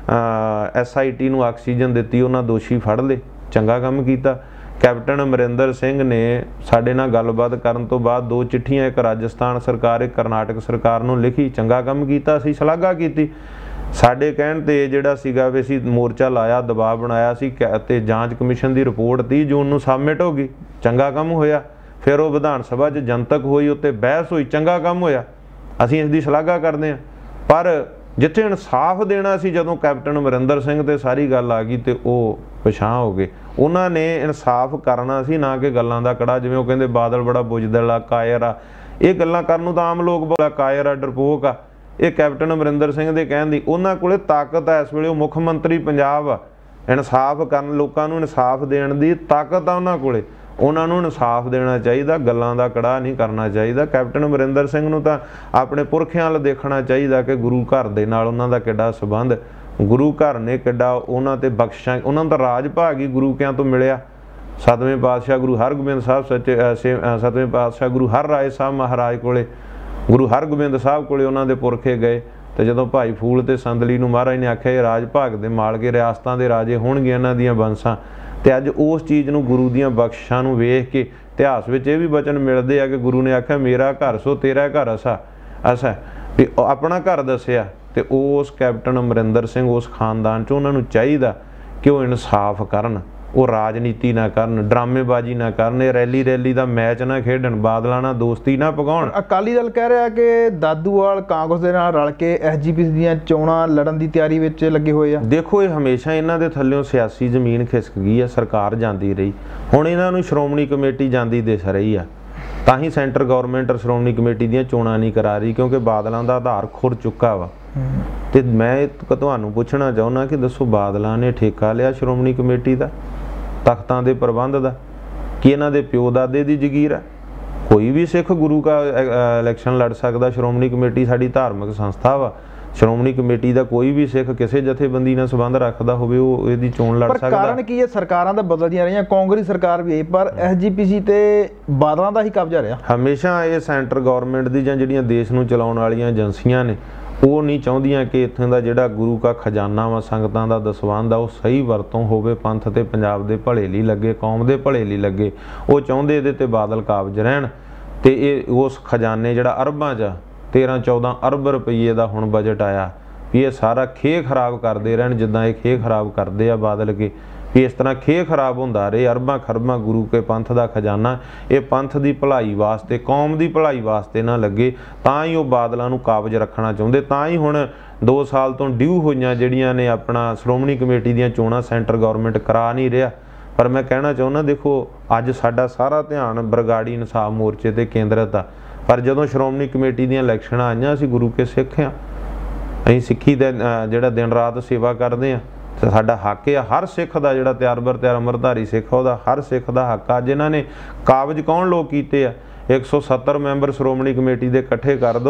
ਐਸ ਆਈ ਟੀ ਨੂੰ ਆਕਸੀਜਨ ਦਿੱਤੀ, ਉਹਨਾਂ ਦੋਸ਼ੀ ਫੜ ਲਏ, ਚੰਗਾ ਕੰਮ ਕੀਤਾ। ਕੈਪਟਨ ਅਮਰਿੰਦਰ ਸਿੰਘ ਨੇ ਸਾਡੇ ਨਾਲ ਗੱਲਬਾਤ ਕਰਨ ਤੋਂ ਬਾਅਦ ਦੋ ਚਿੱਠੀਆਂ, ਇੱਕ ਰਾਜਸਥਾਨ ਸਰਕਾਰ, ਇੱਕ ਕਰਨਾਟਕ ਸਰਕਾਰ ਨੂੰ ਲਿਖੀ, ਚੰਗਾ ਕੰਮ ਕੀਤਾ, ਅਸੀਂ ਸ਼ਲਾਘਾ ਕੀਤੀ। ਸਾਡੇ ਕਹਿਣ 'ਤੇ ਜਿਹੜਾ ਸੀਗਾ ਵੀ ਅਸੀਂ ਮੋਰਚਾ ਲਾਇਆ, ਦਬਾਅ ਬਣਾਇਆ ਸੀ, ਅਤੇ ਜਾਂਚ ਕਮਿਸ਼ਨ ਦੀ ਰਿਪੋਰਟ ਤੀਹ ਜੂਨ ਨੂੰ ਸਬਮਿਟ ਹੋ ਗਈ, ਚੰਗਾ ਕੰਮ ਹੋਇਆ। ਫਿਰ ਉਹ ਵਿਧਾਨ ਸਭਾ 'ਚ ਜਨਤਕ ਹੋਈ, ਉੱਤੇ ਬਹਿਸ ਹੋਈ, ਚੰਗਾ ਕੰਮ ਹੋਇਆ, ਅਸੀਂ ਇਸ ਦੀ ਸ਼ਲਾਘਾ ਕਰਦੇ ਹਾਂ। ਪਰ ਜਿੱਥੇ ਇਨਸਾਫ ਦੇਣਾ ਸੀ, ਜਦੋਂ ਕੈਪਟਨ ਅਮਰਿੰਦਰ ਸਿੰਘ 'ਤੇ ਸਾਰੀ ਗੱਲ ਆ ਗਈ, ਤੇ ਉਹ ਪਛਾਣ ਹੋ ਗਏ। ਉਹਨਾਂ ਨੇ ਇਨਸਾਫ ਕਰਨਾ ਸੀ, ਨਾ ਕਿ ਗੱਲਾਂ ਦਾ ਕੜਾ। ਜਿਵੇਂ ਉਹ ਕਹਿੰਦੇ ਬਾਦਲ ਬੜਾ ਬੁਝਦਲ ਆ, ਕਾਇਰ ਆ, ਇਹ ਗੱਲਾਂ ਕਰਨ ਨੂੰ ਤਾਂ ਆਮ ਲੋਕ ਬੋਲਾ ਕਾਇਰ ਆ, ਡਰਪੋਕ ਆ। ਇਹ ਕੈਪਟਨ ਅਮਰਿੰਦਰ ਸਿੰਘ ਦੇ ਕਹਿਣ ਦੀ, ਉਹਨਾਂ ਕੋਲੇ ਤਾਕਤ ਆ। ਇਸ ਵੇਲੇ ਉਹ ਮੁੱਖ ਮੰਤਰੀ ਪੰਜਾਬ ਆ, ਇਨਸਾਫ ਕਰਨ, ਲੋਕਾਂ ਨੂੰ ਇਨਸਾਫ ਦੇਣ ਦੀ ਤਾਕਤ ਆ ਉਹਨਾਂ ਕੋਲੇ। ਉਹਨਾਂ ਨੂੰ ਇਨਸਾਫ ਦੇਣਾ ਚਾਹੀਦਾ, ਗੱਲਾਂ ਦਾ ਕੜਾ ਨਹੀਂ ਕਰਨਾ ਚਾਹੀਦਾ। ਕੈਪਟਨ ਅਮਰਿੰਦਰ ਸਿੰਘ ਨੂੰ ਤਾਂ ਆਪਣੇ ਪੁਰਖਿਆਂ ਵੱਲ ਦੇਖਣਾ ਚਾਹੀਦਾ ਕਿ ਗੁਰੂ ਘਰ ਦੇ ਨਾਲ ਉਹਨਾਂ ਦਾ ਕਿੱਡਾ ਸੰਬੰਧ, ਗੁਰੂ ਘਰ ਨੇ ਕਿੱਡਾ ਉਹਨਾਂ 'ਤੇ ਬਖਸ਼ਾਂ, ਉਹਨਾਂ ਨੂੰ ਤਾਂ ਰਾਜ ਭਾਗ ਹੀ ਗੁਰੂ ਕਿਆਂ ਤੋਂ ਮਿਲਿਆ। ਸਤਵੇਂ ਪਾਤਸ਼ਾਹ ਗੁਰੂ ਹਰਗੋਬਿੰਦ ਸਾਹਿਬ ਸੱਚੇ ਸਤਵੇਂ ਪਾਤਸ਼ਾਹ ਗੁਰੂ ਹਰ ਰਾਏ ਸਾਹਿਬ ਮਹਾਰਾਜ ਕੋਲੇ, ਗੁਰੂ ਹਰਗੋਬਿੰਦ ਸਾਹਿਬ ਕੋਲੇ ਉਹਨਾਂ ਦੇ ਪੁਰਖੇ ਗਏ। ਤੇ ਜਦੋਂ ਭਾਈ ਫੂਲ ਤੇ ਸੰਦਲੀ ਨੂੰ ਮਹਾਰਾਜ ਨੇ ਆਖਿਆ ਇਹ ਰਾਜ ਭਾਗ ਦੇ ਮਾਲਕੇ, ਰਿਆਸਤਾਂ ਦੇ ਰਾਜੇ ਹੋਣਗੇ ਇਹਨਾਂ ਦੀਆਂ ਬੰਸਾਂ, ਤੇ ਅੱਜ ਉਸ ਚੀਜ਼ ਨੂੰ, ਗੁਰੂ ਦੀਆਂ ਬਖਸ਼ਿਸ਼ਾਂ ਨੂੰ ਵੇਖ ਕੇ ਇਤਿਹਾਸ ਵਿੱਚ ਇਹ ਵੀ ਬਚਨ ਮਿਲਦੇ ਆ ਕਿ ਗੁਰੂ ਨੇ ਆਖਿਆ ਮੇਰਾ ਘਰ ਸੋ ਤੇਰਾ ਘਰ ਅਸਾ ਅਸਾ ਵੀ ਆਪਣਾ ਘਰ ਦੱਸਿਆ। ਤੇ ਉਸ ਕੈਪਟਨ ਅਮਰਿੰਦਰ ਸਿੰਘ, ਉਸ ਖਾਨਦਾਨ 'ਚ ਉਹਨਾਂ ਨੂੰ ਚਾਹੀਦਾ ਕਿ ਉਹ ਇਨਸਾਫ ਕਰਨ, ਉਹ ਰਾਜਨੀਤੀ ਨਾ ਕਰਨ, ਡਰਾਮੇਬਾਜ਼ੀ ਨਾ ਕਰਨ, ਇਹ ਰੈਲੀ ਰੈਲੀ ਦਾ ਮੈਚ ਨਾ ਖੇਡਣ, ਬਾਦਲਾਂ ਨਾਲ ਦੋਸਤੀ ਨਾ ਪਕਾਉਣ। ਅਕਾਲੀ ਦਲ ਕਹਿ ਰਿਹਾ ਕਿ ਦਾਦੂਵਾਲ ਕਾਂਗਰਸ ਦੇ ਨਾਲ ਰਲ ਕੇ ਐਸ ਜੀ ਪੀ ਸੀ ਦੀਆਂ ਚੋਣਾਂ ਲੜਨ ਦੀ ਤਿਆਰੀ ਵਿੱਚ ਲੱਗੇ ਹੋਏ ਆ। ਦੇਖੋ ਇਹ ਹਮੇਸ਼ਾ ਇਹਨਾਂ ਦੇ ਥੱਲਿਓਂ ਸਿਆਸੀ ਜ਼ਮੀਨ ਖਿਸਕ ਗਈ ਆ, ਸਰਕਾਰ ਜਾਂਦੀ ਰਹੀ, ਹੁਣ ਇਹਨਾਂ ਨੂੰ ਸ਼੍ਰੋਮਣੀ ਕਮੇਟੀ ਜਾਂਦੀ ਦਿਸ ਰਹੀ ਆ। ਤਾਂ ਹੀ ਸੈਂਟਰ ਗੌਰਮੈਂਟ ਸ਼੍ਰੋਮਣੀ ਕਮੇਟੀ ਦੀਆਂ ਚੋਣਾਂ ਨਹੀਂ ਕਰਾ ਰਹੀ, ਕਿਉਂਕਿ ਬਾਦਲਾਂ ਦਾ ਆਧਾਰ ਖੁਰ ਚੁੱਕਾ ਵਾ। ਤੇ ਮੈਂ ਤੁਹਾਨੂੰ ਪੁੱਛਣਾ ਚਾਹੁੰਦਾ ਕਿ ਦੱਸੋ, ਬਾਦਲਾਂ ਨੇ ਠੇਕਾ ਲਿਆ ਸ਼੍ਰੋਮਣੀ ਕਮੇਟੀ ਦਾ, ਤਖਤਾਂ ਦੇ ਪ੍ਰਬੰਧ ਦਾ, ਕਿ ਇਹਨਾਂ ਦੇ ਪਿਓ ਦਾਦੇ ਦੀ ਜਗੀਰ ਹੈ? ਕੋਈ ਵੀ ਸਿੱਖ ਗੁਰੂ ਕਾ ਇਲੈਕਸ਼ਨ ਲੜ ਸਕਦਾ। ਸ਼੍ਰੋਮਣੀ ਕਮੇਟੀ ਸਾਡੀ ਧਾਰਮਿਕ ਸੰਸਥਾ ਵਾ। ਸ਼੍ਰੋਮਣੀ ਕਮੇਟੀ ਦਾ ਕੋਈ ਵੀ ਸਿੱਖ ਕਿਸੇ ਜਥੇਬੰਦੀ ਨਾਲ ਸੰਬੰਧ ਰੱਖਦਾ ਹੋਵੇ, ਉਹ ਇਹਦੀ ਚੋਣ ਲੜ ਸਕਦਾ। ਪਰ ਕਾਰਨ ਕੀ ਹੈ? ਸਰਕਾਰਾਂ ਤਾਂ ਬਦਲਦੀਆਂ ਰਹੀਆਂ, ਕਾਂਗਰਸੀ ਸਰਕਾਰ ਵੀ, ਪਰ ਐਸ ਜੀ ਪੀ ਸੀ ਤੇ ਬਾਦਲਾਂ ਦਾ ਹੀ ਕਬਜ਼ਾ ਰਿਹਾ ਹਮੇਸ਼ਾ। ਇਹ ਸੈਂਟਰ ਗੌਰਮੈਂਟ ਦੀ ਜਾਂ ਜਿਹੜੀਆਂ ਦੇਸ਼ ਨੂੰ ਚਲਾਉਣ ਵਾਲੀਆਂ ਏਜੰਸੀਆਂ ਨੇ, ਉਹ ਨਹੀਂ ਚਾਹੁੰਦੀਆਂ ਕਿ ਇੱਥੋਂ ਦਾ ਜਿਹੜਾ ਗੁਰੂ ਕਾ ਖਜ਼ਾਨਾ ਵਾ, ਸੰਗਤਾਂ ਦਾ ਦਸਵੰਧ ਆ, ਉਹ ਸਹੀ ਵਰਤੋਂ ਹੋਵੇ, ਪੰਥ ਤੇ ਪੰਜਾਬ ਦੇ ਭਲੇ ਲਈ ਲੱਗੇ, ਕੌਮ ਦੇ ਭਲੇ ਲਈ ਲੱਗੇ। ਉਹ ਚਾਹੁੰਦੇ ਇਹਦੇ ਤੇ ਬਾਦਲ ਕਾਬਜ ਰਹਿਣ, ਤੇ ਇਹ ਉਸ ਖਜ਼ਾਨੇ ਜਿਹੜਾ ਅਰਬਾਂ 'ਚ ਤੇਰਾਂ ਚੌਦਾਂ ਅਰਬ ਰੁਪਈਏ ਦਾ ਹੁਣ ਬਜਟ ਆਇਆ, ਵੀ ਇਹ ਸਾਰਾ ਖੇਹ ਖਰਾਬ ਕਰਦੇ ਰਹਿਣ, ਜਿੱਦਾਂ ਇਹ ਖੇਹ ਖਰਾਬ ਕਰਦੇ ਆ ਬਾਦਲ ਕੇ, ਵੀ ਇਸ ਤਰ੍ਹਾਂ ਖੇਹ ਖਰਾਬ ਹੁੰਦਾ ਰਹੇ। ਅਰਬਾਂ ਖਰਬਾਂ ਗੁਰੂ ਕੇ ਪੰਥ ਦਾ ਖਜ਼ਾਨਾ, ਇਹ ਪੰਥ ਦੀ ਭਲਾਈ ਵਾਸਤੇ, ਕੌਮ ਦੀ ਭਲਾਈ ਵਾਸਤੇ ਨਾ ਲੱਗੇ। ਤਾਂ ਹੀ ਉਹ ਬਾਦਲਾਂ ਨੂੰ ਕਾਬਜ ਰੱਖਣਾ ਚਾਹੁੰਦੇ। ਤਾਂ ਹੀ ਹੁਣ ਦੋ ਸਾਲ ਤੋਂ ਡਿਊ ਹੋਈਆਂ ਜਿਹੜੀਆਂ ਨੇ ਆਪਣਾ ਸ਼੍ਰੋਮਣੀ ਕਮੇਟੀ ਦੀਆਂ ਚੋਣਾਂ ਸੈਂਟਰ ਗੌਰਮੈਂਟ ਕਰਾ ਨਹੀਂ ਰਿਹਾ। ਪਰ ਮੈਂ ਕਹਿਣਾ ਚਾਹੁੰਦਾ, ਦੇਖੋ ਅੱਜ ਸਾਡਾ ਸਾਰਾ ਧਿਆਨ ਬਰਗਾੜੀ ਇਨਸਾਫ ਮੋਰਚੇ 'ਤੇ ਕੇਂਦਰਿਤ ਆ, ਪਰ ਜਦੋਂ ਸ਼੍ਰੋਮਣੀ ਕਮੇਟੀ ਦੀਆਂ ਇਲੈਕਸ਼ਨਾਂ ਆਈਆਂ, ਅਸੀਂ ਗੁਰੂ ਕੇ ਸਿੱਖ ਹਾਂ, ਅਸੀਂ ਸਿੱਖੀ ਦਾ ਜਿਹੜਾ ਦਿਨ ਰਾਤ ਸੇਵਾ ਕਰਦੇ ਹਾਂ, ਤੇ ਸਾਡਾ ਹੱਕ ਆ। ਹਰ ਸਿੱਖ ਦਾ ਜਿਹੜਾ ਤਿਆਰ ਬਰ ਤਿਆਰ ਅੰਮ੍ਰਿਤਧਾਰੀ ਸਿੱਖ, ਉਹਦਾ ਹਰ ਸਿੱਖ ਦਾ ਹੱਕ ਆ। ਜਿਨ੍ਹਾਂ ਨੇ ਕਾਬਜ ਕੌਣ ਲੋਕ ਕੀਤੇ ਆ, ਇੱਕ ਸੌ ਸੱਤਰ ਮੈਂਬਰ ਸ਼੍ਰੋਮਣੀ ਕਮੇਟੀ ਦੇ ਇਕੱਠੇ ਕਰ ਦਿਓ,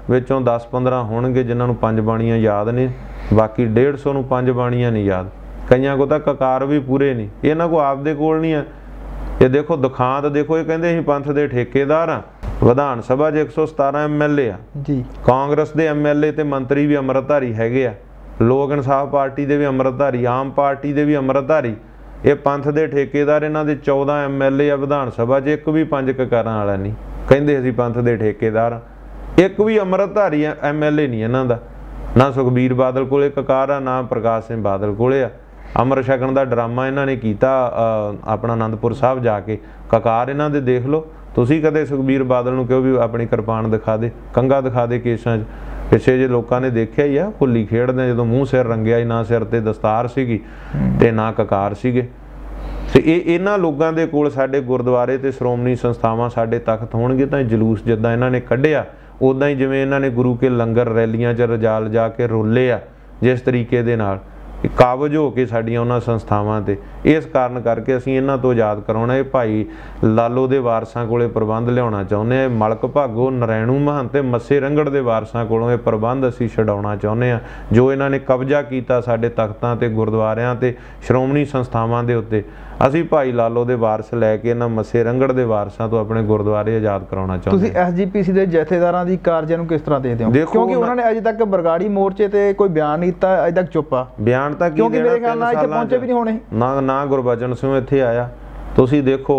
ਵਿੱਚੋਂ ਦਸ ਪੰਦਰਾਂ ਹੋਣਗੇ ਜਿਨ੍ਹਾਂ ਨੂੰ ਪੰਜ ਬਾਣੀਆਂ ਯਾਦ ਨੇ, ਬਾਕੀ ਡੇਢ ਸੌ ਨੂੰ ਪੰਜ ਬਾਣੀਆਂ ਨਹੀਂ ਯਾਦ। ਕਈਆਂ ਕੋ ਤਾਂ ਕਕਾਰ ਵੀ ਪੂਰੇ ਨਹੀਂ, ਇਹਨਾਂ ਕੋ ਆਪਦੇ ਕੋਲ ਨਹੀਂ ਆ। ਇਹ ਦੇਖੋ ਦੁਖਾਂਤ ਦੇਖੋ, ਇਹ ਕਹਿੰਦੇ ਅਸੀਂ ਪੰਥ ਦੇ ਠੇਕੇਦਾਰ ਆ। ਵਿਧਾਨ ਸਭਾ 'ਚ ਇੱਕ ਸੌ ਸਤਾਰਾਂ ਐਮ ਐਲ ਏ ਆ ਜੀ, ਕਾਂਗਰਸ ਦੇ ਐਮ ਐਲ ਏ ਤੇ ਮੰਤਰੀ ਵੀ ਅੰਮ੍ਰਿਤਧਾਰੀ ਹੈਗੇ ਆ, ਲੋਕ ਇਨਸਾਫ ਪਾਰਟੀ ਦੇ ਵੀ ਅੰਮ੍ਰਿਤਧਾਰੀ, ਆਮ ਪਾਰਟੀ ਦੇ ਵੀ ਅੰਮ੍ਰਿਤਧਾਰੀ। ਇਹ ਪੰਥ ਦੇ ਠੇਕੇਦਾਰ, ਇਹਨਾਂ ਦੇ ਚੌਦਾਂ ਐਮ ਐਲ ਏ ਆ ਵਿਧਾਨ ਸਭਾ 'ਚ, ਇੱਕ ਵੀ ਪੰਜ ਕਕਾਰਾਂ ਵਾਲਾ ਨਹੀਂ। ਕਹਿੰਦੇ ਅਸੀਂ ਪੰਥ ਦੇ ਠੇਕੇਦਾਰ ਆ, ਇੱਕ ਵੀ ਅੰਮ੍ਰਿਤਧਾਰੀ ਐਮ ਐਲ ਏ ਨਹੀਂ ਇਹਨਾਂ ਦਾ। ਨਾ ਸੁਖਬੀਰ ਬਾਦਲ ਕੋਲੇ ਕਕਾਰ ਆ, ਨਾ ਪ੍ਰਕਾਸ਼ ਸਿੰਘ ਬਾਦਲ ਕੋਲੇ ਆ। ਅੰਮ੍ਰਿਤ ਛਕਣ ਦਾ ਡਰਾਮਾ ਇਹਨਾਂ ਨੇ ਕੀਤਾ ਆਪਣਾ ਅਨੰਦਪੁਰ ਸਾਹਿਬ ਜਾ ਕੇ, ਕਕਾਰ ਇਹਨਾਂ ਦੇ ਦੇਖ ਲਓ। ਤੁਸੀਂ ਕਦੇ ਸੁਖਬੀਰ ਬਾਦਲ ਨੂੰ ਕਿਉਂ ਵੀ ਆਪਣੀ ਕਿਰਪਾਨ ਦਿਖਾ ਦੇ, ਕੰਘਾ ਦਿਖਾ ਦੇ ਕੇਸਾਂ 'ਚ? ਪਿੱਛੇ ਜੇ ਲੋਕਾਂ ਨੇ ਦੇਖਿਆ ਹੀ ਆ, ਭੁੱਲੀ ਖੇਡਦੇ ਜਦੋਂ ਮੂੰਹ ਸਿਰ ਰੰਗਿਆ ਹੀ, ਨਾ ਸਿਰ ਤੇ ਦਸਤਾਰ ਸੀਗੀ ਤੇ ਨਾ ਕਕਾਰ ਸੀਗੇ। ਤੇ ਇਹ ਇਹਨਾਂ ਲੋਕਾਂ ਦੇ ਕੋਲ ਸਾਡੇ ਗੁਰਦੁਆਰੇ ਤੇ ਸ਼੍ਰੋਮਣੀ ਸੰਸਥਾਵਾਂ ਸਾਡੇ ਤਖਤ ਹੋਣਗੇ ਤਾਂ ਜਲੂਸ ਜਿੱਦਾਂ ਇਹਨਾਂ ਨੇ ਕੱਢਿਆ, ਉੱਦਾਂ ਹੀ ਜਿਵੇਂ ਇਹਨਾਂ ਨੇ ਗੁਰੂ ਕੇ ਲੰਗਰ ਰੈਲੀਆਂ 'ਚ ਰਜਾ ਲਿਜਾ ਕੇ ਰੋਲੇ ਆ, ਜਿਸ ਤਰੀਕੇ ਦੇ ਨਾਲ ਕਾਬਜ ਹੋ ਕੇ ਸਾਡੀਆਂ ਉਹਨਾਂ ਸੰਸਥਾਵਾਂ 'ਤੇ। ਇਸ ਕਾਰਨ ਕਰਕੇ ਅਸੀਂ ਇਹਨਾਂ ਤੋਂ ਆਜ਼ਾਦ ਕਰਾਉਣਾ। ਇਹ ਭਾਈ ਲਾਲੋ ਦੇ ਵਾਰਸਾਂ ਕੋਲੇ ਪ੍ਰਬੰਧ ਲਿਆਉਣਾ ਚਾਹੁੰਦੇ ਹਾਂ। ਮਲਕ ਭਾਗੋ, ਨਰੈਣੂ ਮਹੰਤ ਤੇ ਮੱਸੇ ਰੰਗੜ ਦੇ ਵਾਰਸਾਂ ਕੋਲੋਂ ਇਹ ਪ੍ਰਬੰਧ ਅਸੀਂ ਛਡਾਉਣਾ ਚਾਹੁੰਦੇ ਹਾਂ, ਜੋ ਇਹਨਾਂ ਨੇ ਕਬਜ਼ਾ ਕੀਤਾ ਸਾਡੇ ਤਖਤਾਂ ਤੇ, ਗੁਰਦੁਆਰਿਆਂ ਤੇ, ਸ਼੍ਰੋਮਣੀ ਸੰਸਥਾਵਾਂ ਦੇ ਉੱਤੇ। ਅਸੀਂ ਭਾਈ ਲਾਲੋ ਦੇ ਵਾਰਸ ਲੈ ਕੇ ਇਹਨਾਂ ਮੱਸੇ ਰੰਗੜ ਦੇ ਵਾਰਸਾਂ ਤੋਂ ਆਪਣੇ ਗੁਰਦੁਆਰੇ ਆਜ਼ਾਦ ਕਰਾਉਣਾ ਚਾਹੁੰਦੇ। ਤੁਸੀਂ ਐਸ ਜੀ ਪੀ ਸੀ ਦੇ ਜਥੇਦਾਰਾਂ ਦੀ ਕਾਰਜਾਂ ਨੂੰ ਕਿਸ ਤਰ੍ਹਾਂ ਦੇਖਦੇ ਹੋ? ਕਿਉਂਕਿ ਉਹਨਾਂ ਨੇ ਅਜੇ ਤੱਕ ਬਰਗਾੜੀ ਮੋਰਚੇ ਤੇ ਕੋਈ ਬਿਆਨ ਨਹੀਂ ਦਿੱਤਾ, ਅਜੇ ਤੱਕ ਚੁੱਪ ਆ। ਬਿਆਨ ਤਾਂ ਕੀ ਕਿਉਂਕਿ ਮੇਰੇ ਖਿਆਲ ਨਾਲ ਇੱਥੇ ਪਹੁੰਚੇ ਵੀ ਨਹੀਂ ਹੋਣੇ, ਨਾ ਨਾ ਗੁਰਬਚਨ ਸਿੰਘ ਇੱਥੇ ਆਇਆ। ਤੁਸੀਂ ਦੇਖੋ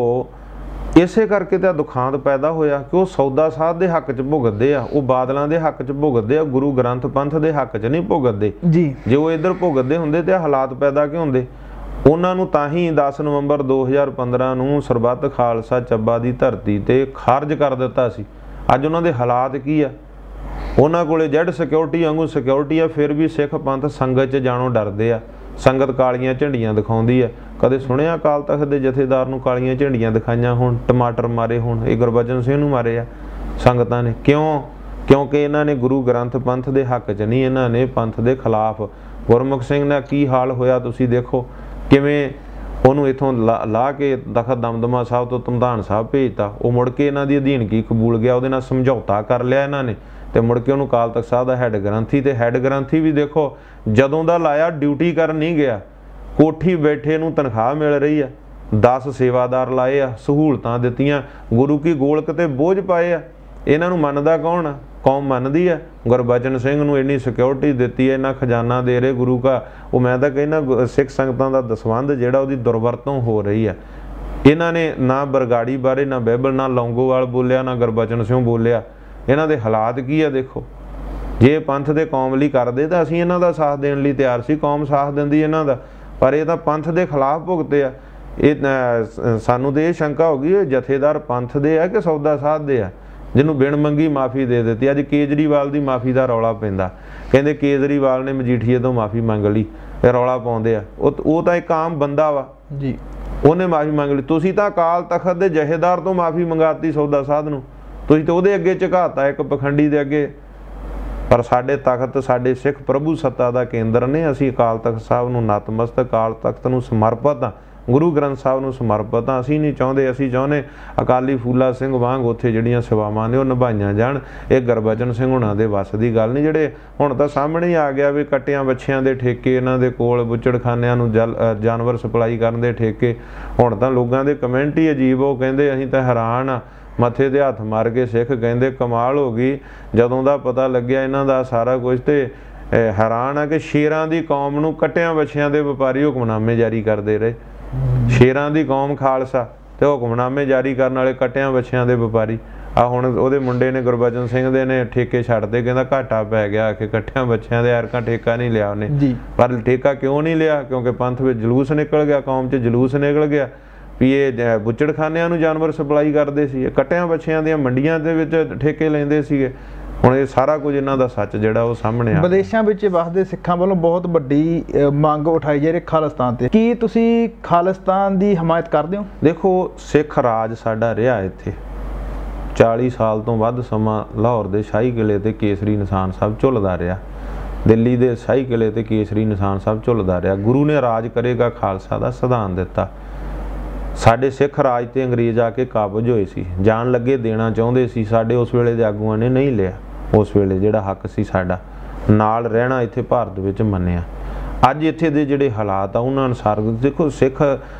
ਇਸੇ ਕਰਕੇ ਤਾਂ ਦੁਖਾਂਤ ਪੈਦਾ ਹੋਇਆ ਕਿ ਉਹ ਸੌਦਾ ਸਾਧ ਦੇ ਹੱਕ 'ਚ ਭੁਗਤਦੇ ਆ, ਉਹ ਬਾਦਲਾਂ ਦੇ ਹੱਕ 'ਚ ਭੁਗਤਦੇ ਆ, ਗੁਰੂ ਗ੍ਰੰਥ ਪੰਥ ਦੇ ਹੱਕ 'ਚ ਨਹੀਂ ਭੁਗਤਦੇ ਜੀ। ਜੇ ਉਹ ਇੱਧਰ ਭੁਗਤਦੇ ਹੁੰਦੇ ਤੇ ਹਾਲਾਤ ਪੈਦਾ ਕਿਉਂ ਹੁੰਦੇ? ਉਹਨਾਂ ਨੂੰ ਤਾਂ ਹੀ ਦਸ ਨਵੰਬਰ ਦੋ ਹਜ਼ਾਰ ਪੰਦਰਾਂ ਨੂੰ ਸਰਬੱਤ ਖਾਲਸਾ ਚੱਬਾ ਦੀ ਧਰਤੀ ਤੇ ਖਾਰਜ ਕਰ ਦਿੱਤਾ ਸੀ। ਅੱਜ ਉਹਨਾਂ ਦੇ ਹਾਲਾਤ ਕੀ ਆ? ਉਹਨਾਂ ਕੋਲੇ ਜੈਡ ਸਿਕਿਉਰਿਟੀ ਵਾਂਗੂ ਸਿਕਿਉਰਿਟੀ ਆ, ਫਿਰ ਵੀ ਸਿੱਖ ਪੰਥ ਸੰਗਤ 'ਚ ਜਾਣੋਂ ਡਰਦੇ ਆ। ਸੰਗਤ ਕਾਲੀਆਂ ਝੰਡੀਆਂ ਦਿਖਾਉਂਦੀ ਆ। ਕਦੇ ਸੁਣਿਆ ਅਕਾਲ ਤਖਤ ਦੇ ਜਥੇਦਾਰ ਨੂੰ ਕਾਲੀਆਂ ਝੰਡੀਆਂ ਦਿਖਾਈਆਂ ਹੋਣ, ਟਮਾਟਰ ਮਾਰੇ ਹੋਣ? ਇਹ ਗੁਰਬਚਨ ਸਿੰਘ ਨੂੰ ਮਾਰੇ ਆ ਸੰਗਤਾਂ ਨੇ। ਕਿਉਂ? ਕਿਉਂਕਿ ਇਹਨਾਂ ਨੇ ਗੁਰੂ ਗ੍ਰੰਥ ਪੰਥ ਦੇ ਹੱਕ 'ਚ ਨਹੀਂ, ਇਹਨਾਂ ਨੇ ਪੰਥ ਦੇ ਖਿਲਾਫ। ਗੁਰਮੁਖ ਸਿੰਘ ਦਾ ਕੀ ਹਾਲ ਹੋਇਆ ਤੁਸੀਂ ਦੇਖੋ, ਕਿਵੇਂ ਉਹਨੂੰ ਇੱਥੋਂ ਲਾ ਲਾ ਕੇ ਤਖਤ ਦਮਦਮਾ ਸਾਹਿਬ ਤੋਂ ਧਮਧਾਨ ਸਾਹਿਬ ਭੇਜਤਾ। ਉਹ ਮੁੜ ਕੇ ਇਹਨਾਂ ਦੀ ਅਧੀਨਗੀ ਕਬੂਲ ਗਿਆ, ਉਹਦੇ ਨਾਲ ਸਮਝੌਤਾ ਕਰ ਲਿਆ ਇਹਨਾਂ ਨੇ, ਤੇ ਮੁੜ ਕੇ ਉਹਨੂੰ ਅਕਾਲ ਤਖਤ ਸਾਹਿਬ ਦਾ ਹੈੱਡ ਗ੍ਰੰਥੀ, ਤੇ ਹੈੱਡ ਗ੍ਰੰਥੀ ਵੀ ਦੇਖੋ ਜਦੋਂ ਦਾ ਲਾਇਆ ਡਿਊਟੀ ਕਰਨ ਨਹੀਂ ਗਿਆ, ਕੋਠੀ ਬੈਠੇ ਨੂੰ ਤਨਖਾਹ ਮਿਲ ਰਹੀ ਆ, ਦਸ ਸੇਵਾਦਾਰ ਲਾਏ ਆ, ਸਹੂਲਤਾਂ ਦਿੱਤੀਆਂ, ਗੁਰੂ ਕੀ ਗੋਲਕ ਤੇ ਬੋਝ ਪਾਏ ਆ। ਇਹਨਾਂ ਨੂੰ ਮੰਨਦਾ ਕੌਣ ਆ? ਕੌਮ ਮੰਨਦੀ ਆ। ਗੁਰਬਚਨ ਸਿੰਘ ਨੂੰ ਇੰਨੀ ਸਿਕਿਉਰਿਟੀ ਦਿੱਤੀ ਹੈ, ਇੰਨਾ ਖਜ਼ਾਨਾ ਦੇ ਰਹੇ ਗੁਰੂ ਕਾ। ਉਹ ਮੈਂ ਤਾਂ ਕਹਿੰਦਾ ਸਿੱਖ ਸੰਗਤਾਂ ਦਾ ਦਸਵੰਧ ਜਿਹੜਾ ਉਹਦੀ ਦੁਰਵਰਤੋਂ ਹੋ ਰਹੀ ਆ। ਇਹਨਾਂ ਨੇ ਨਾ ਬਰਗਾੜੀ ਬਾਰੇ, ਨਾ ਬਾਈਬਲ, ਨਾ ਲੌਂਗੋਵਾਲ ਬੋਲਿਆ, ਨਾ ਗੁਰਬਚਨ ਸਿੰਘ ਬੋਲਿਆ। ਇਹਨਾਂ ਦੇ ਹਾਲਾਤ ਕੀ ਆ ਦੇਖੋ। ਜੇ ਪੰਥ ਦੇ ਕੌਮ ਲਈ ਕਰਦੇ ਤਾਂ ਅਸੀਂ ਇਹਨਾਂ ਦਾ ਸਾਥ ਦੇਣ ਲਈ ਤਿਆਰ ਸੀ, ਕੌਮ ਸਾਥ ਦਿੰਦੀ ਇਹਨਾਂ ਦਾ, ਪਰ ਇਹ ਤਾਂ ਪੰਥ ਦੇ ਖਿਲਾਫ ਭੁਗਤੇ ਆ। ਇਹ ਸਾਨੂੰ ਤਾਂ ਇਹ ਸ਼ੰਕਾ ਹੋ ਗਈ ਇਹ ਜਥੇਦਾਰ ਪੰਥ ਦੇ ਆ ਕਿ ਸੌਦਾ ਸਾਧ ਦੇ ਆ, ਜਿਹਨੂੰ ਬਿਨ ਮੰਗੀ ਮਾਫੀ ਦੇ ਦਿੱਤੀ। ਅੱਜ ਕੇਜਰੀਵਾਲ ਦੀ ਮਾਫੀ ਦਾ ਰੌਲਾ ਪੈਂਦਾ, ਕਹਿੰਦੇ ਕੇਜਰੀਵਾਲ ਨੇ ਮਜੀਠੀਏ ਤੋਂ ਮਾਫੀ ਮੰਗ ਲਈ, ਇਹ ਰੌਲਾ ਪਾਉਂਦੇ ਆ। ਉਹ ਉਹ ਤਾਂ ਇੱਕ ਆਮ ਬੰਦਾ ਵਾ ਜੀ, ਉਹਨੇ ਮਾਫੀ ਮੰਗ ਲਈ। ਤੁਸੀਂ ਤਾਂ ਅਕਾਲ ਤਖਤ ਦੇ ਜਥੇਦਾਰ ਤੋਂ ਮਾਫੀ ਮੰਗਾਤੀ ਸੌਦਾ ਸਾਧ ਨੂੰ, ਤੁਸੀਂ ਤਾਂ ਉਹਦੇ ਅੱਗੇ ਝੁਕਾਤਾ ਇੱਕ ਪਖੰਡੀ ਦੇ ਅੱਗੇ। ਪਰ ਸਾਡੇ ਤਖਤ ਸਾਡੇ ਸਿੱਖ ਪ੍ਰਭੂ ਸੱਤਾ ਦਾ ਕੇਂਦਰ ਨੇ। ਅਸੀਂ ਅਕਾਲ ਤਖਤ ਸਾਹਿਬ ਨੂੰ ਨਤਮਸਤਕ, ਅਕਾਲ ਤਖਤ ਨੂੰ ਸਮਰਪਿਤ ਹਾਂ, ਗੁਰੂ ਗ੍ਰੰਥ ਸਾਹਿਬ ਨੂੰ ਸਮਰਪਿਤ ਹਾਂ। ਅਸੀਂ ਨਹੀਂ ਚਾਹੁੰਦੇ, ਅਸੀਂ ਚਾਹੁੰਦੇ ਅਕਾਲੀ ਫੂਲਾ ਸਿੰਘ ਵਾਂਗ ਉੱਥੇ ਜਿਹੜੀਆਂ ਸੇਵਾਵਾਂ ਨੇ ਉਹ ਨਿਭਾਈਆਂ ਜਾਣ। ਇਹ ਗੁਰਬਚਨ ਸਿੰਘ ਹੁਣਾਂ ਦੇ ਵੱਸ ਦੀ ਗੱਲ ਨਹੀਂ। ਜਿਹੜੇ ਹੁਣ ਤਾਂ ਸਾਹਮਣੇ ਆ ਗਿਆ ਵੀ ਕੱਟਿਆਂ ਬੱਚਿਆਂ ਦੇ ਠੇਕੇ ਇਹਨਾਂ ਦੇ ਕੋਲ, ਬੁੱਚੜਖਾਨਿਆਂ ਨੂੰ ਜਲ ਜਾਨਵਰ ਸਪਲਾਈ ਕਰਨ ਦੇ ਠੇਕੇ। ਹੁਣ ਤਾਂ ਲੋਕਾਂ ਦੇ ਕਮੈਂਟ ਹੀ ਅਜੀਬ, ਉਹ ਕਹਿੰਦੇ ਅਸੀਂ ਤਾਂ ਹੈਰਾਨ ਆ, ਮੱਥੇ ਤੇ ਹੱਥ ਮਾਰ ਕੇ ਸਿੱਖ ਕਹਿੰਦੇ ਕਮਾਲ ਹੋ ਗਈ ਜਦੋਂ ਦਾ ਪਤਾ ਲੱਗਿਆ ਇਹਨਾਂ ਦਾ ਸਾਰਾ ਕੁਝ। ਤੇ ਹੈਰਾਨ ਆ ਕਿ ਸ਼ੇਰਾਂ ਦੀ ਕੌਮ ਨੂੰ ਕੱਟਿਆਂ ਬੱਚਿਆਂ ਦੇ ਵਪਾਰੀ ਹੁਕਮਨਾਮੇ ਜਾਰੀ ਕਰਦੇ ਰਹੇ। ਸ਼ੇਰਾਂ ਦੀ ਕੌਮ ਖਾਲਸਾ ਤੇ ਹੁਕਮਨਾਮੇ ਜਾਰੀ ਕਰਨ ਵਾਲੇ ਕੱਟਿਆਂ ਬੱਚਿਆਂ ਦੇ ਵਪਾਰੀ। ਆ ਹੁਣ ਉਹਦੇ ਮੁੰਡੇ ਨੇ ਗੁਰਬਚਨ ਸਿੰਘ ਦੇ ਨੇ ਠੇਕੇ ਛੱਡਦੇ, ਕਹਿੰਦਾ ਘਾਟਾ ਪੈ ਗਿਆ ਕਿ ਕੱਟਿਆਂ ਬੱਚਿਆਂ ਦੇ ਐਰਕਾਂ ਠੇਕਾ ਨਹੀਂ ਲਿਆ ਉਹਨੇ। ਪਰ ਠੇਕਾ ਕਿਉਂ ਨਹੀਂ ਲਿਆ? ਕਿਉਂਕਿ ਪੰਥ ਵਿੱਚ ਜਲੂਸ ਨਿਕਲ ਗਿਆ, ਕੌਮ 'ਚ ਜਲੂਸ ਨਿਕਲ ਗਿਆ ਵੀ ਇਹ ਬੁੱਚੜਖਾਨਿਆਂ ਨੂੰ ਜਾਨਵਰ ਸਪਲਾਈ ਕਰਦੇ ਸੀ, ਕੱਟਿਆਂ ਬੱਚਿਆਂ ਦੀਆਂ ਮੰਡੀਆਂ ਦੇ ਵਿੱਚ ਠੇਕੇ ਲੈਂਦੇ ਸੀਗੇ। ਹੁਣ ਇਹ ਸਾਰਾ ਕੁਝ ਇਹਨਾਂ ਦਾ ਸੱਚ ਜਿਹੜਾ ਉਹ ਸਾਹਮਣੇ ਆ। ਵਿਦੇਸ਼ਾਂ ਵਿੱਚ ਵਸਦੇ ਸਿੱਖਾਂ ਵੱਲੋਂ ਬਹੁਤ ਵੱਡੀ ਮੰਗ ਉਠਾਈ ਜਾ ਰਹੀ ਖਾਲਿਸਤਾਨ ਤੇ, ਕੀ ਤੁਸੀਂ ਖਾਲਿਸਤਾਨ ਦੀ ਹਮਾਇਤ ਕਰਦੇ ਹੋ? ਦੇਖੋ ਸਿੱਖ ਰਾਜ ਸਾਡਾ ਰਿਹਾ ਇੱਥੇ ਚਾਲੀ ਸਾਲ ਤੋਂ ਵੱਧ ਸਮਾਂ। ਲਾਹੌਰ ਦੇ ਸ਼ਾਹੀ ਕਿਲੇ ਤੇ ਕੇਸਰੀ ਨਿਸ਼ਾਨ ਸਾਹਿਬ ਝੁੱਲਦਾ ਰਿਹਾ, ਦਿੱਲੀ ਦੇ ਸ਼ਾਹੀ ਕਿਲੇ ਤੇ ਕੇਸਰੀ ਨਿਸ਼ਾਨ ਸਾਹਿਬ ਝੁੱਲਦਾ ਰਿਹਾ। ਗੁਰੂ ਨੇ ਰਾਜ ਕਰੇਗਾ ਖਾਲਸਾ ਦਾ ਸਿਧਾਂਤ ਦਿੱਤਾ। ਸਾਡੇ ਸਿੱਖ ਰਾਜ ਤੇ ਅੰਗਰੇਜ਼ ਆ ਕੇ ਕਾਬਜ ਹੋਏ ਸੀ, ਜਾਣ ਲੱਗੇ ਦੇਣਾ ਚਾਹੁੰਦੇ ਸੀ, ਸਾਡੇ ਉਸ ਵੇਲੇ ਦੇ ਆਗੂਆਂ ਨੇ ਨਹੀਂ ਲਿਆ। उस वेले जिहड़ा हक सी साडा नाल रहना इत्थे भारत विच मन्निया। अज इत्थे दे जिहड़े हालात आ उन्हां अनुसार देखो सिख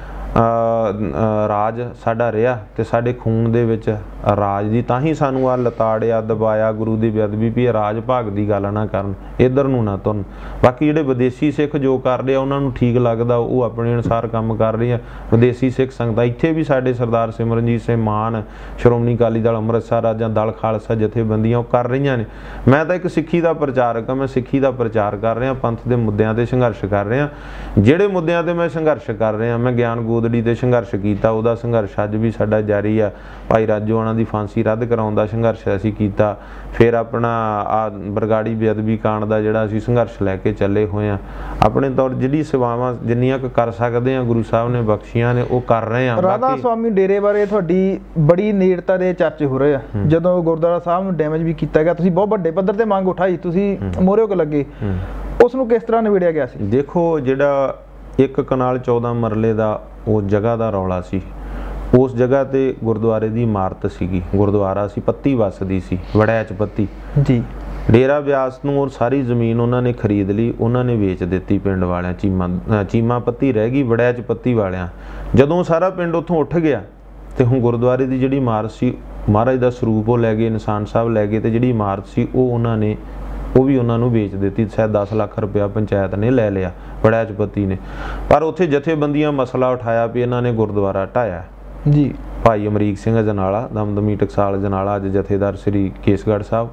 राज साडा रहा ते साडे खून दे विच राज दी तां ही सानू आ लताड़िया दबाया गुरु दी बेअदबी भी राज भाग दी गल ना करन इधर नूं ना तुरन। बाकी जिहड़े विदेशी सिख जो कर रहे उन्हां नूं ठीक लगदा वो अपने अनुसार काम कर रहे हैं। विदेशी सिख संगतां इत्थे भी साडे सरदार सिमरनजीत सिंह मान श्रोमणी अकाली दल अमृतसर जां दल खालसा जथेबंदियां कर रही ने। मैं तो एक सिੱਖੀ ਦਾ ਪ੍ਰਚਾਰਕ ਹਾਂ, मैं सिੱਖੀ ਦਾ ਪ੍ਰਚਾਰ कर रहा पंथ ਦੇ ਮੁੱਦਿਆਂ ਤੇ ਸੰਘਰਸ਼ कर रहा। ਜਿਹੜੇ ਮੁੱਦਿਆਂ ਤੇ मैं संघर्ष कर रहा मैं ਗਿਆਨ ਗੋਦੜੀ ਤੇ ਸੰਘਰਸ਼ ਕੀਤਾ ਉਹਦਾ ਸੰਘਰਸ਼ ਅੱਜ ਵੀ ਸਾਡਾ ਜਾਰੀ ਆ। ਭਾਈ ਰਾਜੋਆਣਾ ਦੀ ਫਾਂਸੀ ਰੱਦ ਕਰਾਉਣ ਦਾ ਸੰਘਰਸ਼ ਅਸੀਂ ਕੀਤਾ। ਫਿਰ ਆਪਣਾ ਆ ਬਰਗਾੜੀ ਬੇਅਦਬੀ ਕਾਂਡ ਦਾ ਜਿਹੜਾ ਅਸੀਂ ਸੰਘਰਸ਼ ਲੈ ਕੇ ਚੱਲੇ ਹੋਏ ਆ। ਆਪਣੇ ਤੌਰ ਜਿਹੜੀ ਸੇਵਾਵਾਂ ਜਿੰਨੀਆਂ ਕੁ ਕਰ ਸਕਦੇ ਆ ਗੁਰੂ ਸਾਹਿਬ ਨੇ ਬਖਸ਼ੀਆਂ ਨੇ ਉਹ ਕਰ ਰਹੇ ਆ। ਰਾਧਾ ਸਵਾਮੀ ਡੇਰੇ ਬਾਰੇ ਤੁਹਾਡੀ ਬੜੀ ਨੇੜਤਾ ਦੇ ਚਰਚੇ ਹੋ ਰਹੇ ਆ। ਜਦੋਂ ਗੁਰਦੁਆਰਾ ਸਾਹਿਬ ਨੂੰ ਡੈਮੇਜ ਵੀ ਕੀਤਾ ਗਿਆ ਤੁਸੀਂ ਬਹੁਤ ਵੱਡੇ ਪੱਧਰ ਤੇ ਮੰਗ ਉਠਾਈ, ਤੁਸੀਂ ਮੋਹਰੇ ਕੋ ਲੱਗੇ, ਉਸ ਨੂੰ ਕਿਸ ਤਰ੍ਹਾਂ ਨਿਬੇੜਿਆ ਗਿਆ ਸੀ? ਦੇਖੋ ਜਿਹੜਾ ਇੱਕ ਕਨਾਲ ਚੌਦਾਂ ਮਰਲੇ ਦਾ ਉਹ ਜਗ੍ਹਾ ਦਾ ਰੌਲਾ ਸੀ, ਉਸ ਜਗ੍ਹਾ ਤੇ ਗੁਰਦੁਆਰੇ ਦੀ ਇਮਾਰਤ ਸੀਗੀ, ਗੁਰਦੁਆਰਾ ਸੀ, ਪੱਤੀ ਵਸਦੀ ਸੀ ਵੜੈਚ ਪੱਤੀ ਜੀ। ਡੇਰਾ ਬਿਆਸ ਨੂੰ ਉਹ ਸਾਰੀ ਜ਼ਮੀਨ ਉਹਨਾਂ ਨੇ ਖਰੀਦ ਲਈ, ਉਹਨਾਂ ਨੇ ਵੇਚ ਦਿੱਤੀ ਪਿੰਡ ਵਾਲਿਆਂ। ਚੀਮਾ ਚੀਮਾ ਪੱਤੀ ਰਹਿ ਗਈ ਵੜੈਚ ਪੱਤੀ ਵਾਲਿਆਂ। ਜਦੋਂ ਸਾਰਾ ਪਿੰਡ ਉੱਥੋਂ ਉੱਠ ਗਿਆ ਤੇ ਹੁਣ ਗੁਰਦੁਆਰੇ ਦੀ ਜਿਹੜੀ ਇਮਾਰਤ ਸੀ ਮਹਾਰਾਜ ਦਾ ਸਰੂਪ ਉਹ ਲੈ ਗਏ, ਨਿਸ਼ਾਨ ਸਾਹਿਬ ਲੈ ਗਏ ਤੇ ਜਿਹੜੀ ਇਮਾਰਤ ਸੀ ਉਹ ਉਹਨਾਂ ਨੇ ਉਹ ਵੀ ਉਹਨਾਂ ਨੂੰ ਵੇਚ ਦਿੱਤੀ। ਸ਼ਾਇਦ ਦਸ ਲੱਖ ਰੁਪਇਆ ਪੰਚਾਇਤ ਨੇ ਲੈ ਲਿਆ ਵੜੈਚ ਪੱਤੀ ਨੇ। ਪਰ ਉੱਥੇ ਜਥੇਬੰਦੀਆਂ ਮਸਲਾ ਉਠਾਇਆ ਵੀ ਇਹਨਾਂ ਨੇ ਗੁਰਦੁਆਰਾ ਢਾਇਆ ਜੀ। ਭਾਈ ਅਮਰੀਕ ਸਿੰਘ ਜਨਾਲਾ ਦਮਦਮੀ ਟਕਸਾਲ ਜਨਾਲਾ ਅੱਜ ਜਥੇਦਾਰ ਸ੍ਰੀ ਕੇਸਗੜ੍ਹ ਸਾਹਿਬ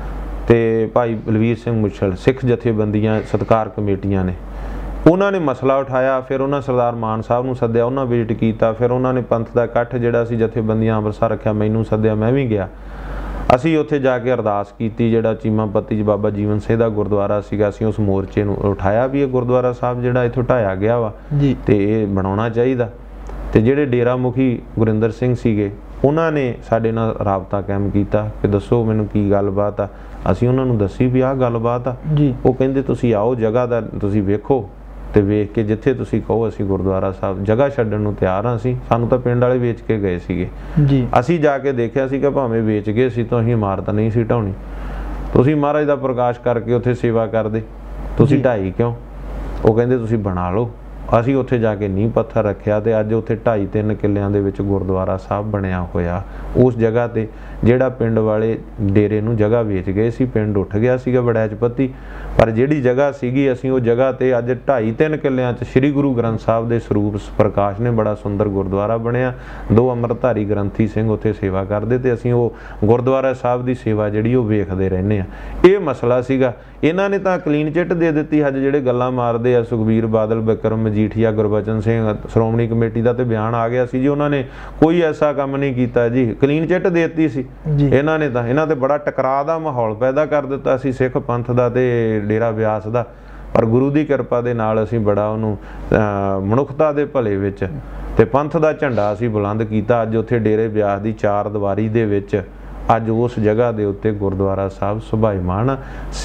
ਤੇ ਭਾਈ ਬਲਵੀਰ ਸਿੰਘ ਮੁੱਛਲ ਸਿੱਖ ਜਥੇਬੰਦੀਆਂ ਸਤਿਕਾਰ ਕਮੇਟੀਆਂ ਨੇ ਉਹਨਾਂ ਨੇ ਮਸਲਾ ਉਠਾਇਆ। ਫਿਰ ਉਹਨਾਂ ਸਰਦਾਰ ਮਾਨ ਸਾਹਿਬ ਨੂੰ ਸੱਦਿਆ, ਉਹਨਾਂ ਵਿਜ਼ਿਟ ਕੀਤਾ। ਫਿਰ ਉਹਨਾਂ ਨੇ ਪੰਥ ਦਾ ਇਕੱਠ ਜਿਹੜਾ ਸੀ ਜਥੇਬੰਦੀਆਂ ਅੰਮ੍ਰਿਤਸਰ ਰੱਖਿਆ, ਮੈਨੂੰ ਸੱਦਿਆ, ਮੈਂ ਵੀ ਗਿਆ। ਅਸੀਂ ਉੱਥੇ ਜਾ ਕੇ ਅਰਦਾਸ ਕੀਤੀ। ਜਿਹੜਾ ਚੀਮਾ ਪੱਤੀ 'ਚ ਬਾਬਾ ਜੀਵਨ ਸਿੰਘ ਦਾ ਗੁਰਦੁਆਰਾ ਸੀਗਾ ਅਸੀਂ ਉਸ ਮੋਰਚੇ ਨੂੰ ਉਠਾਇਆ ਵੀ ਇਹ ਗੁਰਦੁਆਰਾ ਸਾਹਿਬ ਜਿਹੜਾ ਇੱਥੋਂ ਢਾਇਆ ਗਿਆ ਵਾ ਤੇ ਇਹ ਬਣਾਉਣਾ ਚਾਹੀਦਾ। ਤੇ ਜਿਹੜੇ ਡੇਰਾ ਮੁਖੀ ਗੁਰਿੰਦਰ ਸਿੰਘ ਸੀਗੇ ਉਹਨਾਂ ਨੇ ਸਾਡੇ ਨਾਲ ਰਾਬਤਾ ਕਾਇਮ ਕੀਤਾ ਕਿ ਦੱਸੋ ਮੈਨੂੰ ਕੀ ਗੱਲਬਾਤ ਆ। ਅਸੀਂ ਉਹਨਾਂ ਨੂੰ ਦੱਸੀ ਵੀ ਆਹ ਗੱਲਬਾਤ ਆ। ਉਹ ਕਹਿੰਦੇ ਤੁਸੀਂ ਆਓ ਜਗ੍ਹਾ ਦਾ ਤੁਸੀਂ ਵੇਖੋ ਤੇ ਵੇਖ ਕੇ ਜਿੱਥੇ ਤੁਸੀਂ ਕਹੋ ਅਸੀਂ ਗੁਰਦੁਆਰਾ ਸਾਹਿਬ ਜਗ੍ਹਾ ਛੱਡਣ ਨੂੰ ਤਿਆਰ ਹਾਂ। ਅਸੀਂ ਸਾਨੂੰ ਤਾਂ ਪਿੰਡ ਵਾਲੇ ਵੇਚ ਕੇ ਗਏ ਸੀਗੇ ਜੀ। ਅਸੀਂ ਜਾ ਕੇ ਦੇਖਿਆ ਸੀ ਕਿ ਭਾਵੇਂ ਵੇਚ ਗਏ ਸੀ ਤਾਂ ਅਸੀਂ ਇਮਾਰਤ ਨਹੀਂ ਸੀ ਢਾਉਣੀ। ਤੁਸੀਂ ਮਹਾਰਾਜ ਦਾ ਪ੍ਰਕਾਸ਼ ਕਰਕੇ ਉੱਥੇ ਸੇਵਾ ਕਰਦੇ, ਤੁਸੀਂ ਢਾਈ ਕਿਉਂ? ਉਹ ਕਹਿੰਦੇ ਤੁਸੀਂ ਬਣਾ ਲਓ। ਅਸੀਂ ਉੱਥੇ ਜਾ ਕੇ ਨੀਂਹ ਪੱਥਰ ਰੱਖਿਆ ਤੇ ਅੱਜ ਉੱਥੇ ਢਾਈ ਤਿੰਨ ਕਿੱਲਿਆਂ ਦੇ ਵਿੱਚ ਗੁਰਦੁਆਰਾ ਸਾਹਿਬ ਬਣਿਆ ਹੋਇਆ। ਉਸ ਜਗ੍ਹਾ ਤੇ ਜਿਹੜਾ ਪਿੰਡ ਵਾਲੇ ਡੇਰੇ ਨੂੰ ਜਗ੍ਹਾ ਵੇਚ ਗਏ ਸੀ, ਪਿੰਡ ਉੱਠ ਗਿਆ ਸੀਗਾ ਵੜੈਚ ਪੱਤੀ, ਪਰ ਜਿਹੜੀ ਜਗ੍ਹਾ ਸੀਗੀ ਅਸੀਂ ਉਹ ਜਗ੍ਹਾ ਤੇ ਅੱਜ ਢਾਈ ਤਿੰਨ ਕਿੱਲਿਆਂ 'ਚ ਸ੍ਰੀ ਗੁਰੂ ਗ੍ਰੰਥ ਸਾਹਿਬ ਦੇ ਸਰੂਪ ਪ੍ਰਕਾਸ਼ ਨੇ ਬੜਾ ਸੁੰਦਰ ਗੁਰਦੁਆਰਾ ਬਣਿਆ। ਦੋ ਅੰਮ੍ਰਿਤਧਾਰੀ ਗ੍ਰੰਥੀ ਸਿੰਘ ਉੱਥੇ ਸੇਵਾ ਕਰਦੇ ਤੇ ਅਸੀਂ ਉਹ ਗੁਰਦੁਆਰਾ ਸਾਹਿਬ ਦੀ ਸੇਵਾ ਜਿਹੜੀ ਉਹ ਵੇਖਦੇ ਰਹਿੰਦੇ ਆ। ਇਹ ਮਸਲਾ ਸੀਗਾ। ਇਹਨਾਂ ਨੇ ਤਾਂ ਕਲੀਨ ਚਿੱਟ ਦੇ ਦਿੱਤੀ। ਅੱਜ ਜਿਹੜੇ ਗੱਲਾਂ ਮਾਰਦੇ ਆ ਸੁਖਬੀਰ ਬਾਦਲ, ਬਿਕਰਮ ਮਜੀਠੀਆ, ਗੁਰਬਚਨ ਸਿੰਘ, ਸ਼੍ਰੋਮਣੀ ਕਮੇਟੀ ਦਾ ਤੇ ਬਿਆਨ ਆ ਗਿਆ ਸੀ ਜੀ ਉਹਨਾਂ ਨੇ ਕੋਈ ਐਸਾ ਕੰਮ ਨਹੀਂ ਕੀਤਾ ਜੀ, ਕਲੀਨ ਚਿੱਟ ਦੇ ਦਿੱਤੀ ਸੀ ਇਹਨਾਂ ਨੇ। ਤਾਂ ਇਹਨਾਂ ਤੇ ਬੜਾ ਟਕਰਾਅ ਦਾ ਮਾਹੌਲ ਪੈਦਾ ਕਰ ਦਿੱਤਾ ਸੀ ਸਿੱਖ ਪੰਥ ਦਾ ਤੇ ਡੇਰਾ ਬਿਆਸ ਦਾ। ਪਰ ਗੁਰੂ ਦੀ ਕਿਰਪਾ ਦੇ ਨਾਲ ਅਸੀਂ ਬੜਾ ਉਹਨੂੰ ਮਨੁੱਖਤਾ ਦੇ ਭਲੇ ਵਿੱਚ ਤੇ ਪੰਥ ਦਾ ਝੰਡਾ ਅਸੀਂ ਬੁਲੰਦ ਕੀਤਾ। ਅੱਜ ਉੱਥੇ ਡੇਰੇ ਬਿਆਸ ਦੀ ਚਾਰ ਦੀਵਾਰੀ ਦੇ ਵਿੱਚ ਅੱਜ ਉਸ ਜਗ੍ਹਾ ਦੇ ਉੱਤੇ ਗੁਰਦੁਆਰਾ ਸਾਹਿਬ ਸੁਭਾਈਮਾਨ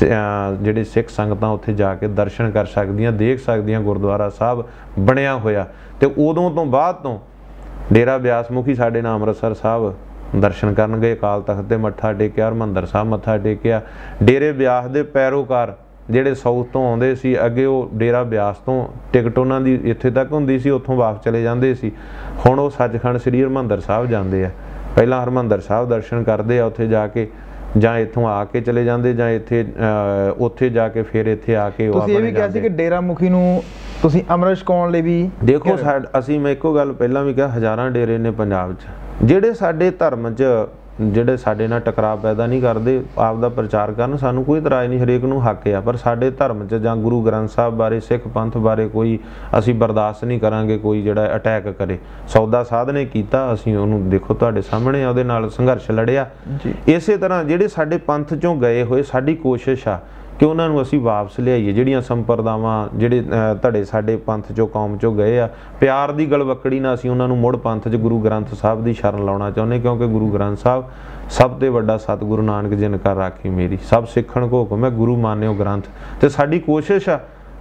ਜਿਹੜੇ ਸਿੱਖ ਸੰਗਤਾਂ ਉੱਥੇ ਜਾ ਕੇ ਦਰਸ਼ਨ ਕਰ ਸਕਦੀਆਂ, ਦੇਖ ਸਕਦੀਆਂ ਗੁਰਦੁਆਰਾ ਸਾਹਿਬ ਬਣਿਆ ਹੋਇਆ। ਤੇ ਉਦੋਂ ਤੋਂ ਬਾਅਦ ਤੋਂ ਡੇਰਾ ਬਿਆਸ ਮੁਖੀ ਸਾਡੇ ਨਾਲ ਅੰਮ੍ਰਿਤਸਰ ਸਾਹਿਬ ਦਰਸ਼ਨ ਕਰਨ ਗਏ, ਅਕਾਲ ਤਖਤ ਤੇ ਮੱਥਾ ਟੇਕਿਆ, ਹਰਿਮੰਦਰ ਸਾਹਿਬ ਮੱਥਾ ਟੇਕਿਆ। ਡੇਰੇ ਬਿਆਸ ਦੇ ਪੈਰੋਕਾਰ ਜਿਹੜੇ ਸਾਊਥ ਤੋਂ ਆਉਂਦੇ ਸੀ ਅੱਗੇ ਉਹ ਡੇਰਾ ਬਿਆਸ ਤੋਂ ਟਿਕਟ ਉਹਨਾਂ ਦੀ ਇੱਥੇ ਤੱਕ ਹੁੰਦੀ ਸੀ, ਉੱਥੋਂ ਵਾਪਸ ਚਲੇ ਜਾਂਦੇ ਸੀ। ਹੁਣ ਉਹ ਸੱਚਖੰਡ ਸ੍ਰੀ ਹਰਿਮੰਦਰ ਸਾਹਿਬ ਜਾਂਦੇ ਆ। ਪਹਿਲਾਂ ਹਰਿਮੰਦਰ ਸਾਹਿਬ ਦਰਸ਼ਨ ਕਰਦੇ ਆ ਉੱਥੇ ਜਾ ਕੇ, ਜਾਂ ਇੱਥੋਂ ਆ ਕੇ ਚਲੇ ਜਾਂਦੇ, ਜਾਂ ਇੱਥੇ ਉੱਥੇ ਜਾ ਕੇ ਫਿਰ ਇੱਥੇ ਆ ਕੇ ਤੁਸੀਂ ਇਹ ਵੀ ਕਿਹਾ ਸੀ ਕਿ ਡੇਰਾ ਮੁਖੀ ਨੂੰ ਤੁਸੀਂ ਅੰਮ੍ਰਿਤ ਛਕਾਉਣ ਲਈ ਵੀ ਦੇਖੋ ਅਸੀਂ ਮੈਂ ਇੱਕੋ ਗੱਲ ਪਹਿਲਾਂ ਵੀ ਕਿਹਾ ਹਜ਼ਾਰਾਂ ਡੇਰੇ ਨੇ ਪੰਜਾਬ 'ਚ ਜਿਹੜੇ ਸਾਡੇ ਧਰਮ 'ਚ ਜਿਹੜੇ ਸਾਡੇ ਨਾਲ ਟਕਰਾਅ ਪੈਦਾ ਨਹੀਂ ਕਰਦੇ, ਆਪ ਦਾ ਪ੍ਰਚਾਰ ਕਰਨ, ਸਾਨੂੰ ਕੋਈ ਇਤਰਾਜ਼ ਨਹੀਂ, ਹਰੇਕ ਨੂੰ ਹੱਕ ਆ। ਪਰ ਸਾਡੇ ਧਰਮ 'ਚ ਜਾਂ ਗੁਰੂ ਗ੍ਰੰਥ ਸਾਹਿਬ ਬਾਰੇ, ਸਿੱਖ ਪੰਥ ਬਾਰੇ ਕੋਈ ਅਸੀਂ ਬਰਦਾਸ਼ਤ ਨਹੀਂ ਕਰਾਂਗੇ ਕੋਈ ਜਿਹੜਾ ਅਟੈਕ ਕਰੇ। ਸੌਦਾ ਸਾਧ ਨੇ ਕੀਤਾ, ਅਸੀਂ ਉਹਨੂੰ ਦੇਖੋ ਤੁਹਾਡੇ ਸਾਹਮਣੇ ਉਹਦੇ ਨਾਲ ਸੰਘਰਸ਼ ਲੜਿਆ। ਇਸੇ ਤਰ੍ਹਾਂ ਜਿਹੜੇ ਸਾਡੇ ਪੰਥ 'ਚੋਂ ਗਏ ਹੋਏ ਸਾਡੀ ਕੋਸ਼ਿਸ਼ ਆ ਕਿ ਉਹਨਾਂ ਨੂੰ ਅਸੀਂ ਵਾਪਸ ਲਿਆਈਏ। ਜਿਹੜੀਆਂ ਸੰਪਰਦਾਵਾਂ ਜਿਹੜੇ ਧੜੇ ਸਾਡੇ ਪੰਥ 'ਚੋਂ ਕੌਮ 'ਚੋਂ ਗਏ ਆ, ਪਿਆਰ ਦੀ ਗਲਵੱਕੜੀ ਨਾਲ ਅਸੀਂ ਉਹਨਾਂ ਨੂੰ ਮੁੜ ਪੰਥ 'ਚ ਗੁਰੂ ਗ੍ਰੰਥ ਸਾਹਿਬ ਦੀ ਸ਼ਰਨ ਲਾਉਣਾ ਚਾਹੁੰਦੇ। ਕਿਉਂਕਿ ਗੁਰੂ ਗ੍ਰੰਥ ਸਾਹਿਬ ਸਭ ਤੋਂ ਵੱਡਾ ਸਤਿਗੁਰੂ ਨਾਨਕ ਜਿਨ ਕਰ ਰਾਖੀ ਮੇਰੀ, ਸਭ ਸਿੱਖਣ ਕੋ ਹੁਕਮ ਹੈ ਗੁਰੂ ਮਾਨਿਓ ਗ੍ਰੰਥ। ਤੇ ਸਾਡੀ ਕੋਸ਼ਿਸ਼ ਆ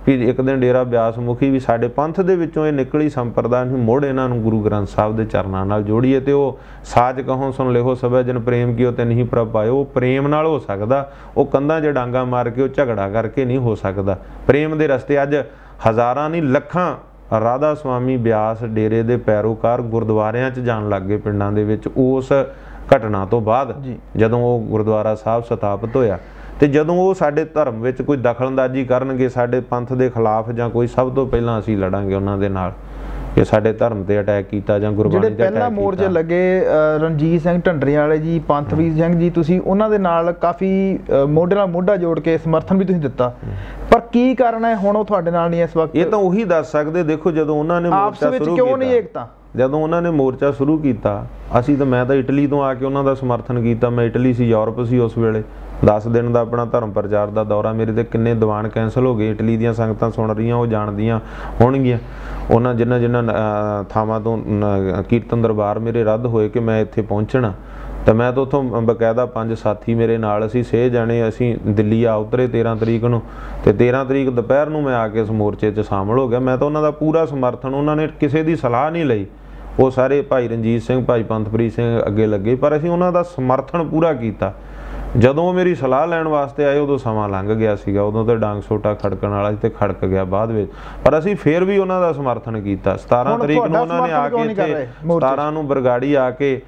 ਵੀ ਇੱਕ ਦਿਨ ਡੇਰਾ ਬਿਆਸ ਮੁਖੀ ਵੀ ਸਾਡੇ ਪੰਥ ਦੇ ਵਿੱਚੋਂ ਇਹ ਨਿਕਲੀ ਸੰਪਰਦਾ ਨੂੰ ਮੁੜ ਇਹਨਾਂ ਨੂੰ ਗੁਰੂ ਗ੍ਰੰਥ ਸਾਹਿਬ ਦੇ ਚਰਨਾਂ ਨਾਲ ਜੋੜੀਏ। ਤੇ ਉਹ ਸਾਜ ਕਹੋ ਸੁਣ ਲਿਖੋ ਸਭੇ ਜਨ ਪ੍ਰੇਮ ਕੀਓ ਤੇ ਨਹੀਂ ਪ੍ਰਭ ਪਾਇਓ, ਉਹ ਪ੍ਰੇਮ ਨਾਲ ਹੋ ਸਕਦਾ, ਉਹ ਕੰਧਾਂ 'ਚ ਡਾਂਗਾ ਮਾਰ ਕੇ ਉਹ ਝਗੜਾ ਕਰਕੇ ਨਹੀਂ ਹੋ ਸਕਦਾ। ਪ੍ਰੇਮ ਦੇ ਰਸਤੇ ਅੱਜ ਹਜ਼ਾਰਾਂ ਨਹੀਂ ਲੱਖਾਂ ਰਾਧਾ ਸੁਆਮੀ ਬਿਆਸ ਡੇਰੇ ਦੇ ਪੈਰੋਕਾਰ ਗੁਰਦੁਆਰਿਆਂ 'ਚ ਜਾਣ ਲੱਗ ਗਏ ਪਿੰਡਾਂ ਦੇ ਵਿੱਚ ਉਸ ਘਟਨਾ ਤੋਂ ਬਾਅਦ, ਜਦੋਂ ਉਹ ਗੁਰਦੁਆਰਾ ਸਾਹਿਬ ਸਥਾਪਿਤ ਹੋਇਆ। ਤੇ ਜਦੋਂ ਉਹ ਸਾਡੇ ਧਰਮ ਵਿੱਚ ਕੋਈ ਦਖਲਅੰਦਾਜ਼ੀ ਕਰਨਗੇ ਸਾਡੇ ਪੰਥ ਦੇ ਖਿਲਾਫ ਜਾਂ ਕੋਈ, ਸਭ ਤੋਂ ਪਹਿਲਾਂ ਅਸੀਂ ਲੜਾਂਗੇ ਉਹਨਾਂ ਦੇ ਨਾਲ ਕਿ ਸਾਡੇ ਧਰਮ ਤੇ ਅਟੈਕ ਕੀਤਾ ਜਾਂ ਗੁਰਬਾਣੀ ਤੇ ਅਟੈਕ ਕੀਤਾ। ਪਹਿਲਾਂ ਮੋਰਚੇ ਲੱਗੇ ਰਣਜੀਤ ਸਿੰਘ ਢੰਡਰੀਆਂ ਵਾਲੇ ਜੀ, ਪੰਥਵੀਰ ਸਿੰਘ ਜੀ, ਤੁਸੀਂ ਉਹਨਾਂ ਦੇ ਨਾਲ ਕਾਫੀ ਮੋਢੇ ਨਾਲ ਮੋਢਾ ਜੋੜ ਕੇ ਸਮਰਥਨ ਵੀ ਤੁਸੀਂ ਦਿੱਤਾ, ਪਰ ਕੀ ਕਾਰਨ ਹੈ ਹੁਣ ਉਹ ਤੁਹਾਡੇ ਨਾਲ ਨਹੀਂ ਇਸ ਵਕਤ? ਇਹ ਤਾਂ ਉਹੀ ਦੱਸ ਸਕਦੇ। ਦੇਖੋ ਜਦੋਂ ਉਹਨਾਂ ਨੇ ਮੋਰਚਾ ਸ਼ੁਰੂ ਕਿਉਂ ਨਹੀਂ ਏਕਤਾ, ਜਦੋਂ ਉਹਨਾਂ ਨੇ ਮੋਰਚਾ ਸ਼ੁਰੂ ਕੀਤਾ, ਅਸੀਂ ਤਾਂ ਮੈਂ ਤਾਂ ਇਟਲੀ ਤੋਂ ਆ ਕੇ ਉਹਨਾਂ ਦਾ ਸਮਰਥਨ ਕੀਤਾ। ਮੈਂ ਇਟਲੀ ਸੀ, ਯੂਰਪ ਸੀ ਉਸ ਵੇਲੇ, ਦਸ ਦਿਨ ਦਾ ਆਪਣਾ ਧਰਮ ਪ੍ਰਚਾਰ ਦਾ ਦੌਰਾ, ਮੇਰੇ ਤੇ ਕਿੰਨੇ ਦੀਵਾਨ ਕੈਂਸਲ ਹੋ ਗਏ। ਇਟਲੀ ਦੀਆਂ ਸੰਗਤਾਂ ਸੁਣ ਰਹੀਆਂ, ਉਹ ਜਾਣਦੀਆਂ ਹੋਣਗੀਆਂ ਉਹਨਾਂ ਜਿਨ੍ਹਾਂ ਜਿਨ੍ਹਾਂ ਥਾਵਾਂ ਤੋਂ ਕੀਰਤਨ ਦਰਬਾਰ ਮੇਰੇ ਰੱਦ ਹੋਏ ਕਿ ਮੈਂ ਇੱਥੇ ਪਹੁੰਚਣਾ। ਤਾਂ ਮੈਂ ਤਾਂ ਉੱਥੋਂ ਬਕਾਇਦਾ ਪੰਜ ਸਾਥੀ ਮੇਰੇ ਨਾਲ, ਅਸੀਂ ਛੇ ਜਾਣੇ ਅਸੀਂ ਦਿੱਲੀ ਆ ਉਤਰੇ ਤੇਰ੍ਹਾਂ ਤਰੀਕ ਨੂੰ, ਤੇ ਤੇਰ੍ਹਾਂ ਤਰੀਕ ਦੁਪਹਿਰ ਨੂੰ ਮੈਂ ਆ ਕੇ ਇਸ ਮੋਰਚੇ 'ਚ ਸ਼ਾਮਲ ਹੋ ਗਿਆ। ਮੈਂ ਤਾਂ ਉਹਨਾਂ ਦਾ ਪੂਰਾ ਸਮਰਥਨ, ਉਹਨਾਂ ਨੇ ਕਿਸੇ ਦੀ ਸਲਾਹ ਨਹੀਂ ਲਈ, ਉਹ ਸਾਰੇ ਭਾਈ ਰਣਜੀਤ ਸਿੰਘ ਭਾਈ ਪੰਥਪ੍ਰੀਤ ਸਿੰਘ ਅੱਗੇ ਲੱਗੇ, ਪਰ ਅਸੀਂ ਉਹਨਾਂ ਦਾ ਸਮਰਥਨ ਪੂਰਾ ਕੀਤਾ। ਜਦੋਂ ਉਹ ਮੇਰੀ ਸਲਾਹ ਲੈਣ ਵਾਸਤੇ ਆਏ ਉਦੋਂ ਸਮਾਂ ਲੰਘ ਗਿਆ ਸੀਗਾ, ਉਦੋਂ ਤਾਂ ਡਾਂਗ ਸੋਟਾ ਖੜਕਣ ਵਾਲਾ ਸੀ ਤੇ ਖੜਕ ਗਿਆ ਬਾਅਦ ਵਿੱਚ, ਪਰ ਅਸੀਂ ਫਿਰ ਵੀ ਉਹਨਾਂ ਦਾ ਸਮਰਥਨ ਕੀਤਾ। ਸਤਾਰਾਂ ਤਰੀਕ ਨੂੰ ਉਹਨਾਂ ਨੇ ਆ ਕੇ ਇੱਥੇ ਸਤਾਰਾਂ ਨੂੰ ਬਰਗਾੜੀ ਆ ਕੇ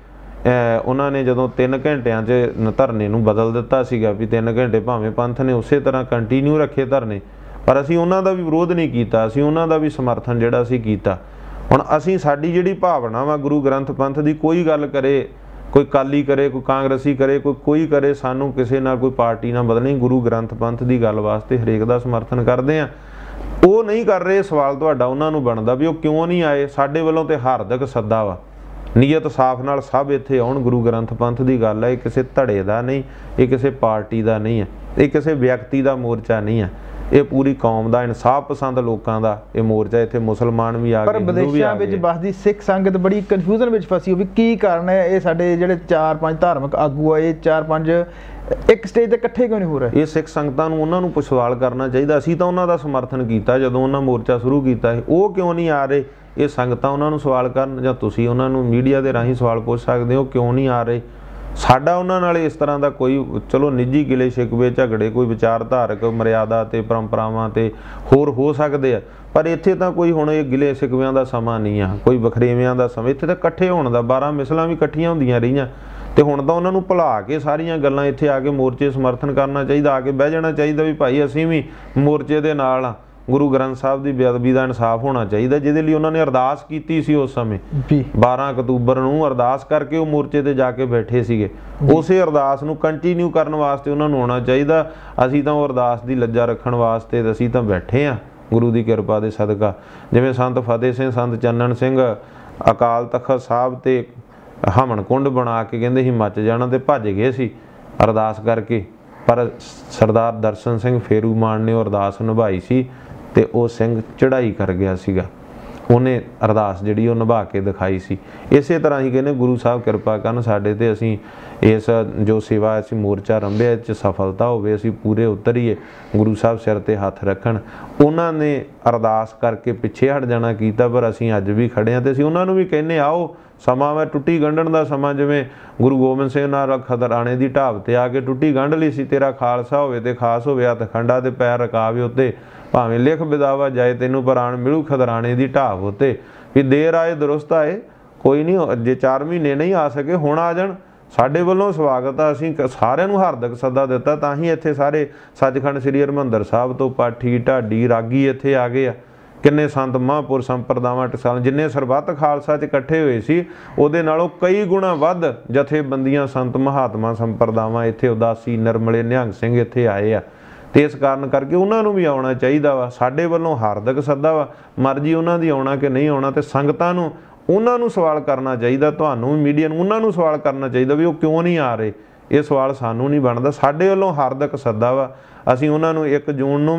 ਉਹਨਾਂ ਨੇ ਜਦੋਂ ਤਿੰਨ ਘੰਟਿਆਂ 'ਚ ਧਰਨੇ ਨੂੰ ਬਦਲ ਦਿੱਤਾ ਸੀਗਾ ਵੀ ਤਿੰਨ ਘੰਟੇ ਭਾਵੇਂ ਪੰਥ ਨੇ ਉਸੇ ਤਰ੍ਹਾਂ ਕੰਟੀਨਿਊ ਰੱਖੇ ਧਰਨੇ, ਪਰ ਅਸੀਂ ਉਹਨਾਂ ਦਾ ਵੀ ਵਿਰੋਧ ਨਹੀਂ ਕੀਤਾ, ਅਸੀਂ ਉਹਨਾਂ ਦਾ ਵੀ ਸਮਰਥਨ ਜਿਹੜਾ ਅਸੀਂ ਕੀਤਾ। ਹੁਣ ਅਸੀਂ ਸਾਡੀ ਜਿਹੜੀ ਭਾਵਨਾ ਵਾ ਗੁਰੂ ਗ੍ਰੰਥ ਪੰਥ ਦੀ, ਕੋਈ ਗੱਲ ਕਰੇ, ਕੋਈ ਕਾਲੀ ਕਰੇ, ਕੋਈ ਕਾਂਗਰਸੀ ਕਰੇ, ਕੋਈ ਕੋਈ ਕਰੇ, ਸਾਨੂੰ ਕਿਸੇ ਨਾਲ ਕੋਈ ਪਾਰਟੀ ਨਾਲ ਬਦਲਣੀ, ਗੁਰੂ ਗ੍ਰੰਥ ਪੰਥ ਦੀ ਗੱਲ ਵਾਸਤੇ ਹਰੇਕ ਦਾ ਸਮਰਥਨ ਕਰਦੇ ਆ। ਉਹ ਨਹੀਂ ਕਰ ਰਹੇ, ਸਵਾਲ ਤੁਹਾਡਾ ਉਹਨਾਂ ਨੂੰ ਬਣਦਾ ਵੀ ਉਹ ਕਿਉਂ ਨਹੀਂ ਆਏ। ਸਾਡੇ ਵੱਲੋਂ ਤੇ ਹਾਰਦਿਕ ਸੱਦਾ ਵਾ, ਨੀਅਤ ਸਾਫ਼ ਨਾਲ ਸਭ ਇੱਥੇ ਆਉਣ। ਗੁਰੂ ਗ੍ਰੰਥ ਪੰਥ ਦੀ ਗੱਲ ਹੈ, ਇਹ ਕਿਸੇ ਧੜੇ ਦਾ ਨਹੀਂ, ਇਹ ਕਿਸੇ ਪਾਰਟੀ ਦਾ ਨਹੀਂ ਹੈ, ਇਹ ਕਿਸੇ ਵਿਅਕਤੀ ਦਾ ਮੋਰਚਾ ਨਹੀਂ ਹੈ, ਇਹ ਪੂਰੀ ਕੌਮ ਦਾ, ਇਨਸਾਫ ਪਸੰਦ ਲੋਕਾਂ ਦਾ ਇਹ ਮੋਰਚਾ। ਇੱਥੇ ਮੁਸਲਮਾਨ ਵੀ ਆ ਗਏ, ਹਿੰਦੂ ਵੀ ਆ ਗਏ। ਪਰ ਵਿਦੇਸ਼ਾਂ ਵਿੱਚ ਵੱਸਦੀ ਸਿੱਖ ਸੰਗਤ ਬੜੀ ਕਨਫਿਊਜ਼ਨ ਵਿੱਚ ਫਸੀ ਹੋਈ, ਕੀ ਕਾਰਨ ਹੈ? ਇਹ ਸਾਡੇ ਜਿਹੜੇ ਚਾਰ ਪੰਜ ਧਾਰਮਿਕ ਆਗੂ ਆ, ਇਹ ਚਾਰ ਪੰਜ ਇੱਕ ਸਟੇਜ ਤੇ ਇਕੱਠੇ ਕਿਉਂ ਨਹੀਂ ਹੋ ਰਹੇ? ਇਹ ਸਿੱਖ ਸੰਗਤਾਂ ਨੂੰ ਉਹਨਾਂ ਨੂੰ ਸਵਾਲ ਕਰਨਾ ਚਾਹੀਦਾ। ਅਸੀਂ ਤਾਂ ਉਹਨਾਂ ਦਾ ਸਮਰਥਨ ਕੀਤਾ ਜਦੋਂ ਉਹਨਾਂ ਮੋਰਚਾ ਸ਼ੁਰੂ ਕੀਤਾ ਸੀ, ਉਹ ਕਿਉਂ ਨਹੀਂ ਆ ਰਹੇ? ਇਹ ਸੰਗਤਾਂ ਉਹਨਾਂ ਨੂੰ ਸਵਾਲ ਕਰਨ, ਜਾਂ ਤੁਸੀਂ ਉਹਨਾਂ ਨੂੰ ਮੀਡੀਆ ਦੇ ਰਾਹੀਂ ਸਵਾਲ ਪੁੱਛ ਸਕਦੇ ਹੋ ਕਿਉਂ ਨਹੀਂ ਆ ਰਹੇ। ਸਾਡਾ ਉਹਨਾਂ ਨਾਲ ਇਸ ਤਰ੍ਹਾਂ ਦਾ ਕੋਈ, ਚਲੋ ਨਿੱਜੀ ਗਿਲੇ ਸ਼ਿਕਵੇ ਝਗੜੇ ਕੋਈ ਵਿਚਾਰਧਾਰਕ ਮਰਿਆਦਾ ਤੇ ਪਰੰਪਰਾਵਾਂ ਤੇ ਹੋਰ ਹੋ ਸਕਦੇ ਆ, ਪਰ ਇੱਥੇ ਤਾਂ ਕੋਈ ਹੁਣ ਇਹ ਗਿਲੇ ਸ਼ਿਕਵਿਆਂ ਦਾ ਸਮਾਂ ਨਹੀਂ ਆ, ਕੋਈ ਵਖਰੇਵਿਆਂ ਦਾ ਸਮਾਂ। ਇੱਥੇ ਤਾਂ ਇਕੱਠੇ ਹੋਣ ਦਾ, ਬਾਰਾਂ ਮਿਸਲਾਂ ਵੀ ਇਕੱਠੀਆਂ ਹੁੰਦੀਆਂ ਰਹੀਆਂ, ਤੇ ਹੁਣ ਤਾਂ ਉਹਨਾਂ ਨੂੰ ਭੁਲਾ ਕੇ ਸਾਰੀਆਂ ਗੱਲਾਂ ਇੱਥੇ ਆ ਕੇ ਮੋਰਚੇ ਸਮਰਥਨ ਕਰਨਾ ਚਾਹੀਦਾ, ਆ ਕੇ ਬਹਿ ਜਾਣਾ ਚਾਹੀਦਾ ਵੀ ਭਾਈ ਅਸੀਂ ਵੀ ਮੋਰਚੇ ਦੇ ਨਾਲ ਆ। ਗੁਰੂ ਗ੍ਰੰਥ ਸਾਹਿਬ ਦੀ ਬੇਅਦਬੀ ਦਾ ਇਨਸਾਫ ਹੋਣਾ ਚਾਹੀਦਾ, ਜਿਹਦੇ ਲਈ ਉਹਨਾਂ ਨੇ ਅਰਦਾਸ ਕੀਤੀ ਸੀ ਉਸ ਸਮੇਂ ਬਾਰਾਂ ਅਕਤੂਬਰ ਨੂੰ, ਅਰਦਾਸ ਕਰਕੇ ਉਹ ਮੋਰਚੇ ਤੇ ਜਾ ਕੇ ਬੈਠੇ ਸੀਗੇ। ਉਸੇ ਅਰਦਾਸ ਨੂੰ ਕੰਟੀਨਿਊ ਕਰਨ ਵਾਸਤੇ ਉਹਨਾਂ ਨੂੰ ਆਉਣਾ ਚਾਹੀਦਾ। ਅਸੀਂ ਤਾਂ ਉਹ ਅਰਦਾਸ ਦੀ ਲੱਜਾ ਰੱਖਣ ਵਾਸਤੇ ਅਸੀਂ ਤਾਂ ਬੈਠੇ ਹਾਂ ਗੁਰੂ ਦੀ ਕਿਰਪਾ ਦੇ ਸਦਕਾ। ਜਿਵੇਂ ਸੰਤ ਫਤਿਹ ਸਿੰਘ, ਸੰਤ ਚੰਨਣ ਸਿੰਘ ਅਕਾਲ ਤਖਤ ਸਾਹਿਬ ਤੇ ਹਮਨ ਕੁੰਡ ਬਣਾ ਕੇ ਕਹਿੰਦੇ ਸੀ ਮੱਚ ਜਾਣਾ, ਤੇ ਭੱਜ ਗਏ ਸੀ ਅਰਦਾਸ ਕਰਕੇ, ਪਰ ਸਰਦਾਰ ਦਰਸ਼ਨ ਸਿੰਘ ਫੇਰੂਮਾਨ ਨੇ ਉਹ ਅਰਦਾਸ ਨਿਭਾਈ ਸੀ ਤੇ ਉਹ ਸਿੰਘ ਚੜ੍ਹਾਈ ਕਰ ਗਿਆ ਸੀਗਾ, ਉਹਨੇ ਅਰਦਾਸ ਜਿਹੜੀ ਉਹ ਨਿਭਾ ਕੇ ਦਿਖਾਈ ਸੀ। ਇਸੇ ਤਰ੍ਹਾਂ ਹੀ ਕਹਿੰਦੇ ਗੁਰੂ ਸਾਹਿਬ ਕਿਰਪਾ ਕਰਨ ਸਾਡੇ ਤੇ, ਅਸੀਂ ਇਸ ਜੋ ਸੇਵਾ ਅਸੀਂ ਮੋਰਚਾ ਆਰੰਭਿਆ ਇਹ 'ਚ ਸਫਲਤਾ ਹੋਵੇ, ਅਸੀਂ ਪੂਰੇ ਉਤਰੀਏ, ਗੁਰੂ ਸਾਹਿਬ ਸਿਰ ਤੇ ਹੱਥ ਰੱਖਣ। ਉਹਨਾਂ ਨੇ ਅਰਦਾਸ ਕਰਕੇ ਪਿੱਛੇ ਹਟ ਜਾਣਾ ਕੀਤਾ, ਪਰ ਅਸੀਂ ਅੱਜ ਵੀ ਖੜੇ ਹਾਂ ਤੇ ਅਸੀਂ ਉਹਨਾਂ ਨੂੰ ਵੀ ਕਹਿੰਦੇ ਆਓ ਸਮਾਂ ਵਾ ਟੁੱਟੀ ਗੰਢਣ ਦਾ ਸਮਾਂ। ਜਿਵੇਂ ਗੁਰੂ ਗੋਬਿੰਦ ਸਿੰਘ ਨਾਲ ਖਦਰਾਣੇ ਦੀ ਢਾਬ ਤੇ ਆ ਕੇ ਟੁੱਟੀ ਗੰਢ ਲਈ ਸੀ, ਤੇਰਾ ਖਾਲਸਾ ਹੋਵੇ ਤੇ ਖਾਸ ਹੋਵੇ, ਹੱਥ ਖੰਡਾ ਤੇ ਪੈਰ ਰਕਾਵੇ ਉੱਤੇ, ਭਾਵੇਂ ਲਿਖ ਬਿਦਾਵਾ ਜਾਏ ਤੈਨੂੰ ਪ੍ਰਾਣ ਮਿਲੂ ਖਦਰਾਣੇ ਦੀ ਢਾਬ ਉੱਤੇ। ਵੀ ਦੇਰ ਆਏ ਦਰੁਸਤ ਆਏ, ਕੋਈ ਨਹੀਂ, ਜੇ ਚਾਰ ਮਹੀਨੇ ਨਹੀਂ ਆ ਸਕੇ ਹੁਣ ਆ ਜਾਣ, ਸਾਡੇ ਵੱਲੋਂ ਸਵਾਗਤ ਆ। ਅਸੀਂ ਸਾਰਿਆਂ ਨੂੰ ਹਾਰਦਿਕ ਸੱਦਾ ਦਿੱਤਾ, ਤਾਂ ਹੀ ਇੱਥੇ ਸਾਰੇ ਸੱਚਖੰਡ ਸ੍ਰੀ ਹਰਿਮੰਦਰ ਸਾਹਿਬ ਤੋਂ ਪਾਠੀ ਢਾਡੀ ਰਾਗੀ ਇੱਥੇ ਆ ਗਏ ਆ। ਕਿੰਨੇ ਸੰਤ ਮਹਾਂਪੁਰ ਸੰਪਰਦਾਵਾਂ ਟਕਸਾਲ, ਜਿੰਨੇ ਸਰਬੱਤ ਖਾਲਸਾ 'ਚ ਇਕੱਠੇ ਹੋਏ ਸੀ ਉਹਦੇ ਨਾਲੋਂ ਕਈ ਗੁਣਾ ਵੱਧ ਜਥੇਬੰਦੀਆਂ ਸੰਤ ਮਹਾਤਮਾ ਸੰਪਰਦਾਵਾਂ ਇੱਥੇ, ਉਦਾਸੀ ਨਿਰਮਲੇ ਨਿਹੰਗ ਸਿੰਘ ਇੱਥੇ ਆਏ ਆ। ਤੇ ਇਸ ਕਾਰਨ ਕਰਕੇ ਉਹਨਾਂ ਨੂੰ ਵੀ ਆਉਣਾ ਚਾਹੀਦਾ ਵਾ। ਸਾਡੇ ਵੱਲੋਂ ਹਾਰਦਿਕ ਸੱਦਾ ਵਾ, ਮਰਜ਼ੀ ਉਹਨਾਂ ਦੀ ਆਉਣਾ ਕਿ ਨਹੀਂ ਆਉਣਾ। ਤੇ ਸੰਗਤਾਂ ਨੂੰ ਉਹਨਾਂ ਨੂੰ ਸਵਾਲ ਕਰਨਾ ਚਾਹੀਦਾ, ਤੁਹਾਨੂੰ ਵੀ ਮੀਡੀਆ ਨੂੰ ਉਹਨਾਂ ਨੂੰ ਸਵਾਲ ਕਰਨਾ ਚਾਹੀਦਾ ਵੀ ਉਹ ਕਿਉਂ ਨਹੀਂ ਆ ਰਹੇ। ਇਹ ਸਵਾਲ ਸਾਨੂੰ ਨਹੀਂ ਬਣਦਾ, ਸਾਡੇ ਵੱਲੋਂ ਹਾਰਦਿਕ ਸੱਦਾ ਵਾ। ਅਸੀਂ ਉਹਨਾਂ ਨੂੰ ਇੱਕ ਜੂਨ ਨੂੰ ਵੀ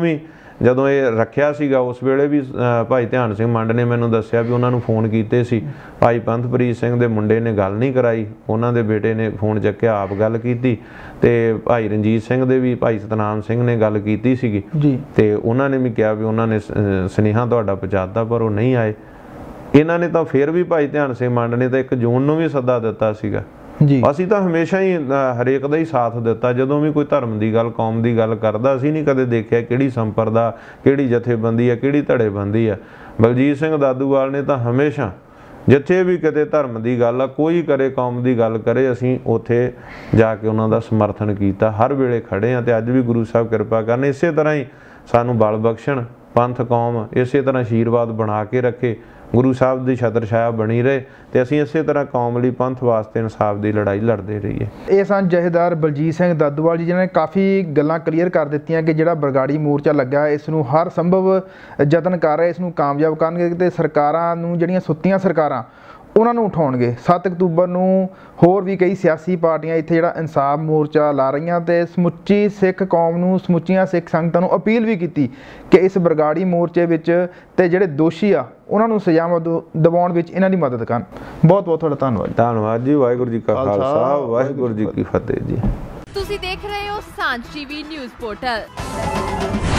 ਜਦੋਂ ਇਹ ਰੱਖਿਆ ਸੀਗਾ ਉਸ ਵੇਲੇ ਵੀ ਭਾਈ ਧਿਆਨ ਸਿੰਘ ਮੰਡ ਨੇ ਮੈਨੂੰ ਦੱਸਿਆ ਵੀ ਉਹਨਾਂ ਨੂੰ ਫੋਨ ਕੀਤੇ ਸੀ। ਭਾਈ ਪੰਥਪ੍ਰੀਤ ਸਿੰਘ ਦੇ ਮੁੰਡੇ ਨੇ ਗੱਲ ਨਹੀਂ ਕਰਾਈ, ਉਹਨਾਂ ਦੇ ਬੇਟੇ ਨੇ ਫੋਨ ਚੱਕਿਆ, ਆਪ ਗੱਲ ਕੀਤੀ। ਤੇ ਭਾਈ ਰਣਜੀਤ ਸਿੰਘ ਦੇ ਵੀ ਭਾਈ ਸਤਨਾਮ ਸਿੰਘ ਨੇ ਗੱਲ ਕੀਤੀ ਸੀਗੀ ਜੀ, ਤੇ ਉਹਨਾਂ ਨੇ ਵੀ ਕਿਹਾ ਵੀ ਉਹਨਾਂ ਨੇ ਸੁਨੇਹਾ ਤੁਹਾਡਾ ਪਹੁੰਚਾਤਾ, ਪਰ ਉਹ ਨਹੀਂ ਆਏ। ਇਹਨਾਂ ਨੇ ਤਾਂ ਫਿਰ ਵੀ ਭਾਈ ਧਿਆਨ ਸਿੰਘ ਮੰਡ ਨੇ ਤਾਂ ਇੱਕ ਜੂਨ ਨੂੰ ਵੀ ਸੱਦਾ ਦਿੱਤਾ ਸੀਗਾ ਜੀ। ਅਸੀਂ ਤਾਂ ਹਮੇਸ਼ਾ ਹੀ ਹਰੇਕ ਦਾ ਹੀ ਸਾਥ ਦਿੱਤਾ, ਜਦੋਂ ਵੀ ਕੋਈ ਧਰਮ ਦੀ ਗੱਲ, ਕੌਮ ਦੀ ਗੱਲ ਕਰਦਾ, ਅਸੀਂ ਨਹੀਂ ਕਦੇ ਦੇਖਿਆ ਕਿਹੜੀ ਸੰਪਰਦਾ, ਕਿਹੜੀ ਜਥੇਬੰਦੀ ਆ, ਕਿਹੜੀ ਧੜੇਬੰਦੀ ਆ। ਬਲਜੀਤ ਸਿੰਘ ਦਾਦੂਵਾਲ ਨੇ ਤਾਂ ਹਮੇਸ਼ਾ ਜਿੱਥੇ ਵੀ ਕਿਤੇ ਧਰਮ ਦੀ ਗੱਲ ਆ, ਕੋਈ ਕਰੇ, ਕੌਮ ਦੀ ਗੱਲ ਕਰੇ, ਅਸੀਂ ਉੱਥੇ ਜਾ ਕੇ ਉਹਨਾਂ ਦਾ ਸਮਰਥਨ ਕੀਤਾ, ਹਰ ਵੇਲੇ ਖੜੇ ਹਾਂ। ਤੇ ਅੱਜ ਵੀ ਗੁਰੂ ਸਾਹਿਬ ਕਿਰਪਾ ਕਰਨ, ਇਸੇ ਤਰ੍ਹਾਂ ਹੀ ਸਾਨੂੰ ਬਲ ਬਖਸ਼ਣ, ਪੰਥ ਕੌਮ ਇਸੇ ਤਰ੍ਹਾਂ ਆਸ਼ੀਰਵਾਦ ਬਣਾ ਕੇ ਰੱਖੇ, ਗੁਰੂ ਸਾਹਿਬ ਦੀ ਛਤਰ ਛਾਇਆ ਬਣੀ ਰਹੇ ਤੇ ਅਸੀਂ ਇਸੇ ਤਰ੍ਹਾਂ ਕੌਮ ਲਈ, ਪੰਥ ਵਾਸਤੇ ਇਨਸਾਫ ਦੀ ਲੜਾਈ ਲੜਦੇ ਰਹੀਏ। ਇਹ ਸਨ ਜਥੇਦਾਰ ਬਲਜੀਤ ਸਿੰਘ ਦਾਦੂਵਾਲ ਜੀ, ਜਿਨ੍ਹਾਂ ਨੇ ਕਾਫੀ ਗੱਲਾਂ ਕਲੀਅਰ ਕਰ ਦਿੱਤੀਆਂ ਕਿ ਜਿਹੜਾ ਬਰਗਾੜੀ ਮੋਰਚਾ ਲੱਗਾ ਇਸ ਨੂੰ ਹਰ ਸੰਭਵ ਯਤਨ ਕਰ ਰਹੇ, ਇਸ ਨੂੰ ਕਾਮਯਾਬ ਕਰਨਗੇ ਤੇ ਸਰਕਾਰਾਂ ਨੂੰ, ਜਿਹੜੀਆਂ ਸੁੱਤੀਆਂ ਸਰਕਾਰਾਂ, ਉਹਨਾਂ ਨੂੰ ਉਠਾਉਣਗੇ। ਸੱਤ ਅਕਤੂਬਰ ਨੂੰ ਹੋਰ ਵੀ ਕਈ ਸਿਆਸੀ ਪਾਰਟੀਆਂ ਇੱਥੇ ਜਿਹੜਾ ਇਨਸਾਫ ਮੋਰਚਾ ਲਾ ਰਹੀਆਂ ਤੇ ਸਮੁੱਚੀ ਸਿੱਖ ਕੌਮ ਨੂੰ, ਸਮੁੱਚੀਆਂ ਸਿੱਖ ਸੰਗਤਾਂ ਨੂੰ ਅਪੀਲ ਵੀ ਕੀਤੀ ਕਿ ਇਸ ਬਰਗਾੜੀ ਮੋਰਚੇ ਵਿੱਚ ਤੇ ਜਿਹੜੇ ਦੋਸ਼ੀ ਆ ਉਹਨਾਂ ਨੂੰ ਸਜ਼ਾਵਾਂ ਦਿਵਾਉਣ ਵਿੱਚ ਇਹਨਾਂ ਦੀ ਮਦਦ ਕਰਨ। ਬਹੁਤ ਬਹੁਤ ਤੁਹਾਡਾ ਧੰਨਵਾਦ। ਧੰਨਵਾਦ ਜੀ। ਵਾਹਿਗੁਰੂ ਜੀ ਕਾ ਖਾਲਸਾ, ਵਾਹਿਗੁਰੂ ਜੀ ਕੀ ਫਤਿਹ ਜੀ। ਤੁਸੀਂ ਦੇਖ ਰਹੇ ਹੋ ਸਾਂਝ ਟੀਵੀ ਨਿਊਜ਼ ਪੋਰਟਲ।